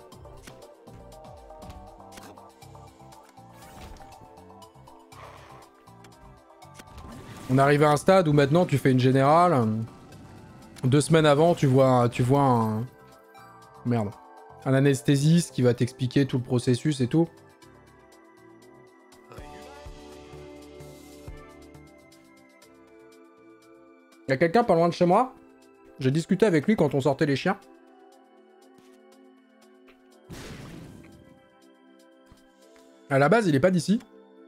On est arrivé à un stade où maintenant tu fais une générale. Deux semaines avant, tu vois, tu vois un... Merde. Un anesthésiste qui va t'expliquer tout le processus et tout. Il y a quelqu'un pas loin de chez moi. J'ai discuté avec lui quand on sortait les chiens. À la base, il est pas d'ici.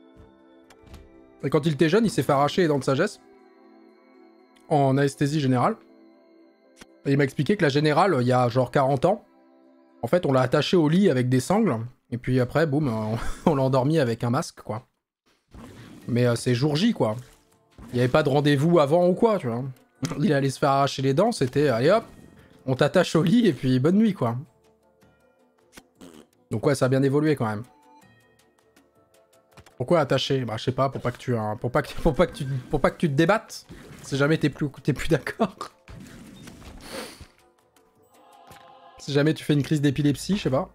Et quand il était jeune, il s'est fait arracher les dents de sagesse. En anesthésie générale. Et il m'a expliqué que la générale, il y a genre quarante ans, en fait, on l'a attaché au lit avec des sangles. Et puis après, boum, on, on l'a endormi avec un masque, quoi. Mais euh, c'est jour J, quoi. Il n'y avait pas de rendez-vous avant ou quoi, tu vois. Il allait se faire arracher les dents, c'était, allez hop, on t'attache au lit et puis bonne nuit, quoi. Donc ouais, ça a bien évolué, quand même. Pourquoi attacher? Bah, je sais pas, pour pas que tu, hein, pour pas que, pour pas que tu, pour pas que tu te débattes. Si jamais t'es plus, t'es plus d'accord. Si jamais tu fais une crise d'épilepsie, je sais pas.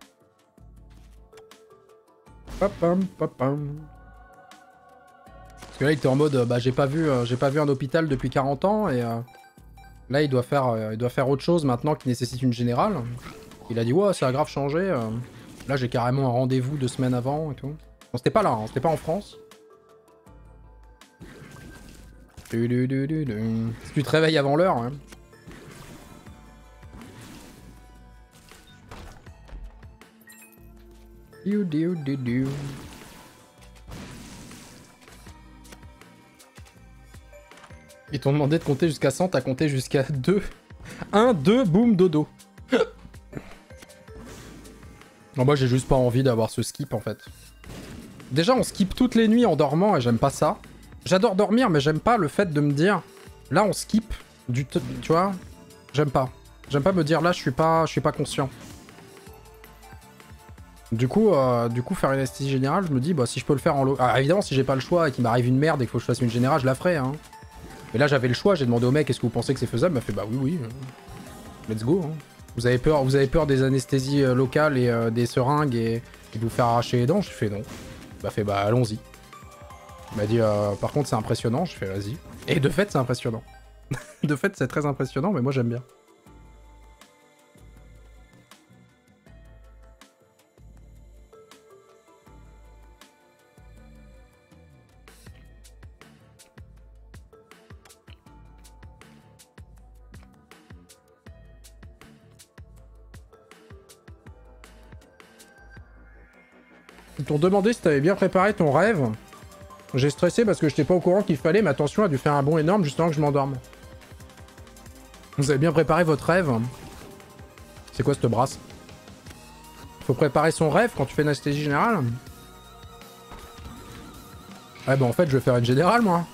Papam, papam. Parce que là, il était en mode, bah j'ai pas vu, euh, j'ai pas vu un hôpital depuis quarante ans et euh, là, il doit faire, euh, il doit faire autre chose maintenant qui nécessite une générale. Il a dit ouais, ça a grave changé. Euh. Là, j'ai carrément un rendez-vous deux semaines avant et tout. Bon, c'était pas là, hein, c'était pas en France. Du, du, du, du, du. Si tu te réveilles avant l'heure, hein. Du, du, du, du. Ils t'ont demandé de compter jusqu'à cent, t'as compté jusqu'à deux. un, deux, boum, dodo. Non, moi j'ai juste pas envie d'avoir ce skip en fait. Déjà on skip toutes les nuits en dormant et j'aime pas ça. J'adore dormir mais j'aime pas le fait de me dire là on skip du tu vois, j'aime pas. J'aime pas me dire là je suis pas je suis pas conscient. Du coup euh, du coup faire une anesthésie générale, je me dis bah si je peux le faire en lo... Ah, évidemment si j'ai pas le choix et qu'il m'arrive une merde et qu'il faut que je fasse une générale, je la ferai hein. Mais là j'avais le choix, j'ai demandé au mec est-ce que vous pensez que c'est faisable, il m'a fait bah oui oui. Let's go hein. Vous avez peur, vous avez peur des anesthésies euh, locales et euh, des seringues et, et de vous faire arracher les dents? Je fais non. Il m'a fait bah allons-y. Il m'a dit euh, par contre c'est impressionnant, je fais vas-y. Et de fait c'est impressionnant. De fait c'est très impressionnant mais moi j'aime bien. Ils t'ont demandé si t'avais bien préparé ton rêve. J'ai stressé parce que j'étais pas au courant qu'il fallait, mais attention, a dû faire un bond énorme juste avant que je m'endorme. Vous avez bien préparé votre rêve? C'est quoi cette brasse? Faut préparer son rêve quand tu fais une anesthésie générale? Ouais bah en fait je vais faire une générale moi.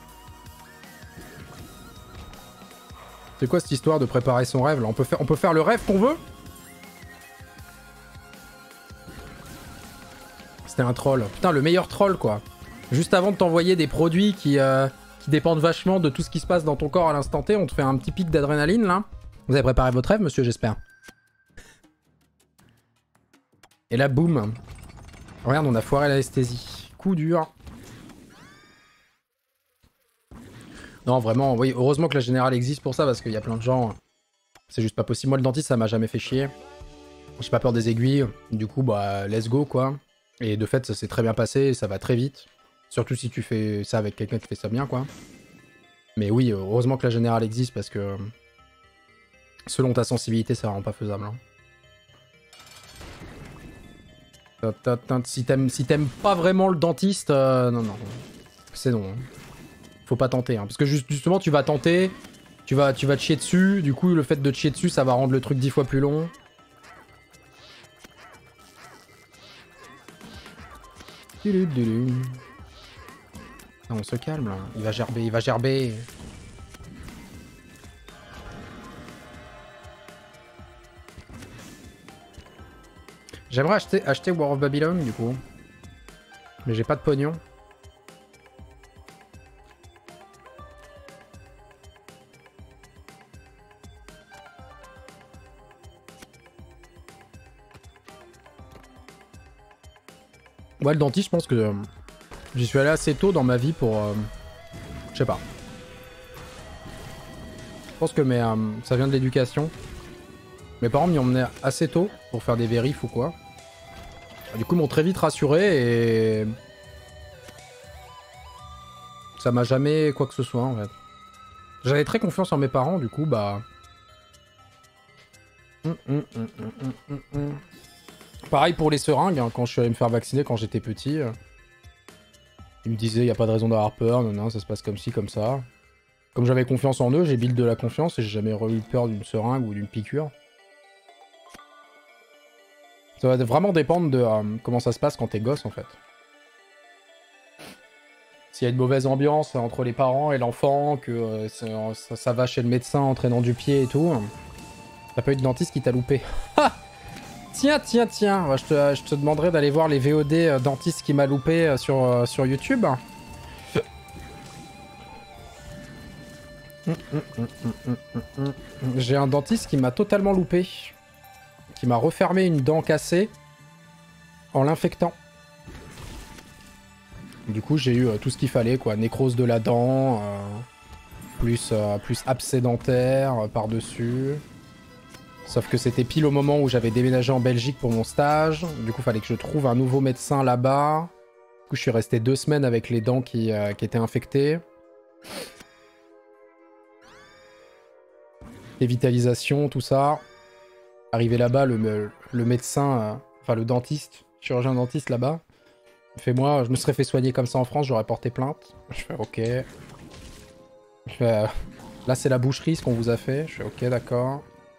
C'est quoi cette histoire de préparer son rêve là? On peut faire, on peut faire le rêve qu'on veut? C'était un troll. Putain, le meilleur troll, quoi. Juste avant de t'envoyer des produits qui, euh, qui dépendent vachement de tout ce qui se passe dans ton corps à l'instant T, on te fait un petit pic d'adrénaline, là. Vous avez préparé votre rêve, monsieur, j'espère. Et là, boum. Regarde, on a foiré l'anesthésie. Coup dur. Non, vraiment, oui, heureusement que la générale existe pour ça, parce qu'il y a plein de gens... C'est juste pas possible. Moi, le dentiste, ça m'a jamais fait chier. J'ai pas peur des aiguilles. Du coup, bah, let's go, quoi. Et de fait, ça s'est très bien passé, ça va très vite. Surtout si tu fais ça avec quelqu'un qui fait ça bien, quoi. Mais oui, heureusement que la générale existe, parce que... Selon ta sensibilité, ça rend pas faisable. Hein. Si t'aimes si t'aimes pas vraiment le dentiste, euh, non, non. C'est non. Hein. Faut pas tenter. Hein, parce que juste, justement, tu vas tenter, tu vas, tu vas te chier dessus. Du coup, le fait de te chier dessus, ça va rendre le truc dix fois plus long. Non, on se calme là. Il va gerber, il va gerber. J'aimerais acheter, acheter War of Babylon du coup. Mais j'ai pas de pognon. Ouais, le dentiste, je pense que euh, j'y suis allé assez tôt dans ma vie pour... Euh, je sais pas. Je pense que mais, euh, ça vient de l'éducation. Mes parents m'y emmenaient assez tôt pour faire des vérifs ou quoi. Du coup, ils m'ont très vite rassuré et... ça m'a jamais quoi que ce soit, en fait. J'avais très confiance en mes parents, du coup, bah... Hum, hum, hum, hum, hum, hum. Pareil pour les seringues, hein, quand je suis allé me faire vacciner quand j'étais petit. Euh... Ils me disaient, il n'y a pas de raison d'avoir peur, non, non, ça se passe comme ci, comme ça. Comme j'avais confiance en eux, j'ai build de la confiance et j'ai jamais eu peur d'une seringue ou d'une piqûre. Ça va vraiment dépendre de euh, comment ça se passe quand t'es gosse, en fait. S'il y a une mauvaise ambiance entre les parents et l'enfant, que euh, ça, ça, ça va chez le médecin entraînant du pied et tout, t'as pas eu de dentiste qui t'a loupé. Tiens, tiens, tiens, je te, je te demanderai d'aller voir les V O D euh, dentiste qui m'a loupé euh, sur, euh, sur YouTube. J'ai un dentiste qui m'a totalement loupé. Qui m'a refermé une dent cassée en l'infectant. Du coup, j'ai eu euh, tout ce qu'il fallait, quoi. Nécrose de la dent, euh, plus, euh, plus abcès dentaire euh, par-dessus. Sauf que c'était pile au moment où j'avais déménagé en Belgique pour mon stage. Du coup, il fallait que je trouve un nouveau médecin là-bas. Du coup, je suis resté deux semaines avec les dents qui, euh, qui étaient infectées. Dévitalisation, tout ça. Arrivé là-bas, le, le médecin, euh, enfin le dentiste, chirurgien dentiste là-bas, il fait moi, je me serais fait soigner comme ça en France, j'aurais porté plainte. Je fais ok. Je fais, euh, là, c'est la boucherie ce qu'on vous a fait. Je fais ok, d'accord.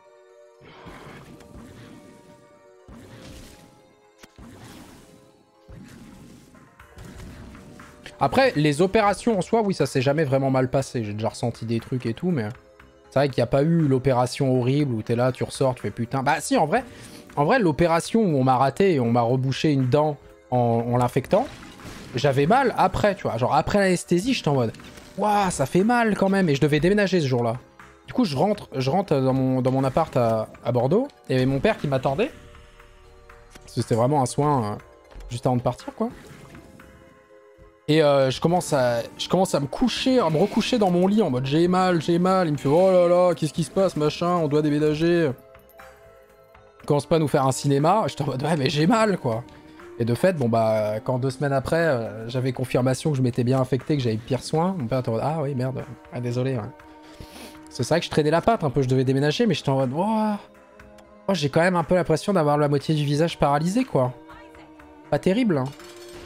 Après, les opérations en soi, oui, ça s'est jamais vraiment mal passé. J'ai déjà ressenti des trucs et tout, mais c'est vrai qu'il n'y a pas eu l'opération horrible où t'es là, tu ressors, tu fais putain. Bah si, en vrai, en vrai, l'opération où on m'a raté et on m'a rebouché une dent en, en l'infectant, j'avais mal après, tu vois. Genre après l'anesthésie, j'étais en mode, waouh, ça fait mal quand même. Et je devais déménager ce jour-là. Du coup, je rentre, je rentre dans mon, dans mon appart à, à Bordeaux. Et il y avait mon père qui m'attendait. Parce que c'était vraiment un soin euh, juste avant de partir, quoi. Et euh, je, commence à, je commence à me coucher, à me recoucher dans mon lit en mode j'ai mal, j'ai mal. Il me fait oh là là, qu'est-ce qui se passe, machin, on doit déménager. Il commence pas à nous faire un cinéma. J'étais en mode ouais, mais j'ai mal, quoi. Et de fait, bon bah, quand deux semaines après, euh, j'avais confirmation que je m'étais bien infecté, que j'avais pire soin, mon père était en mode ah oui, merde, ah, désolé. Ouais. C'est vrai que je traînais la patte un peu, je devais déménager, mais j'étais en mode oh, oh j'ai quand même un peu l'impression d'avoir la moitié du visage paralysé, quoi. Pas terrible, hein.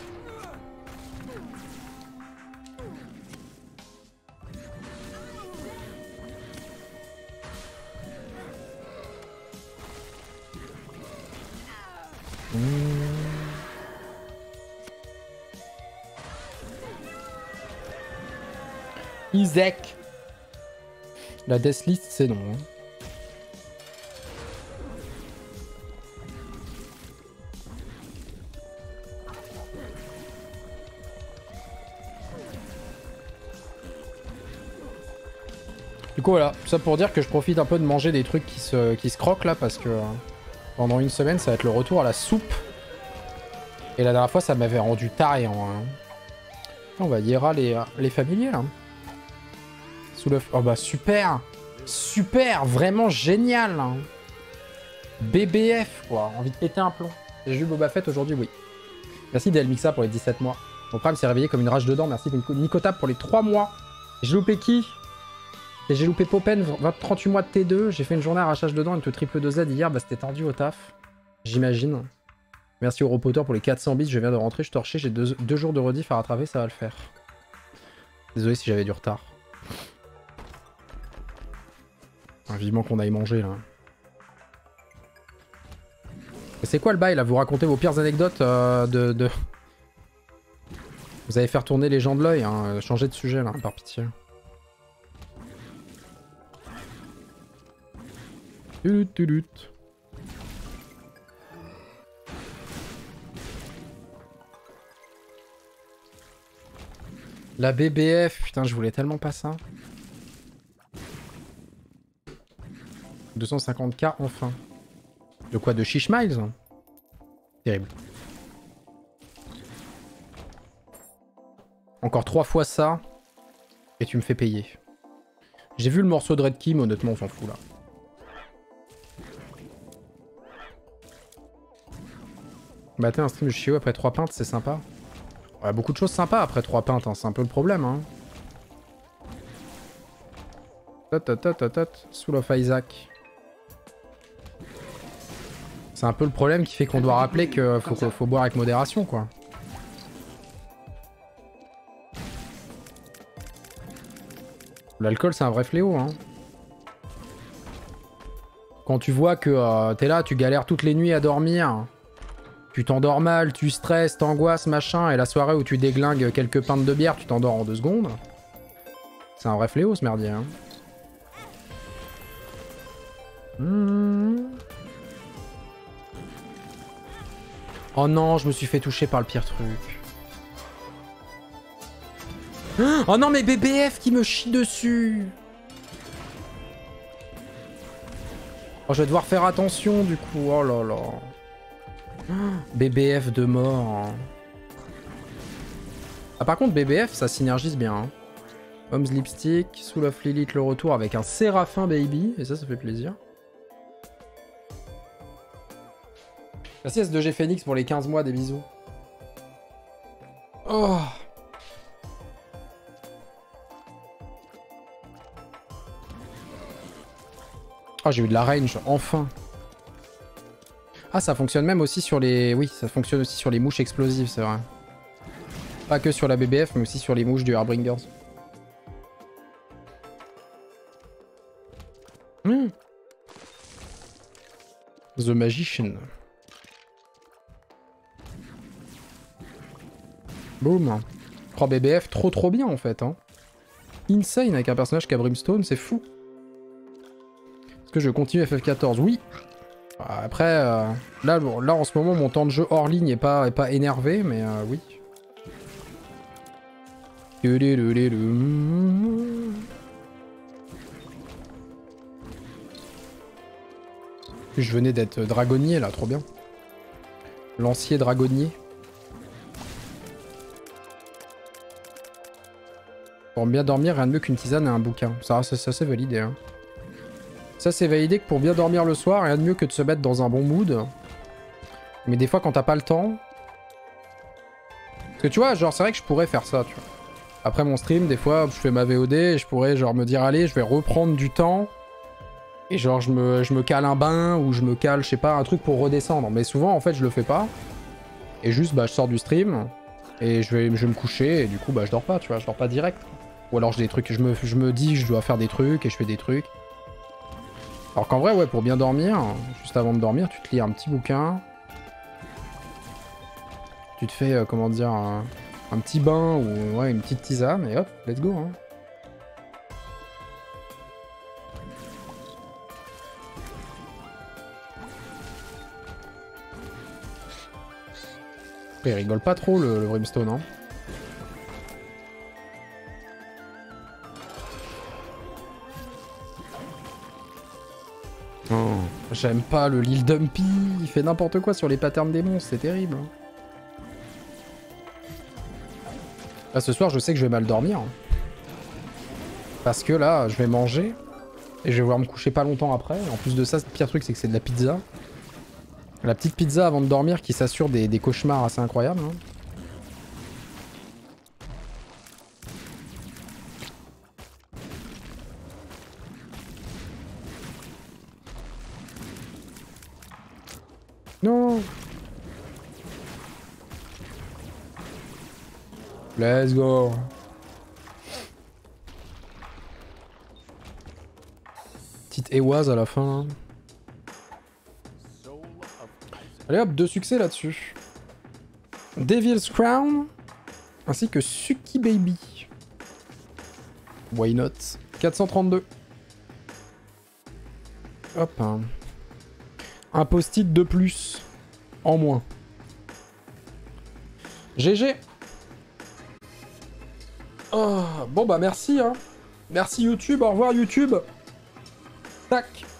Mmh. Isaac. La death list, c'est non. Hein. Du coup, voilà. Ça pour dire que je profite un peu de manger des trucs qui se, qui se croquent là parce que... Pendant une semaine, ça va être le retour à la soupe. Et la dernière fois, ça m'avait rendu taré. Hein. On va dire les, les familiers, là. Sous le... Oh bah super. Super, vraiment génial. Hein. B B F, quoi. Envie de péter un plomb. J'ai vu Boba Fett aujourd'hui, oui. Merci Delmixa pour les dix-sept mois. Mon prime s'est réveillé comme une rage dedans. Merci Nicotap pour les trois mois. J'ai loupé qui? Et j'ai loupé Popen, trente-huit mois de T deux, j'ai fait une journée arrachage dedans avec le triple deux Z hier, bah c'était tendu au taf, j'imagine. Merci Europotter pour les quatre cents bits, je viens de rentrer, je torchais, j'ai deux, deux jours de rediff à rattraper, ça va le faire. Désolé si j'avais du retard. Ah, vivement qu'on aille manger là. Et c'est quoi le bail là? Vous racontez vos pires anecdotes euh, de, de... Vous allez faire tourner les gens de l'œil, hein. Changez de sujet là, par pitié. Tulut, tulut. La B B F, putain, je voulais tellement pas ça. deux cent cinquante K enfin. De quoi? De Shish Miles? Terrible. Encore trois fois ça. Et tu me fais payer. J'ai vu le morceau de Red Kim, honnêtement on s'en fout là. Matin un stream de Chio après trois pintes, c'est sympa. Ouais, beaucoup de choses sympas après trois pintes, hein. C'est un peu le problème. Hein. Tot, tot, tot, tot, tot. Soul of Isaac. C'est un peu le problème qui fait qu'on doit rappeler qu'il faut, faut boire avec modération, quoi. L'alcool, c'est un vrai fléau, hein. Quand tu vois que euh, t'es là, tu galères toutes les nuits à dormir, tu t'endors mal, tu stresses, t'angoisses, machin, et la soirée où tu déglingues quelques pintes de bière, tu t'endors en deux secondes. C'est un vrai fléau, ce merdier, hein. Mmh. Oh non, je me suis fait toucher par le pire truc. Oh non, mais B B F qui me chie dessus. Oh, je vais devoir faire attention du coup. Oh là là. B B F de mort. Ah, par contre, B B F, ça synergise bien. Hein. Home's Lipstick, Soul of Lilith, le retour avec un Séraphin Baby. Et ça, ça fait plaisir. Merci S deux G Phoenix pour les quinze mois, des bisous. Oh. Oh, j'ai eu de la range, enfin. Ah, ça fonctionne même aussi sur les... Oui, ça fonctionne aussi sur les mouches explosives, c'est vrai. Pas que sur la B B F, mais aussi sur les mouches du Harbingers. Mmh. The Magician. Boum. trois B B F, trop trop bien en fait. Hein. Insane avec un personnage qui a Brimstone, c'est fou. Est-ce que je continue F F quatorze? Oui. Après, euh, là, bon, là en ce moment, mon temps de jeu hors ligne est pas, est pas énervé, mais euh, oui. Je venais d'être dragonnier là, trop bien. Lancier dragonnier. Pour bien dormir, rien de mieux qu'une tisane et un bouquin. Ça, ça, ça c'est validé. Hein. Ça, c'est validé que pour bien dormir le soir, rien de mieux que de se mettre dans un bon mood. Mais des fois, quand t'as pas le temps... Parce que tu vois, genre, c'est vrai que je pourrais faire ça, tu vois. Après mon stream, des fois, je fais ma V O D et je pourrais, genre, me dire, allez, je vais reprendre du temps. Et genre, je me, je me cale un bain ou je me cale, je sais pas, un truc pour redescendre. Mais souvent, en fait, je le fais pas. Et juste, bah, je sors du stream et je vais, je vais me coucher et du coup, bah, je dors pas, tu vois, je dors pas direct. Ou alors j'ai des trucs, je me, je me dis je dois faire des trucs et je fais des trucs. Alors qu'en vrai, ouais, pour bien dormir, juste avant de dormir, tu te lis un petit bouquin. Tu te fais, euh, comment dire, un, un petit bain ou ouais, une petite tisane et hop, let's go. Hein. Après, il rigole pas trop le, le Brimstone, hein. Oh. J'aime pas le Lil Dumpy, il fait n'importe quoi sur les patterns des monstres, c'est terrible. Là ce soir je sais que je vais mal dormir. Parce que là je vais manger et je vais vouloir me coucher pas longtemps après. En plus de ça, le pire truc c'est que c'est de la pizza. La petite pizza avant de dormir qui s'assure des, des cauchemars assez incroyables. Hein. Non. Let's go. Petite Ewaz à la fin. Allez hop, deux succès là-dessus. Devil's Crown, ainsi que Suki Baby. Why not? quatre cent trente-deux. Hop. Hein. Un post-it de plus. En moins. G G. Oh, bon bah merci. Hein. Merci YouTube. Au revoir YouTube. Tac.